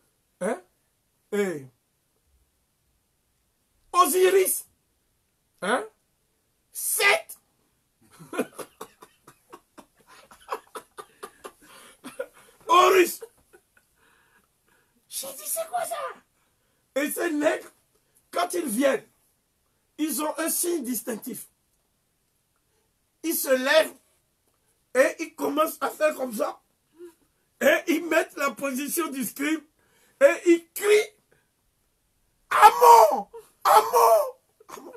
Speaker 2: Osiris, Seth, Horus. J'ai dit, c'est quoi ça? Et ces nègres, quand ils viennent, ils ont un signe distinctif. Ils se lèvent et ils commencent à faire comme ça. Et ils mettent la position du scribe et ils crient Amour! Amour! Amour!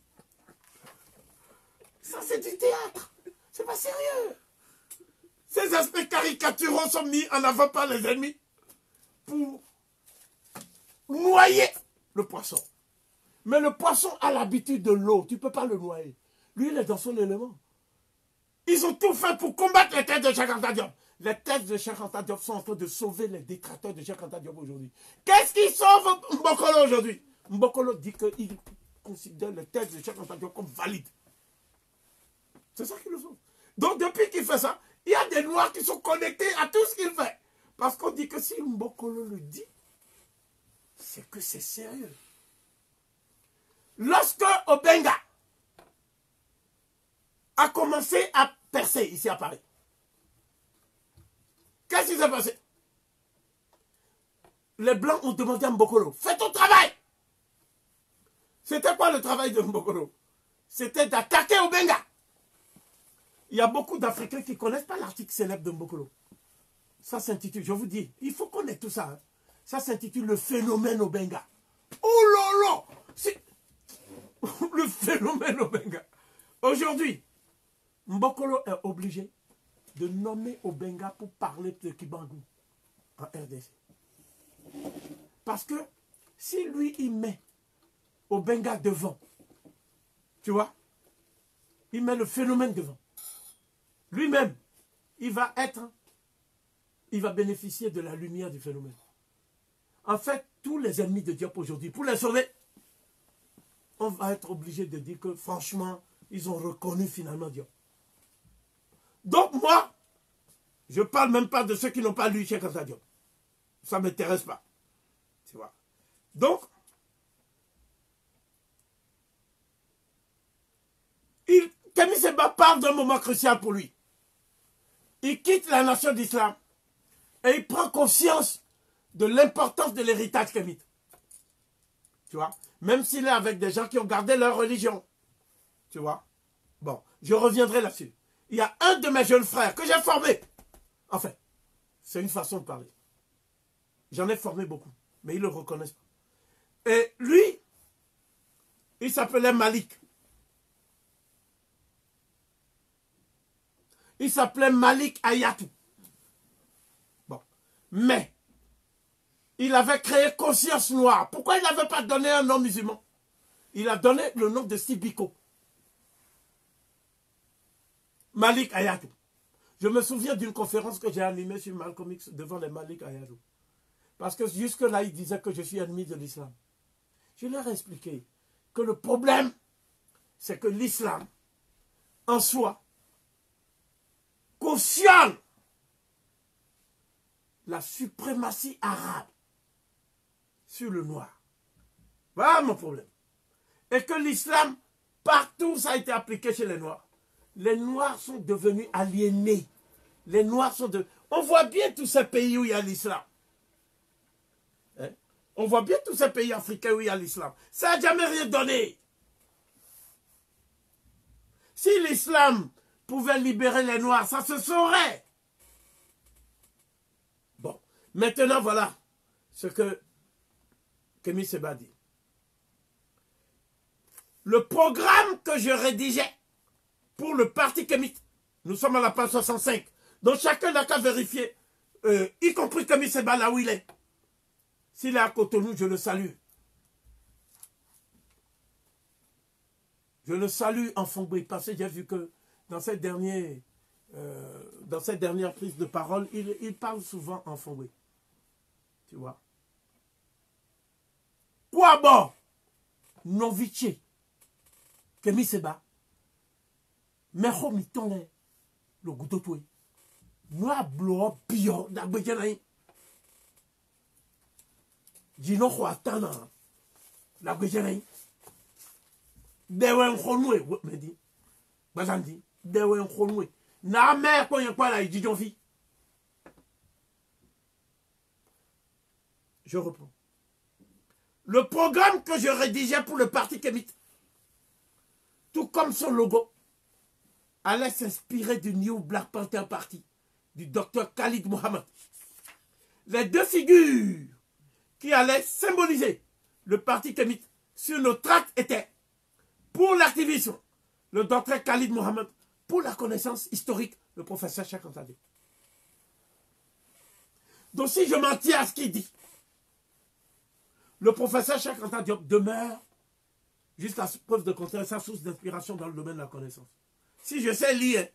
Speaker 2: Ça, c'est du théâtre. C'est pas sérieux. Ces aspects caricaturaux sont mis en avant par les ennemis pour noyer le poisson. Mais le poisson a l'habitude de l'eau. Tu ne peux pas le noyer. Lui, il est dans son élément. Ils ont tout fait pour combattre les têtes de Cheikh Anta Diop. Les têtes de Cheikh Anta Diop sont en train de sauver les détracteurs de Cheikh Anta Diop aujourd'hui. Qu'est-ce qui sauve Mbokolo aujourd'hui? Mbokolo dit qu'il considère les têtes de Cheikh Anta Diop comme valides. C'est ça qui le sauve. Donc depuis qu'il fait ça, il y a des Noirs qui sont connectés à tout ce qu'il fait. Parce qu'on dit que si Mbokolo le dit, c'est que c'est sérieux. Lorsque Obenga a commencé à percer ici à Paris. Qu'est-ce qui s'est passé? Les Blancs ont demandé à Mbokolo, fais ton travail. C'était quoi le travail de Mbokolo? C'était d'attaquer Obenga. Il y a beaucoup d'Africains qui ne connaissent pas l'article célèbre de Mbokolo. Ça s'intitule, je vous dis, il faut connaître tout ça. Hein. Ça s'intitule le phénomène Obenga. Oh là là, c'est le phénomène Obenga. Aujourd'hui, Mbokolo est obligé de nommer Obenga pour parler de Kibangou en RDC. Parce que si lui, il met Obenga devant, tu vois, il met le phénomène devant. Lui-même, il va bénéficier de la lumière du phénomène. En fait, tous les ennemis de Diop aujourd'hui, pour les sauver, on va être obligé de dire que franchement, ils ont reconnu finalement Diop. Donc moi, je ne parle même pas de ceux qui n'ont pas lu Cheikh Anta Diop. Ça ne m'intéresse pas. Tu vois. Donc, Kémi Séba parle d'un moment crucial pour lui. Il quitte la nation d'islam et il prend conscience de l'importance de l'héritage kémite. Tu vois. Même s'il est avec des gens qui ont gardé leur religion. Tu vois. Bon, je reviendrai là-dessus. Il y a un de mes jeunes frères que j'ai formé. Enfin, c'est une façon de parler. J'en ai formé beaucoup, mais ils ne le reconnaissent pas. Et lui, il s'appelait Malik. Il s'appelait Malik Ayatou. Bon. Mais, il avait créé Conscience Noire. Pourquoi il n'avait pas donné un nom musulman? Il a donné le nom de Sibiko. Malik Ayatou. Je me souviens d'une conférence que j'ai animée sur Malcolm X devant les Malik Ayatou. Parce que jusque-là, il disait que je suis ennemi de l'islam. Je leur ai expliqué que le problème, c'est que l'islam, en soi, cautionne la suprématie arabe sur le noir. Voilà mon problème. Et que l'islam, partout ça a été appliqué chez les noirs. Les noirs sont devenus aliénés. Les noirs sont de... On voit bien tous ces pays où il y a l'islam. Hein? On voit bien tous ces pays africains où il y a l'islam. Ça n'a jamais rien donné. Si l'islam pouvait libérer les noirs, ça se saurait. Bon, maintenant voilà ce que Kémi Séba dit. Le programme que je rédigeais pour le parti Kémite, nous sommes à la page 65, donc chacun n'a qu'à vérifier, y compris Kémi Séba là où il est. S'il est à Cotonou, je le salue. Je le salue en Fongbé, parce que j'ai vu que dans cette dernière prise de parole, il parle souvent en Fongbé. Tu vois. Quoi bon? Non viché. Kémi Séba. Mais homi tonne le goutte toi. Noa blow bio d'agbejanai. Jino khoatana l'agbejanai. Dewen khonwe me dit. Bazandi. Dewen khonwe. Na me ko yen kwa la idijon fi. Je reprends. Le programme que je rédigeais pour le parti Kémite, tout comme son logo, allait s'inspirer du New Black Panther Party, du Dr Khalid Mohammed. Les deux figures qui allaient symboliser le parti Kémite sur nos tracts étaient, pour l'activisme, le Dr Khalid Mohammed, pour la connaissance historique, le professeur Cheikh Anta Diop. Donc si je m'en tiens à ce qu'il dit, le professeur Cheikh Anta Diop demeure, jusqu'à preuve de contraire, sa source d'inspiration dans le domaine de la connaissance. Si je sais lire,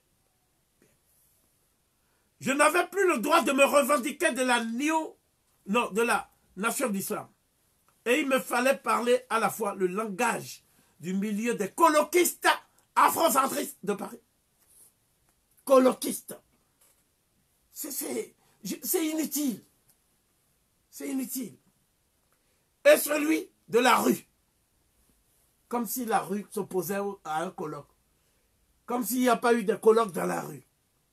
Speaker 2: je n'avais plus le droit de me revendiquer de la nation d'islam. Et il me fallait parler à la fois le langage du milieu des colloquistes afrocentristes de Paris. Colloquistes. C'est inutile. C'est inutile. Et celui de la rue. Comme si la rue s'opposait à un colloque. comme s'il n'y a pas eu de colloque dans la rue.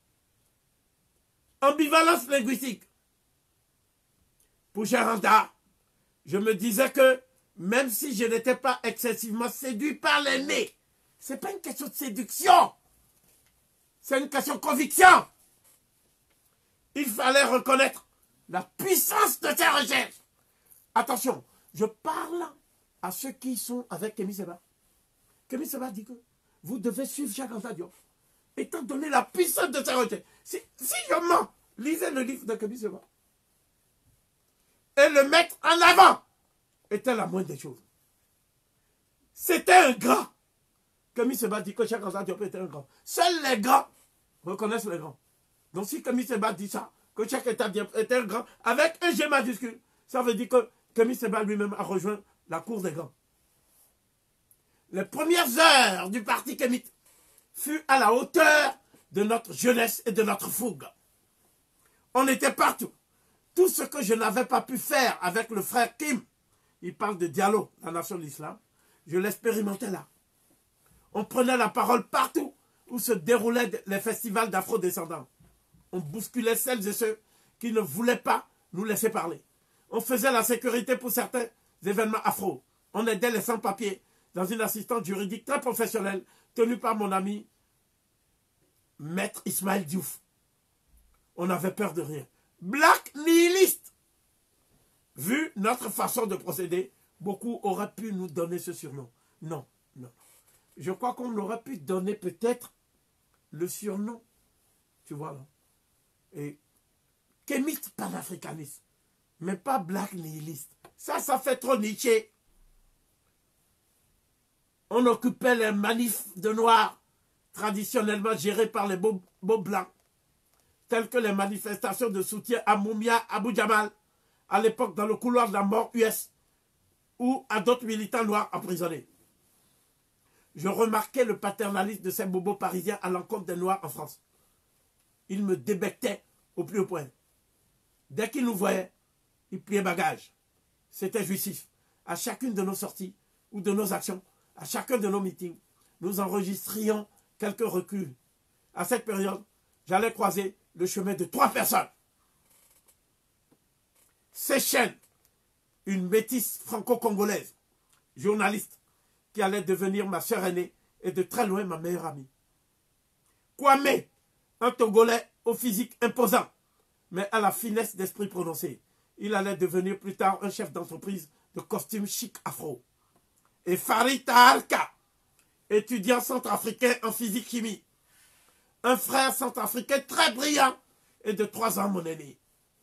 Speaker 2: Ambivalence linguistique. Pour Charanta, je me disais que même si je n'étais pas excessivement séduit par l'aîné, ce n'est pas une question de séduction, c'est une question de conviction. Il fallait reconnaître la puissance de ses recherches. Attention, je parle à ceux qui sont avec Kémy Séba. Kémy Séba dit que vous devez suivre Cheikh Anta Diop, étant donné la puissance de ses recherches. Si je mens, lisez le livre de Kémy Séba. Et le mettre en avant était la moindre des choses. C'était un grand. Kémy Séba dit que Cheikh Anta Diop était un grand. Seuls les grands reconnaissent les grands. Donc si Kémy Séba dit ça, que Cheikh Anta Diop était un grand, avec un G majuscule, ça veut dire que Kémy Séba lui-même a rejoint la cour des grands. Les premières heures du parti kémite furent à la hauteur de notre jeunesse et de notre fougue. On était partout. Tout ce que je n'avais pas pu faire avec le frère Kim, il parle de Diallo, la nation de l'islam, je l'expérimentais là. On prenait la parole partout où se déroulaient les festivals d'afro-descendants. On bousculait celles et ceux qui ne voulaient pas nous laisser parler. On faisait la sécurité pour certains événements afro. On aidait les sans-papiers dans une assistante juridique très professionnelle tenue par mon ami Maître Ismaël Diouf. On avait peur de rien. Black nihiliste. Vu notre façon de procéder, beaucoup auraient pu nous donner ce surnom. Non, non. Je crois qu'on aurait pu donner peut-être le surnom, tu vois là, et kémite panafricaniste, mais pas black nihiliste. Ça fait trop Nietzsche. On occupait les manifs de noirs, traditionnellement gérés par les beaux blancs, telles que les manifestations de soutien à Moumia Abou Jamal, à l'époque dans le couloir de la mort US, ou à d'autres militants noirs emprisonnés. Je remarquais le paternalisme de ces bobos parisiens à l'encontre des noirs en France. Ils me débectaient au plus haut point. Dès qu'ils nous voyaient, ils pliaient bagages. C'était jouissif. À chacune de nos sorties ou de nos actions, à chacun de nos meetings, nous enregistrions quelques reculs. À cette période, j'allais croiser le chemin de 3 personnes. Séchène, une métisse franco-congolaise, journaliste, qui allait devenir ma sœur aînée et de très loin ma meilleure amie. Kwame, un Togolais au physique imposant, mais à la finesse d'esprit prononcée. Il allait devenir plus tard un chef d'entreprise de costume chic afro. Et Farid Tahalka, étudiant centrafricain en physique-chimie. Un frère centrafricain très brillant et de 3 ans mon aîné.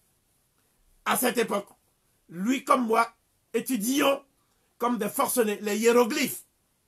Speaker 2: À cette époque, lui comme moi, étudions comme des forcenés les hiéroglyphes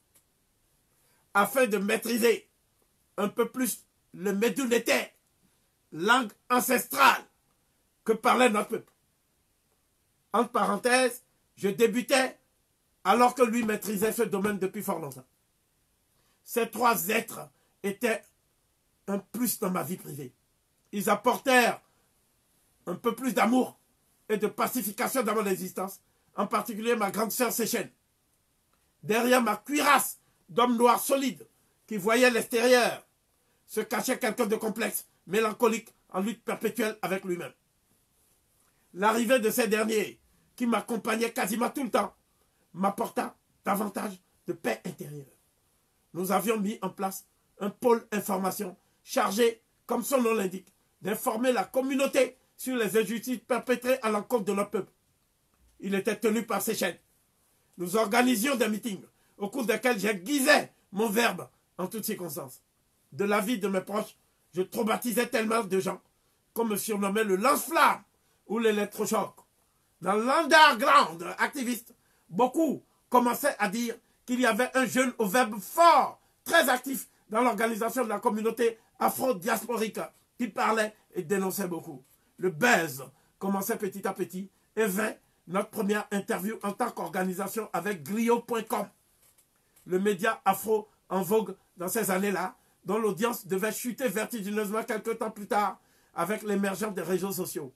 Speaker 2: afin de maîtriser un peu plus le médounété, langue ancestrale que parlait notre peuple. Entre parenthèses, je débutais alors que lui maîtrisait ce domaine depuis fort longtemps. Ces 3 êtres étaient un plus dans ma vie privée. Ils apportèrent un peu plus d'amour et de pacification dans mon existence, en particulier ma grande sœur Séchène. Derrière ma cuirasse d'homme noir solide qui voyait l'extérieur, se cachait quelqu'un de complexe, mélancolique, en lutte perpétuelle avec lui-même. L'arrivée de ces derniers, qui m'accompagnaient quasiment tout le temps, m'apporta davantage de paix intérieure. Nous avions mis en place un pôle information chargé, comme son nom l'indique, d'informer la communauté sur les injustices perpétrées à l'encontre de notre peuple. Il était tenu par Séchène. Nous organisions des meetings au cours desquels j'aiguisais mon verbe en toutes circonstances. De l'avis de mes proches, je traumatisais tellement de gens qu'on me surnommait le lance-flamme ou l'électrochoc. Dans l'underground activiste, beaucoup commençaient à dire qu'il y avait un jeune au verbe fort, très actif dans l'organisation de la communauté afro-diasporique, qui parlait et dénonçait beaucoup. Le buzz commençait petit à petit et vint notre première interview en tant qu'organisation avec Griot.com, le média afro en vogue dans ces années-là, dont l'audience devait chuter vertigineusement quelques temps plus tard avec l'émergence des réseaux sociaux.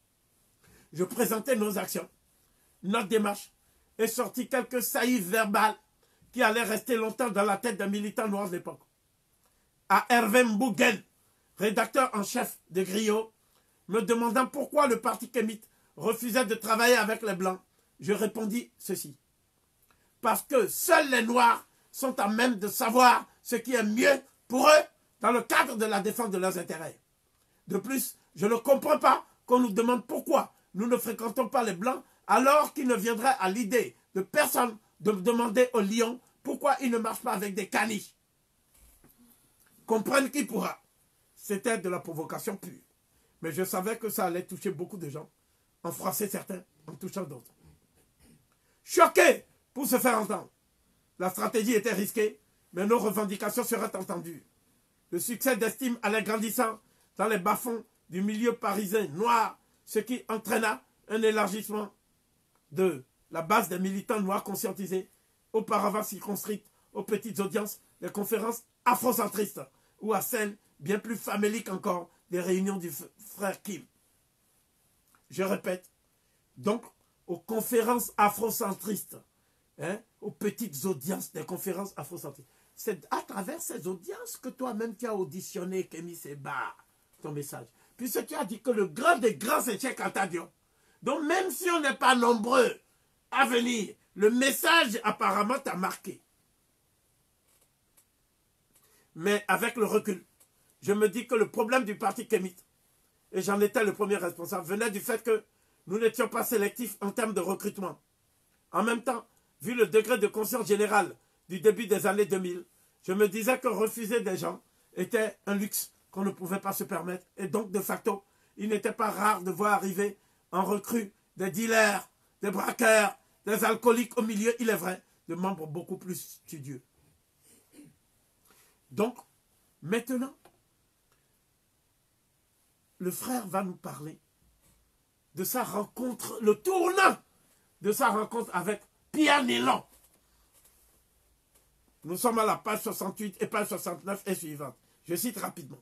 Speaker 2: Je présentais nos actions, notre démarche, et sortis quelques saillies verbales qui allaient rester longtemps dans la tête des militants noirs de l'époque. à Hervé Mbougen, rédacteur en chef de Griot, me demandant pourquoi le parti kémite refusait de travailler avec les Blancs. Je répondis ceci. Parce que seuls les Noirs sont à même de savoir ce qui est mieux pour eux dans le cadre de la défense de leurs intérêts. De plus, je ne comprends pas qu'on nous demande pourquoi nous ne fréquentons pas les Blancs alors qu'il ne viendrait à l'idée de personne de me demander aux lions pourquoi ils ne marchent pas avec des caniches. Comprenne qui pourra. C'était de la provocation pure. Mais je savais que ça allait toucher beaucoup de gens, en froisser certains, en touchant d'autres. Choqués pour se faire entendre. La stratégie était risquée, mais nos revendications seraient entendues. Le succès d'estime allait grandissant dans les bas-fonds du milieu parisien noir, ce qui entraîna un élargissement de la base des militants noirs conscientisés, auparavant circonscrites aux petites audiences des conférences afrocentristes, ou à celles bien plus faméliques encore des réunions du frère Kim. Je répète, donc aux conférences afrocentristes, aux petites audiences des conférences afrocentristes. C'est à travers ces audiences que toi-même tu as auditionné Kémy Séba, ton message. Puisque tu as dit que le grand des grands c'est Cheikh Anta Diop. Donc même si on n'est pas nombreux à venir, le message apparemment t'a marqué. Mais avec le recul, je me dis que le problème du parti kémite, et j'en étais le premier responsable, venait du fait que nous n'étions pas sélectifs en termes de recrutement. En même temps, vu le degré de conscience générale du début des années 2000, je me disais que refuser des gens était un luxe qu'on ne pouvait pas se permettre. Et donc, de facto, il n'était pas rare de voir arriver en recrue des dealers, des braqueurs, des alcooliques au milieu, il est vrai, de membres beaucoup plus studieux. Donc, maintenant, le frère va nous parler de sa rencontre, le tournant de sa rencontre avec Pierre Nilon. Nous sommes à la page 68 et page 69 et suivante. Je cite rapidement.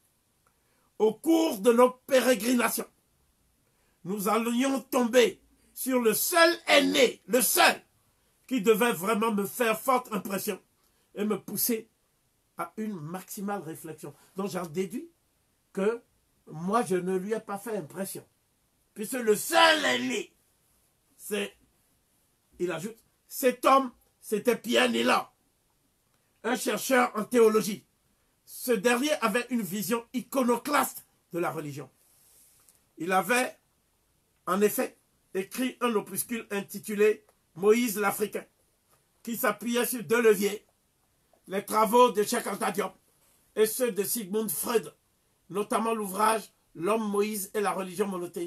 Speaker 2: Au cours de nos pérégrinations, nous allions tomber sur le seul aîné, le seul, qui devait vraiment me faire forte impression et me pousser à une maximale réflexion. Donc j'en déduis que moi je ne lui ai pas fait impression. Puisque le seul aîné, c'est, il ajoute, cet homme, c'était Pierre Nilon, un chercheur en théologie. Ce dernier avait une vision iconoclaste de la religion. Il avait, en effet, écrit un opuscule intitulé « Moïse l'Africain », qui s'appuyait sur deux leviers, les travaux de Cheikh Anta Diop et ceux de Sigmund Freud, notamment l'ouvrage « L'homme Moïse et la religion monothéiste ».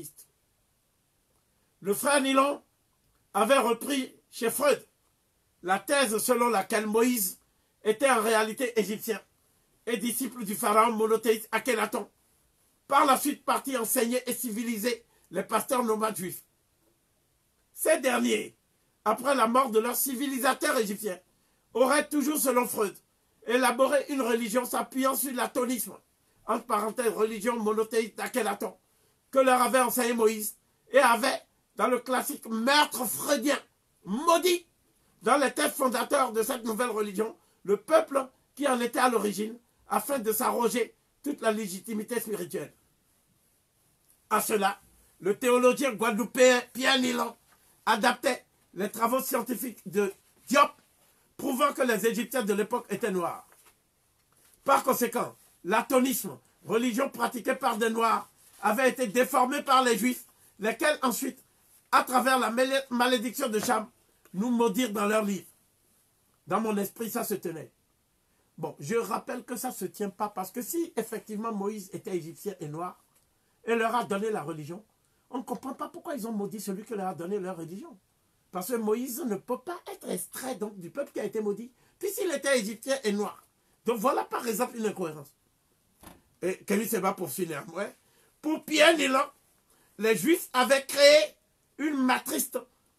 Speaker 2: Le frère Nilon avait repris chez Freud la thèse selon laquelle Moïse était en réalité égyptien et disciple du pharaon monothéiste Akhenaton, par la suite parti enseigner et civiliser les pasteurs nomades juifs. Ces derniers, après la mort de leur civilisateur égyptien, auraient toujours, selon Freud, élaboré une religion s'appuyant sur l'atonisme, entre parenthèses religion monothéiste d'Akhenaton, que leur avait enseigné Moïse, et avaient, dans le classique meurtre freudien, maudit, dans les textes fondateurs de cette nouvelle religion, le peuple qui en était à l'origine, afin de s'arroger toute la légitimité spirituelle. À cela, le théologien guadeloupéen Pierre Nilon adaptait les travaux scientifiques de Diop, prouvant que les Égyptiens de l'époque étaient noirs. Par conséquent, l'atonisme, religion pratiquée par des Noirs, avait été déformé par les Juifs, lesquels ensuite, à travers la malédiction de Cham, nous maudirent dans leurs livres. Dans mon esprit, ça se tenait. Bon, je rappelle que ça ne se tient pas parce que si effectivement Moïse était égyptien et noir et leur a donné la religion, on ne comprend pas pourquoi ils ont maudit celui qui leur a donné leur religion. Parce que Moïse ne peut pas être extrait donc, du peuple qui a été maudit, puisqu'il était égyptien et noir. Donc voilà par exemple une incohérence. Et Kémy Séba poursuit néanmoins. Pour Pierre Nilon, les Juifs avaient créé une matrice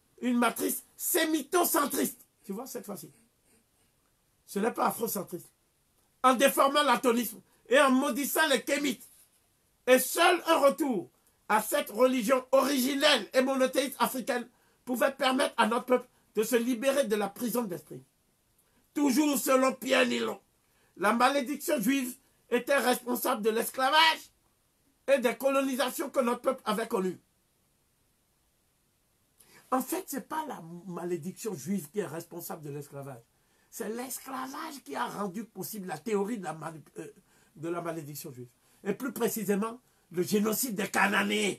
Speaker 2: sémitocentriste. Tu vois cette fois-ci. Ce n'est pas afrocentriste. En déformant l'atonisme et en maudissant les kémites. Et seul un retour à cette religion originelle et monothéiste africaine pouvait permettre à notre peuple de se libérer de la prison d'esprit. Toujours selon Pierre Nilon, la malédiction juive était responsable de l'esclavage et des colonisations que notre peuple avait connues. En fait, ce n'est pas la malédiction juive qui est responsable de l'esclavage. C'est l'esclavage qui a rendu possible la théorie de la malédiction juive. Et plus précisément, le génocide des Cananéens.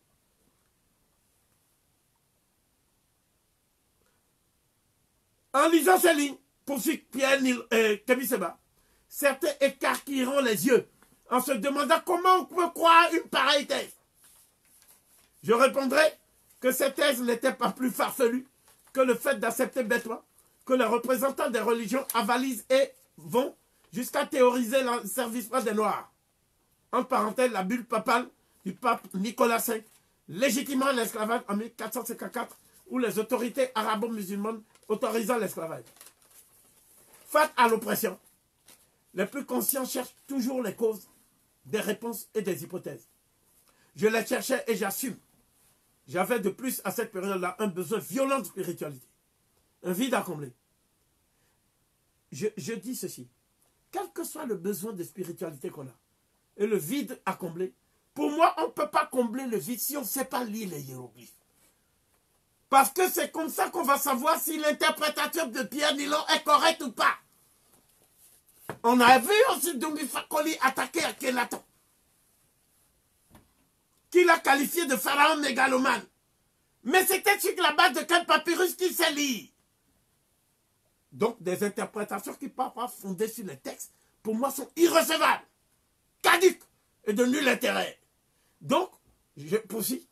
Speaker 2: En lisant ces lignes, poursuit Pierre Kémy Séba, certains écarquilleront les yeux en se demandant comment on peut croire une pareille thèse. Je répondrai que cette thèse n'était pas plus farfelue que le fait d'accepter bêtement que les représentants des religions avalisent et vont jusqu'à théoriser l'asservissement des Noirs. En parenthèse, la bulle papale du pape Nicolas V, légitimant l'esclavage en 1454, ou les autorités arabo-musulmanes autorisant l'esclavage. Face à l'oppression, les plus conscients cherchent toujours les causes, des réponses et des hypothèses. Je les cherchais et j'assume. J'avais de plus à cette période-là un besoin violent de spiritualité, un vide à combler. Je dis ceci, quel que soit le besoin de spiritualité qu'on a, et le vide à combler, pour moi, on ne peut pas combler le vide si on ne sait pas lire les hiéroglyphes. Parce que c'est comme ça qu'on va savoir si l'interprétation de Pierre Nilon est correcte ou pas. On a vu aussi Doumbi Fakoli attaquer Akhenaton, qu'il a qualifié de pharaon mégalomane. Mais c'était sur la base de quel papyrus qu'il sait lire. Donc des interprétations qui ne peuvent pas fonder sur les textes, pour moi, sont irrecevables, caduques et de nul intérêt. Donc, je poursuis.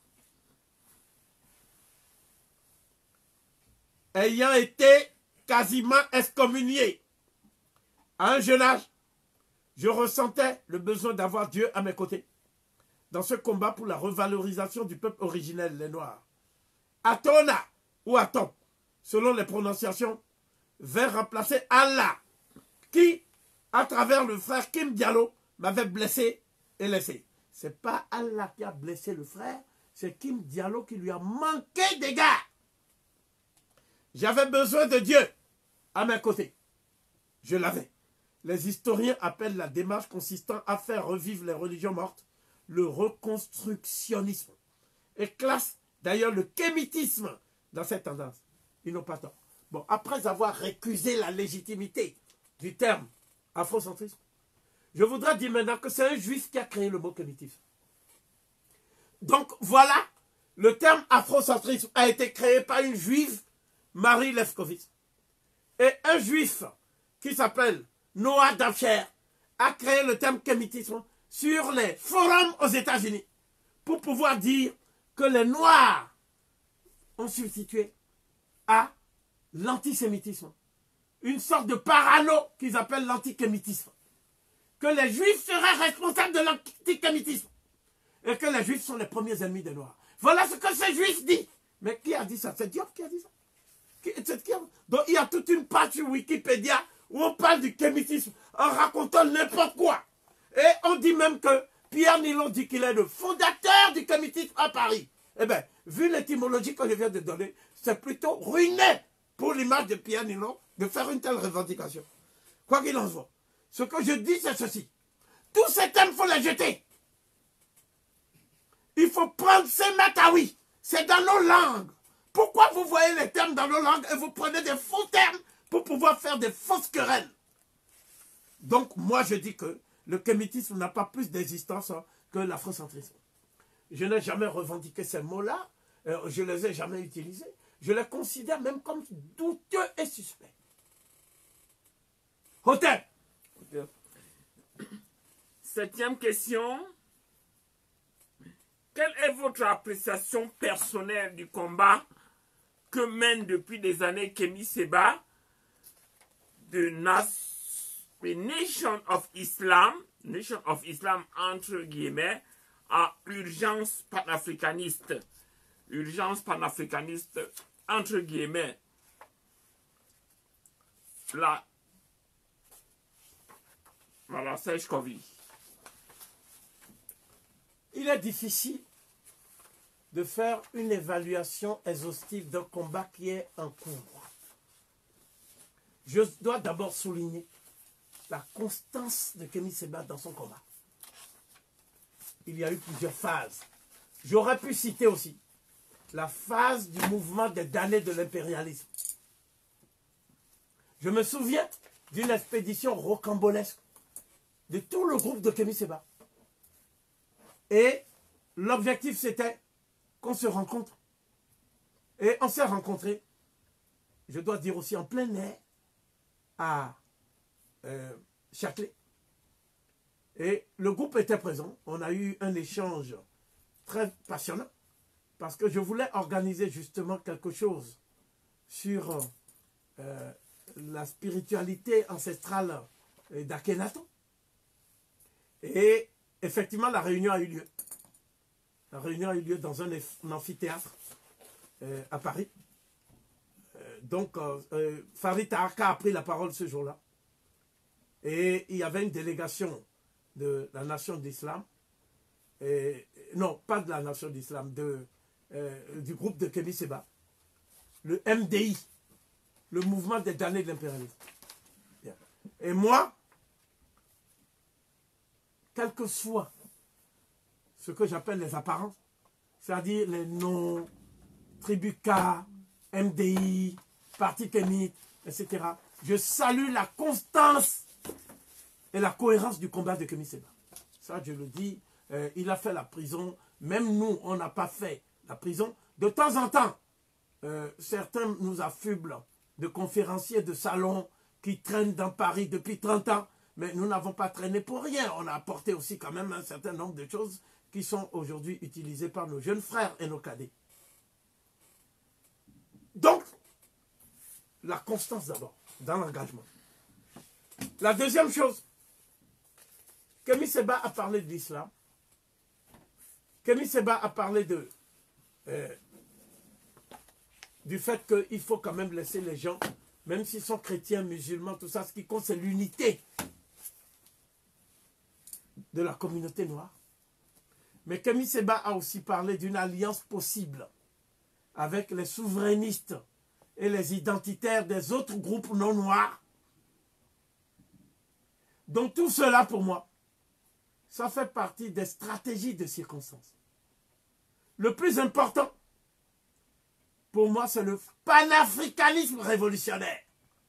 Speaker 2: Ayant été quasiment excommunié à un jeune âge, je ressentais le besoin d'avoir Dieu à mes côtés dans ce combat pour la revalorisation du peuple originel, les Noirs. Atona ou Aton, selon les prononciations, vers remplacer Allah, qui, à travers le frère Kim Diallo, m'avait blessé et laissé. Ce n'est pas Allah qui a blessé le frère, c'est Kim Diallo qui lui a manqué d'égards. J'avais besoin de Dieu à mes côtés. Je l'avais. Les historiens appellent la démarche consistant à faire revivre les religions mortes le reconstructionnisme et classent d'ailleurs le kémitisme dans cette tendance. Ils n'ont pas tort. Bon, après avoir récusé la légitimité du terme afrocentrisme, je voudrais dire maintenant que c'est un juif qui a créé le mot kémitisme. Donc voilà, le terme afrocentrisme a été créé par une juive, Marie Lefkowitz. Et un juif qui s'appelle Noah Dafcher a créé le terme kémitisme sur les forums aux États-Unis pour pouvoir dire que les Noirs ont substitué à l'antisémitisme. Une sorte de parano qu'ils appellent l'antikémitisme. Que les Juifs seraient responsables de l'antisémitisme. Et que les Juifs sont les premiers ennemis des Noirs. Voilà ce que ces Juifs disent. Mais qui a dit ça? C'est Diop qui a dit ça. Donc il y a toute une page sur Wikipédia où on parle du kémitisme en racontant n'importe quoi. Et on dit même que Pierre Nilon dit qu'il est le fondateur du kémitisme à Paris. Eh bien, vu l'étymologie que je viens de donner, c'est plutôt ruiné pour l'image de Pierre Nilon de faire une telle revendication. Quoi qu'il en soit, ce que je dis, c'est ceci. Tous ces termes, il faut les jeter. Il faut prendre ces mataouis. C'est dans nos langues. Pourquoi vous voyez les termes dans nos langues et vous prenez des faux termes pour pouvoir faire des fausses querelles? Donc, moi, je dis que le kémitisme n'a pas plus d'existence que l'afrocentrisme. Je n'ai jamais revendiqué ces mots-là. Je ne les ai jamais utilisés. Je les considère même comme douteux et suspects. Hôtel.
Speaker 1: Septième question. Quelle est votre appréciation personnelle du combat que mène depuis des années Kémy Séba de Nation of Islam entre guillemets, à urgence panafricaniste entre guillemets. Là, voilà, Serge Kovi.
Speaker 2: Il est difficile de faire une évaluation exhaustive d'un combat qui est en cours. Je dois d'abord souligner la constance de Kémy Séba dans son combat. Il y a eu plusieurs phases. J'aurais pu citer aussi la phase du mouvement des damnés de l'impérialisme. Je me souviens d'une expédition rocambolesque de tout le groupe de Kémy Séba. Et l'objectif, c'était qu'on se rencontre. Et on s'est rencontrés, je dois dire aussi en plein air, à Châtelet. Et le groupe était présent. On a eu un échange très passionnant parce que je voulais organiser justement quelque chose sur la spiritualité ancestrale d'Akhenaton. Et effectivement, la réunion a eu lieu. La réunion a eu lieu dans un amphithéâtre à Paris. Donc, Farid Taharqa a pris la parole ce jour-là. Et il y avait une délégation de la nation d'islam. Non, pas de la nation d'islam, du groupe de Kémy Séba. Le MDI, le mouvement des damnés de l'impérialisme. Et moi, quel que soit ce que j'appelle les apparences, c'est-à-dire les noms, Tribuka, MDI, Parti Kémite, etc. Je salue la constance et la cohérence du combat de Kémy Séba. Ça, je le dis, il a fait la prison. Même nous, on n'a pas fait la prison. De temps en temps, certains nous affublent de conférenciers de salon qui traînent dans Paris depuis 30 ans. Mais nous n'avons pas traîné pour rien. On a apporté aussi quand même un certain nombre de choses qui sont aujourd'hui utilisées par nos jeunes frères et nos cadets. Donc, la constance d'abord, dans l'engagement. La deuxième chose, Kémy Séba a parlé de l'islam. Kémy Séba a parlé du fait qu'il faut quand même laisser les gens, même s'ils sont chrétiens, musulmans, tout ça, ce qui compte, c'est l'unité de la communauté noire. Mais Kémy Séba a aussi parlé d'une alliance possible avec les souverainistes et les identitaires des autres groupes non noirs. Donc tout cela, pour moi, ça fait partie des stratégies de circonstance. Le plus important, pour moi, c'est le panafricanisme révolutionnaire.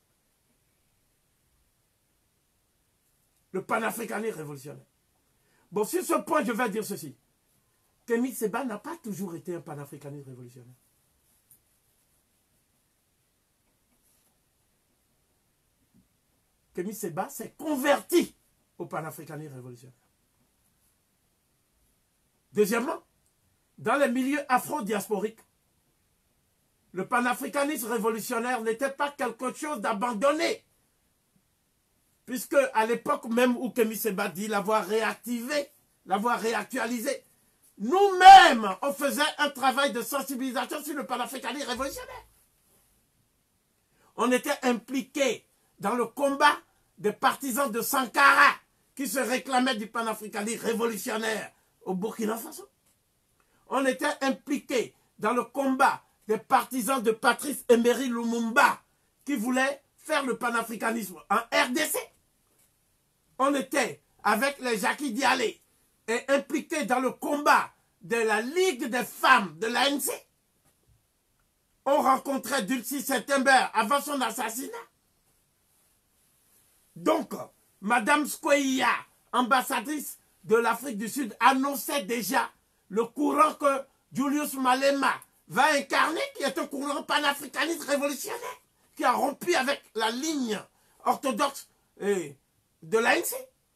Speaker 2: Le panafricanisme révolutionnaire. Bon, sur ce point, je vais dire ceci. Kémy Séba n'a pas toujours été un panafricaniste révolutionnaire. Kémy Séba s'est converti au panafricanisme révolutionnaire. Deuxièmement, dans les milieux afro-diasporiques, le panafricanisme révolutionnaire n'était pas quelque chose d'abandonné. Puisque à l'époque même où Kémy Séba dit l'avoir réactivé, l'avoir réactualisé, nous-mêmes, on faisait un travail de sensibilisation sur le panafricanisme révolutionnaire. On était impliqués dans le combat des partisans de Sankara qui se réclamaient du panafricanisme révolutionnaire au Burkina Faso. On était impliqués dans le combat des partisans de Patrice Emery Lumumba qui voulaient faire le panafricanisme en RDC. On était avec les Jackie Dialé et impliqués dans le combat de la Ligue des femmes de l'ANC. On rencontrait Dulcie September avant son assassinat. Donc, Madame Skweyiya, ambassadrice de l'Afrique du Sud, annonçait déjà le courant que Julius Malema va incarner, qui est un courant panafricaniste révolutionnaire, qui a rompu avec la ligne orthodoxe de l'ANC.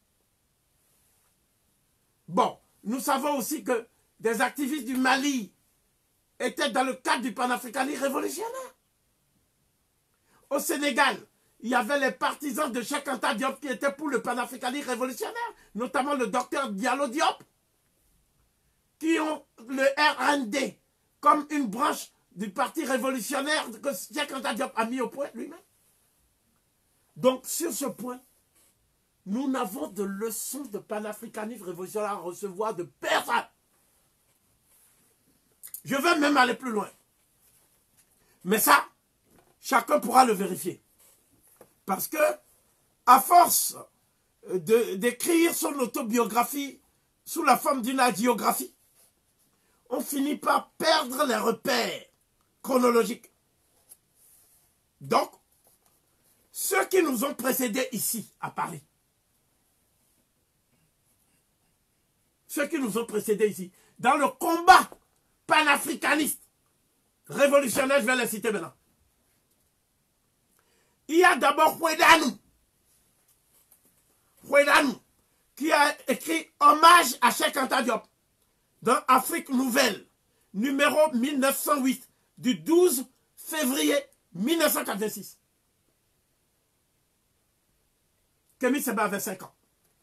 Speaker 2: Bon, nous savons aussi que des activistes du Mali étaient dans le cadre du panafricanisme révolutionnaire. Au Sénégal, il y avait les partisans de Cheikh Anta Diop qui étaient pour le panafricanisme révolutionnaire, notamment le docteur Diallo Diop, qui ont le RND comme une branche du parti révolutionnaire que Cheikh Anta Diop a mis au point lui-même. Donc, sur ce point, nous n'avons de leçons de panafricanisme révolutionnaire à recevoir de personne. Je vais même aller plus loin. Mais ça, chacun pourra le vérifier. Parce que, à force d'écrire son autobiographie sous la forme d'une hagiographie, on finit par perdre les repères chronologiques. Donc, ceux qui nous ont précédés ici, à Paris, ceux qui nous ont précédés ici, dans le combat panafricaniste, révolutionnaire, je vais les citer maintenant. Il y a d'abord Houédanou, qui a écrit Hommage à Cheikh Anta Diop dans Afrique Nouvelle, numéro 1908, du 12 février 1986. Kémy Séba avait 5 ans.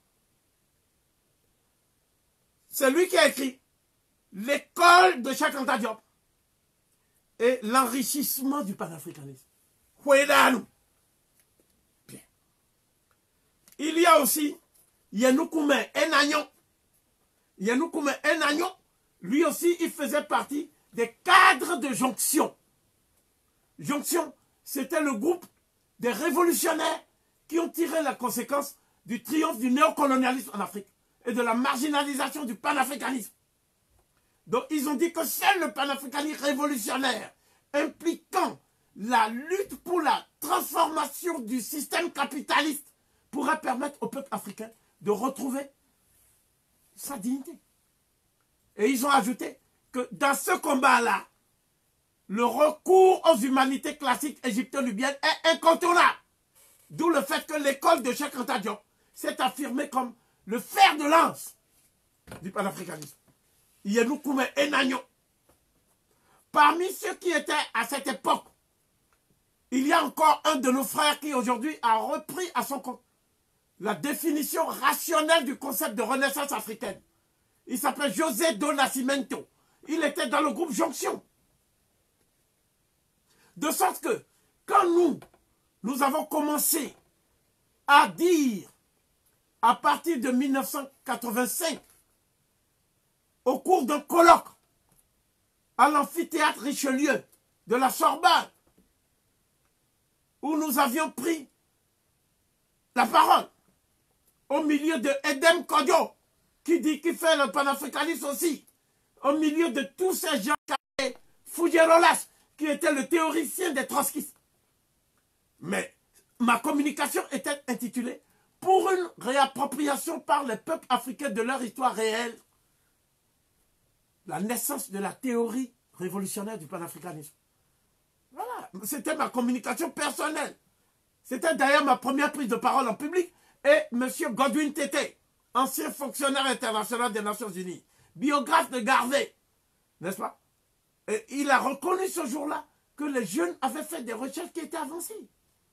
Speaker 2: C'est lui qui a écrit L'école de Cheikh Anta Diop et l'enrichissement du panafricanisme. Houédanou. Bien. Il y a aussi Yenoukoumé Enagnon. Yenoukoumé Enagnon, lui aussi, il faisait partie des cadres de Jonction. Jonction, c'était le groupe des révolutionnaires qui ont tiré la conséquence du triomphe du néocolonialisme en Afrique et de la marginalisation du panafricanisme. Donc, ils ont dit que seul le panafricanisme révolutionnaire, impliquant la lutte pour la transformation du système capitaliste, pourrait permettre au peuple africain de retrouver sa dignité. Et ils ont ajouté que dans ce combat-là, le recours aux humanités classiques égypto-libyennes est incontournable. D'où le fait que l'école de Cheikh Anta Diop s'est affirmée comme le fer de lance du panafricanisme. Yenoukoumé Enagnon. Parmi ceux qui étaient à cette époque, il y a encore un de nos frères qui aujourd'hui a repris à son compte la définition rationnelle du concept de renaissance africaine. Il s'appelle José do Nascimento. Il était dans le groupe Jonction. De sorte que, quand nous avons commencé à dire, à partir de 1985, au cours d'un colloque à l'amphithéâtre Richelieu de la Sorbonne, où nous avions pris la parole, au milieu de Edem Kodjo, qui fait le panafricanisme aussi, au milieu de tous ces gens qui Fougerolas, qui était le théoricien des trotskistes. Mais ma communication était intitulée « Pour une réappropriation par les peuples africains de leur histoire réelle, la naissance de la théorie révolutionnaire du panafricanisme ». Voilà, c'était ma communication personnelle. C'était d'ailleurs ma première prise de parole en public. Et M. Godwin Tété, ancien fonctionnaire international des Nations Unies, biographe de Garvey, n'est-ce pas? Et il a reconnu ce jour-là que les jeunes avaient fait des recherches qui étaient avancées.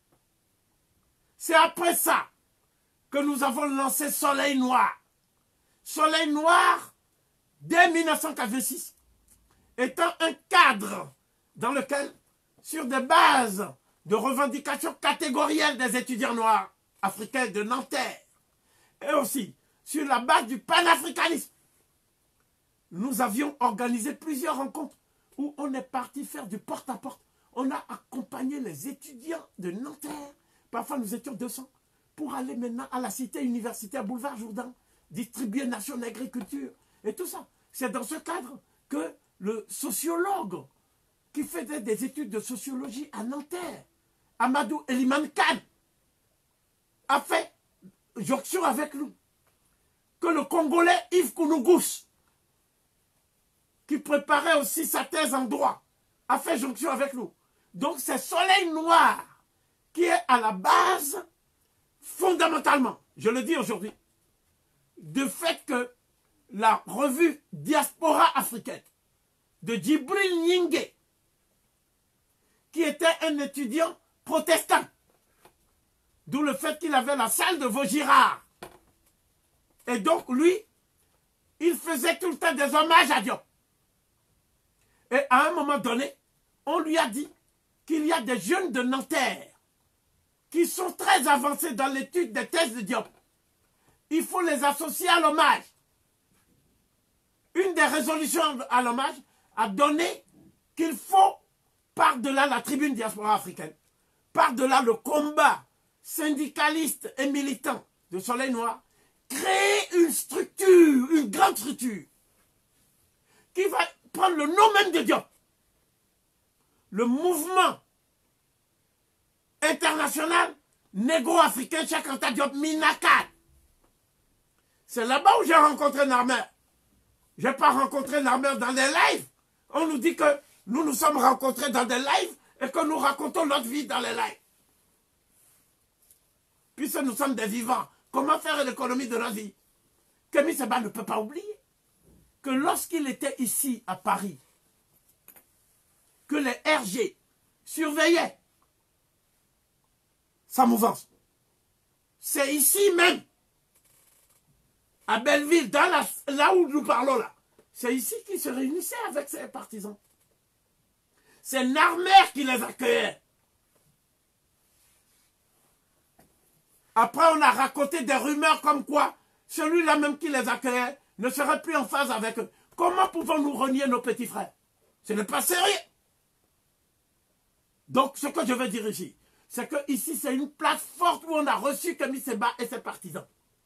Speaker 2: C'est après ça que nous avons lancé Soleil Noir. Soleil Noir, dès 1986, étant un cadre dans lequel, sur des bases de revendications catégorielles des étudiants noirs africains de Nanterre, et aussi sur la base du panafricanisme, nous avions organisé plusieurs rencontres où on est parti faire du porte-à-porte. On a accompagné les étudiants de Nanterre, parfois nous étions 200, pour aller maintenant à la cité universitaire Boulevard Jourdan, distribuer Nation Agriculture et tout ça. C'est dans ce cadre que le sociologue qui faisait des études de sociologie à Nanterre, Amadou Eliman Khan, a fait jonction avec nous. Que le Congolais Yves Kounougous, qui préparait aussi sa thèse en droit, a fait jonction avec nous. Donc c'est Soleil Noir qui est à la base, fondamentalement, je le dis aujourd'hui, du fait que la revue Diaspora africaine de Djibril Nyingé, qui était un étudiant protestant, d'où le fait qu'il avait la salle de Vaugirard. Et donc, lui, il faisait tout le temps des hommages à Diop. Et à un moment donné, on lui a dit qu'il y a des jeunes de Nanterre qui sont très avancés dans l'étude des thèses de Diop. Il faut les associer à l'hommage. Une des résolutions à l'hommage a donné qu'il faut, par-delà la tribune diaspora africaine, par-delà le combat syndicaliste et militant de Soleil Noir, créer une structure, une grande structure, qui va prendre le nom même de Diop. Le mouvement international négro-africain Cheikh Anta Diop Minakat. C'est là-bas où j'ai rencontré Narmer. Je n'ai pas rencontré Narmer dans des lives. On nous dit que nous nous sommes rencontrés dans des lives et que nous racontons notre vie dans les lives. Puisque nous sommes des vivants, comment faire l'économie de notre vie? Kémy Séba ne peut pas oublier que lorsqu'il était ici à Paris, que les RG surveillaient sa mouvance. C'est ici même, à Belleville, là où nous parlons là. C'est ici qu'ils se réunissaient avec ses partisans. C'est Narmer qui les accueillait. Après, on a raconté des rumeurs comme quoi celui-là même qui les accueillait ne serait plus en phase avec eux. Comment pouvons-nous renier nos petits frères? Ce n'est pas sérieux. Donc, ce que je veux dire ici, c'est que ici, c'est une place forte où on a reçu Kémy Séba et ses partisans.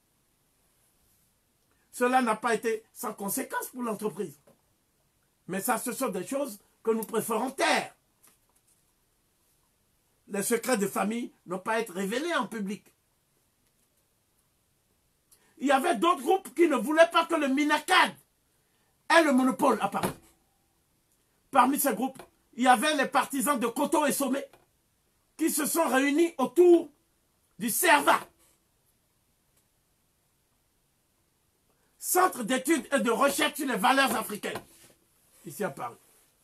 Speaker 2: Cela n'a pas été sans conséquence pour l'entreprise. Mais ça, ce sont des choses que nous préférons taire. Les secrets de famille n'ont pas été révélés en public. Il y avait d'autres groupes qui ne voulaient pas que le Minakad ait le monopole à Paris. Parmi ces groupes, il y avait les partisans de Koto et Sommet qui se sont réunis autour du CERVA, Centre d'études et de recherche sur les valeurs africaines, ici à Paris.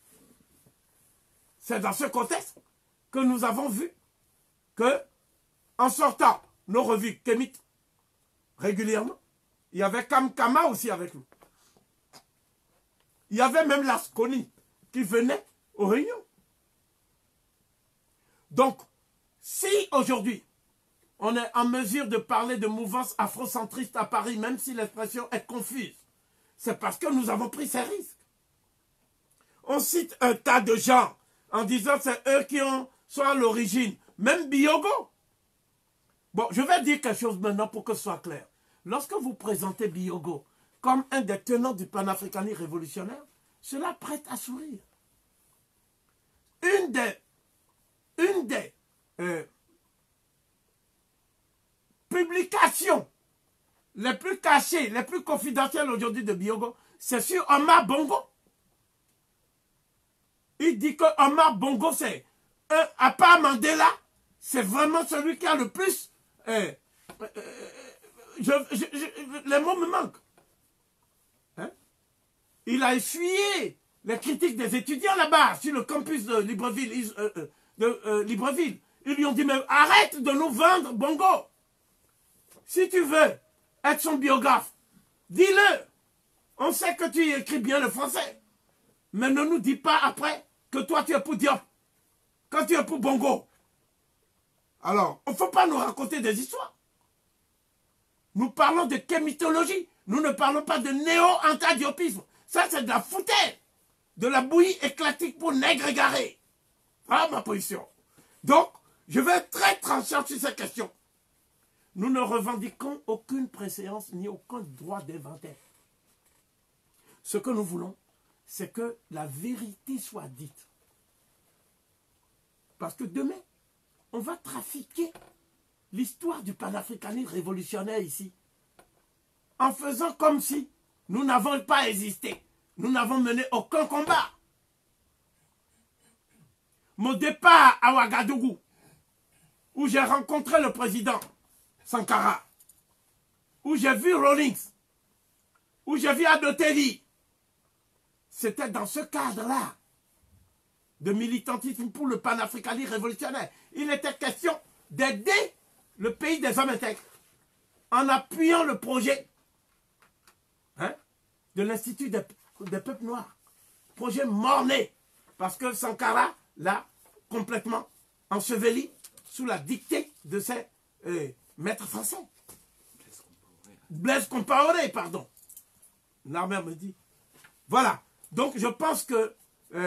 Speaker 2: C'est dans ce contexte que nous avons vu que, en sortant nos revues Kémit régulièrement, il y avait Kamkama aussi avec nous. Il y avait même l'Asconi qui venait aux réunions. Donc, si aujourd'hui, on est en mesure de parler de mouvance afrocentriste à Paris, même si l'expression est confuse, c'est parce que nous avons pris ces risques. On cite un tas de gens en disant que c'est eux qui sont à l'origine, même Biogo. Bon, je vais dire quelque chose maintenant pour que ce soit clair. Lorsque vous présentez Biogo comme un des tenants du panafricanisme révolutionnaire, cela prête à sourire. Une des publications les plus cachées, les plus confidentielles aujourd'hui de Biogo, c'est sur Omar Bongo. Il dit que Omar Bongo, c'est, à part Mandela, c'est vraiment celui qui a le plus... les mots me manquent. Hein? Il a essuyé les critiques des étudiants là-bas, sur le campus de Libreville. Libreville. Ils lui ont dit, mais arrête de nous vendre Bongo. Si tu veux être son biographe, dis-le. On sait que tu écris bien le français. Mais ne nous dis pas après que toi tu es pour Diop. Quand tu es pour Bongo. Alors, il ne faut pas nous raconter des histoires. Nous parlons de kémitologie. Nous ne parlons pas de néo-antadiopisme. Ça, c'est de la foutaise. De la bouillie éclatique pour nègre égaré. Voilà ma position. Donc, je vais être très tranchant sur cette question. Nous ne revendiquons aucune préséance ni aucun droit d'inventaire. Ce que nous voulons, c'est que la vérité soit dite. Parce que demain, on va trafiquer l'histoire du panafricanisme révolutionnaire ici, en faisant comme si nous n'avons pas existé. Nous n'avons mené aucun combat. Mon départ à Ouagadougou, où j'ai rencontré le président Sankara, où j'ai vu Rawlings, où j'ai vu Adotelli, c'était dans ce cadre-là de militantisme pour le panafricanisme révolutionnaire. Il était question d'aider le pays des hommes intègres en appuyant le projet de l'Institut des peuples noirs. Projet mort-né, parce que Sankara l'a complètement enseveli sous la dictée de ses maîtres français. Blaise Compaoré, pardon. Narmer me dit. Voilà. Donc je pense que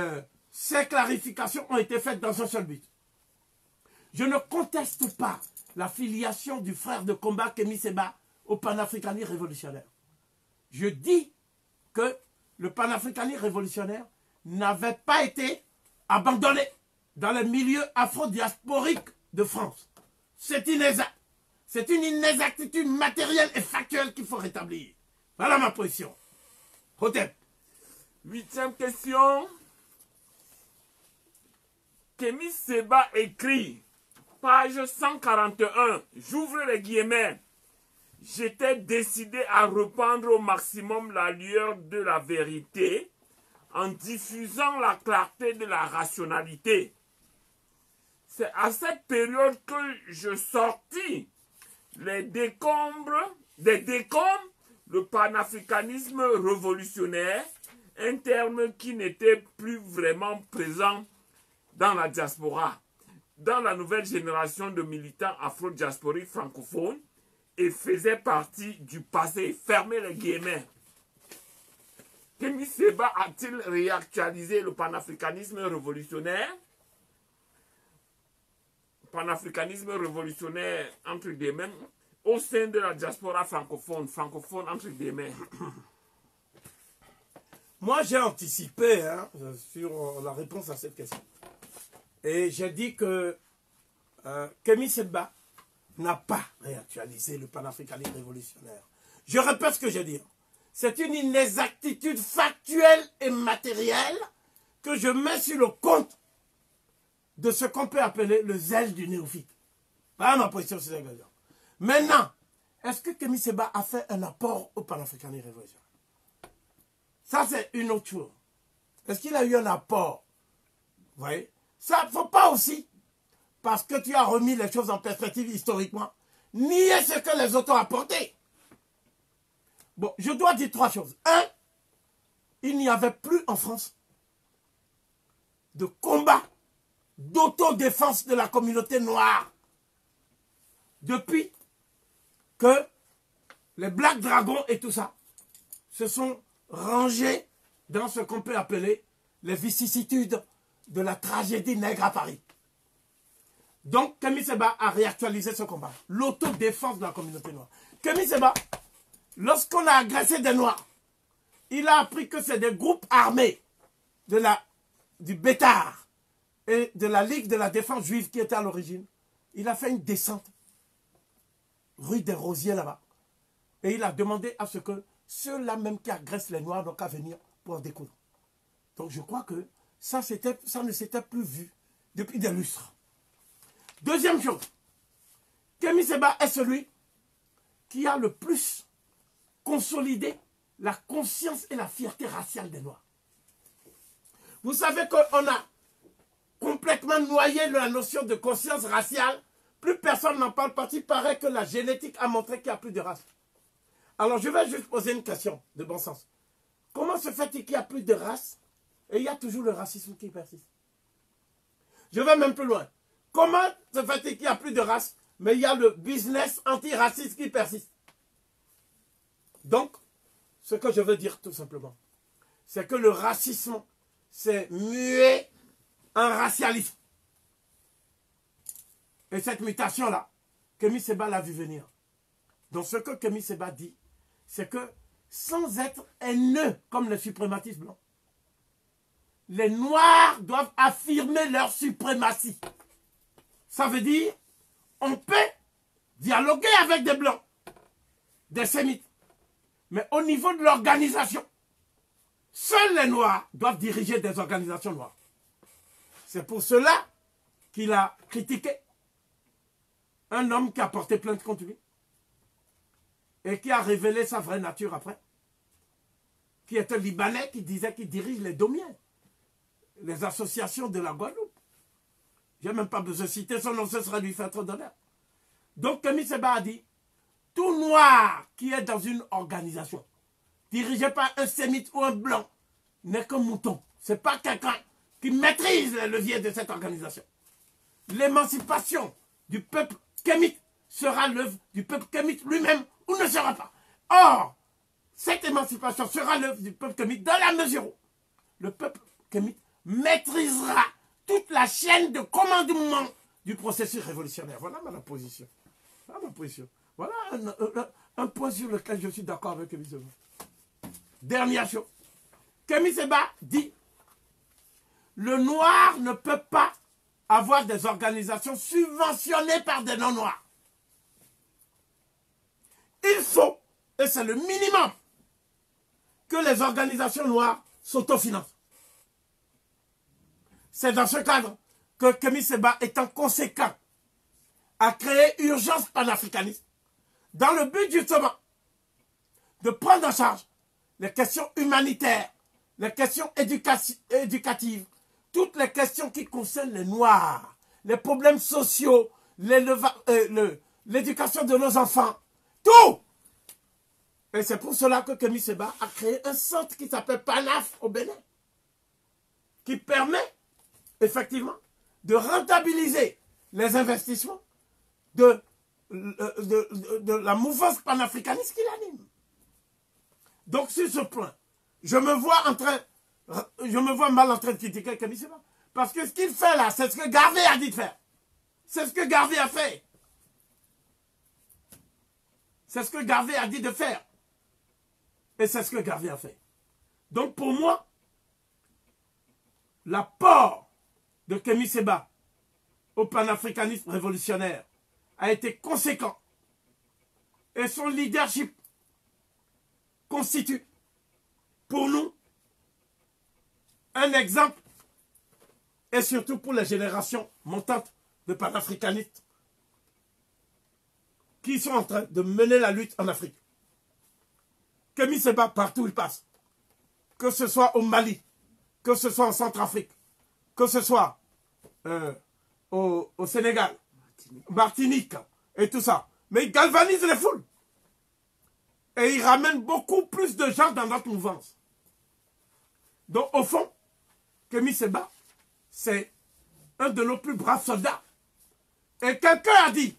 Speaker 2: ces clarifications ont été faites dans un seul but. Je ne conteste pas la filiation du frère de combat Kémy Séba au panafricanisme révolutionnaire. Je dis que le panafricanisme révolutionnaire n'avait pas été abandonné dans les milieux afro-diasporiques de France. C'est inexact. C'est une inexactitude matérielle et factuelle qu'il faut rétablir. Voilà ma position. Hotep.
Speaker 1: 8e question. Kémy Séba écrit, page 141, j'ouvre les guillemets. J'étais décidé à reprendre au maximum la lueur de la vérité en diffusant la clarté de la rationalité. C'est à cette période que je sortis des décombres, le panafricanisme révolutionnaire, un terme qui n'était plus vraiment présent dans la diaspora, dans la nouvelle génération de militants afro-diasporiques francophones, et faisait partie du passé. Fermez les guillemets. Kémy Séba a-t-il réactualisé le panafricanisme révolutionnaire? Panafricanisme révolutionnaire, entre guillemets, au sein de la diaspora francophone, entre guillemets.
Speaker 2: Moi, j'ai anticipé sur la réponse à cette question. Et j'ai dit que Kémy Séba n'a pas réactualisé le panafricanisme révolutionnaire. Je répète ce que je dis. C'est une inexactitude factuelle et matérielle que je mets sur le compte de ce qu'on peut appeler le zèle du néophyte. Voilà ma position sur cette question. Maintenant, est-ce que Kémy Séba a fait un apport au panafricanisme révolutionnaire? Ça, c'est une autre chose. Est-ce qu'il a eu un apport? Vous voyez? Ça, il ne faut pas aussi, parce que tu as remis les choses en perspective historiquement, nier ce que les autres ont apporté. Bon, je dois dire trois choses. Un, il n'y avait plus en France de combat d'autodéfense de la communauté noire depuis que les Black Dragons et tout ça se sont rangés dans ce qu'on peut appeler les vicissitudes de la tragédie nègre à Paris. Donc, Kémy Séba a réactualisé ce combat. L'autodéfense de la communauté noire. Kémy Séba, lorsqu'on a agressé des Noirs, il a appris que c'est des groupes armés du Bétard et de la Ligue de la Défense Juive qui étaient à l'origine. Il a fait une descente rue des Rosiers là-bas. Et il a demandé à ce que ceux-là même qui agressent les Noirs n'ont qu'à venir pour en découdre. Donc je crois que ça ne s'était plus vu depuis des lustres. Deuxième chose, Kémy Séba est celui qui a le plus consolidé la conscience et la fierté raciale des Noirs. Vous savez qu'on a complètement noyé la notion de conscience raciale. Plus personne n'en parle parce qu'il paraît que la génétique a montré qu'il n'y a plus de race. Alors je vais juste poser une question de bon sens. Comment se fait-il qu'il n'y a plus de race et il y a toujours le racisme qui persiste? Je vais même plus loin. Comment se fait-il qu'il n'y a plus de race, mais il y a le business antiraciste qui persiste? Donc, ce que je veux dire tout simplement, c'est que le racisme s'est mué en racialisme. Et cette mutation-là, Kémy Séba l'a vu venir. Donc ce que Kémy Séba dit, c'est que sans être haineux comme les suprématistes blancs, les Noirs doivent affirmer leur suprématie. Ça veut dire, on peut dialoguer avec des Blancs, des Sémites, mais au niveau de l'organisation, seuls les Noirs doivent diriger des organisations noires. C'est pour cela qu'il a critiqué un homme qui a porté plainte contre lui et qui a révélé sa vraie nature après, qui était libanais, qui disait qu'il dirige les Domiens, les associations de la Guadeloupe. Je n'ai même pas besoin de citer son nom, ce serait lui faire trop d'honneur. Donc Kémy Séba a dit, tout Noir qui est dans une organisation, dirigé par un sémite ou un blanc, n'est qu'un mouton. Ce n'est pas quelqu'un qui maîtrise les leviers de cette organisation. L'émancipation du peuple kémite sera l'œuvre du peuple kémite lui-même ou ne sera pas. Or, cette émancipation sera l'œuvre du peuple kémite dans la mesure où le peuple kémite maîtrisera toute la chaîne de commandement du processus révolutionnaire. Voilà ma position. Ah, ma position. Voilà un point sur lequel je suis d'accord avec Kémy Séba. Dernière chose. Kémy Séba dit, le noir ne peut pas avoir des organisations subventionnées par des non-noirs. Il faut, et c'est le minimum, que les organisations noires s'autofinancent. C'est dans ce cadre que Kémy Séba, étant conséquent, a créé Urgence panafricaniste dans le but justement de prendre en charge les questions humanitaires, les questions éducatives, toutes les questions qui concernent les Noirs, les problèmes sociaux, l'éducation de nos enfants, tout. Et c'est pour cela que Kémy Séba a créé un centre qui s'appelle PANAF au Bénin, qui permet effectivement de rentabiliser les investissements de la mouvance panafricaniste qui l'anime. Donc sur ce point, je me vois mal en train de critiquer Kémy Séba. Parce que ce qu'il fait là, c'est ce que Garvey a dit de faire. C'est ce que Garvey a fait. C'est ce que Garvey a dit de faire. Et c'est ce que Garvey a fait. Donc pour moi, l'apport de Kémy Séba au panafricanisme révolutionnaire a été conséquent. Et son leadership constitue pour nous un exemple et surtout pour les générations montantes de panafricanistes qui sont en train de mener la lutte en Afrique. Kémy Séba, partout où il passe, que ce soit au Mali, que ce soit en Centrafrique, que ce soit au Sénégal, Martinique et tout ça. Mais il galvanise les foules. Et il ramène beaucoup plus de gens dans notre mouvance. Donc au fond, Kémy Séba, c'est un de nos plus braves soldats. Et quelqu'un a dit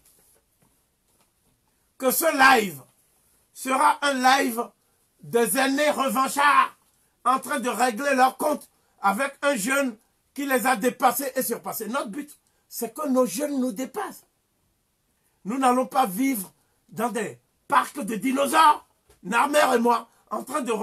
Speaker 2: que ce live sera un live des aînés revanchards en train de régler leur compte avec un jeune qui les a dépassés et surpassés. Notre but, c'est que nos jeunes nous dépassent. Nous n'allons pas vivre dans des parcs de dinosaures, Narmer et moi, en train de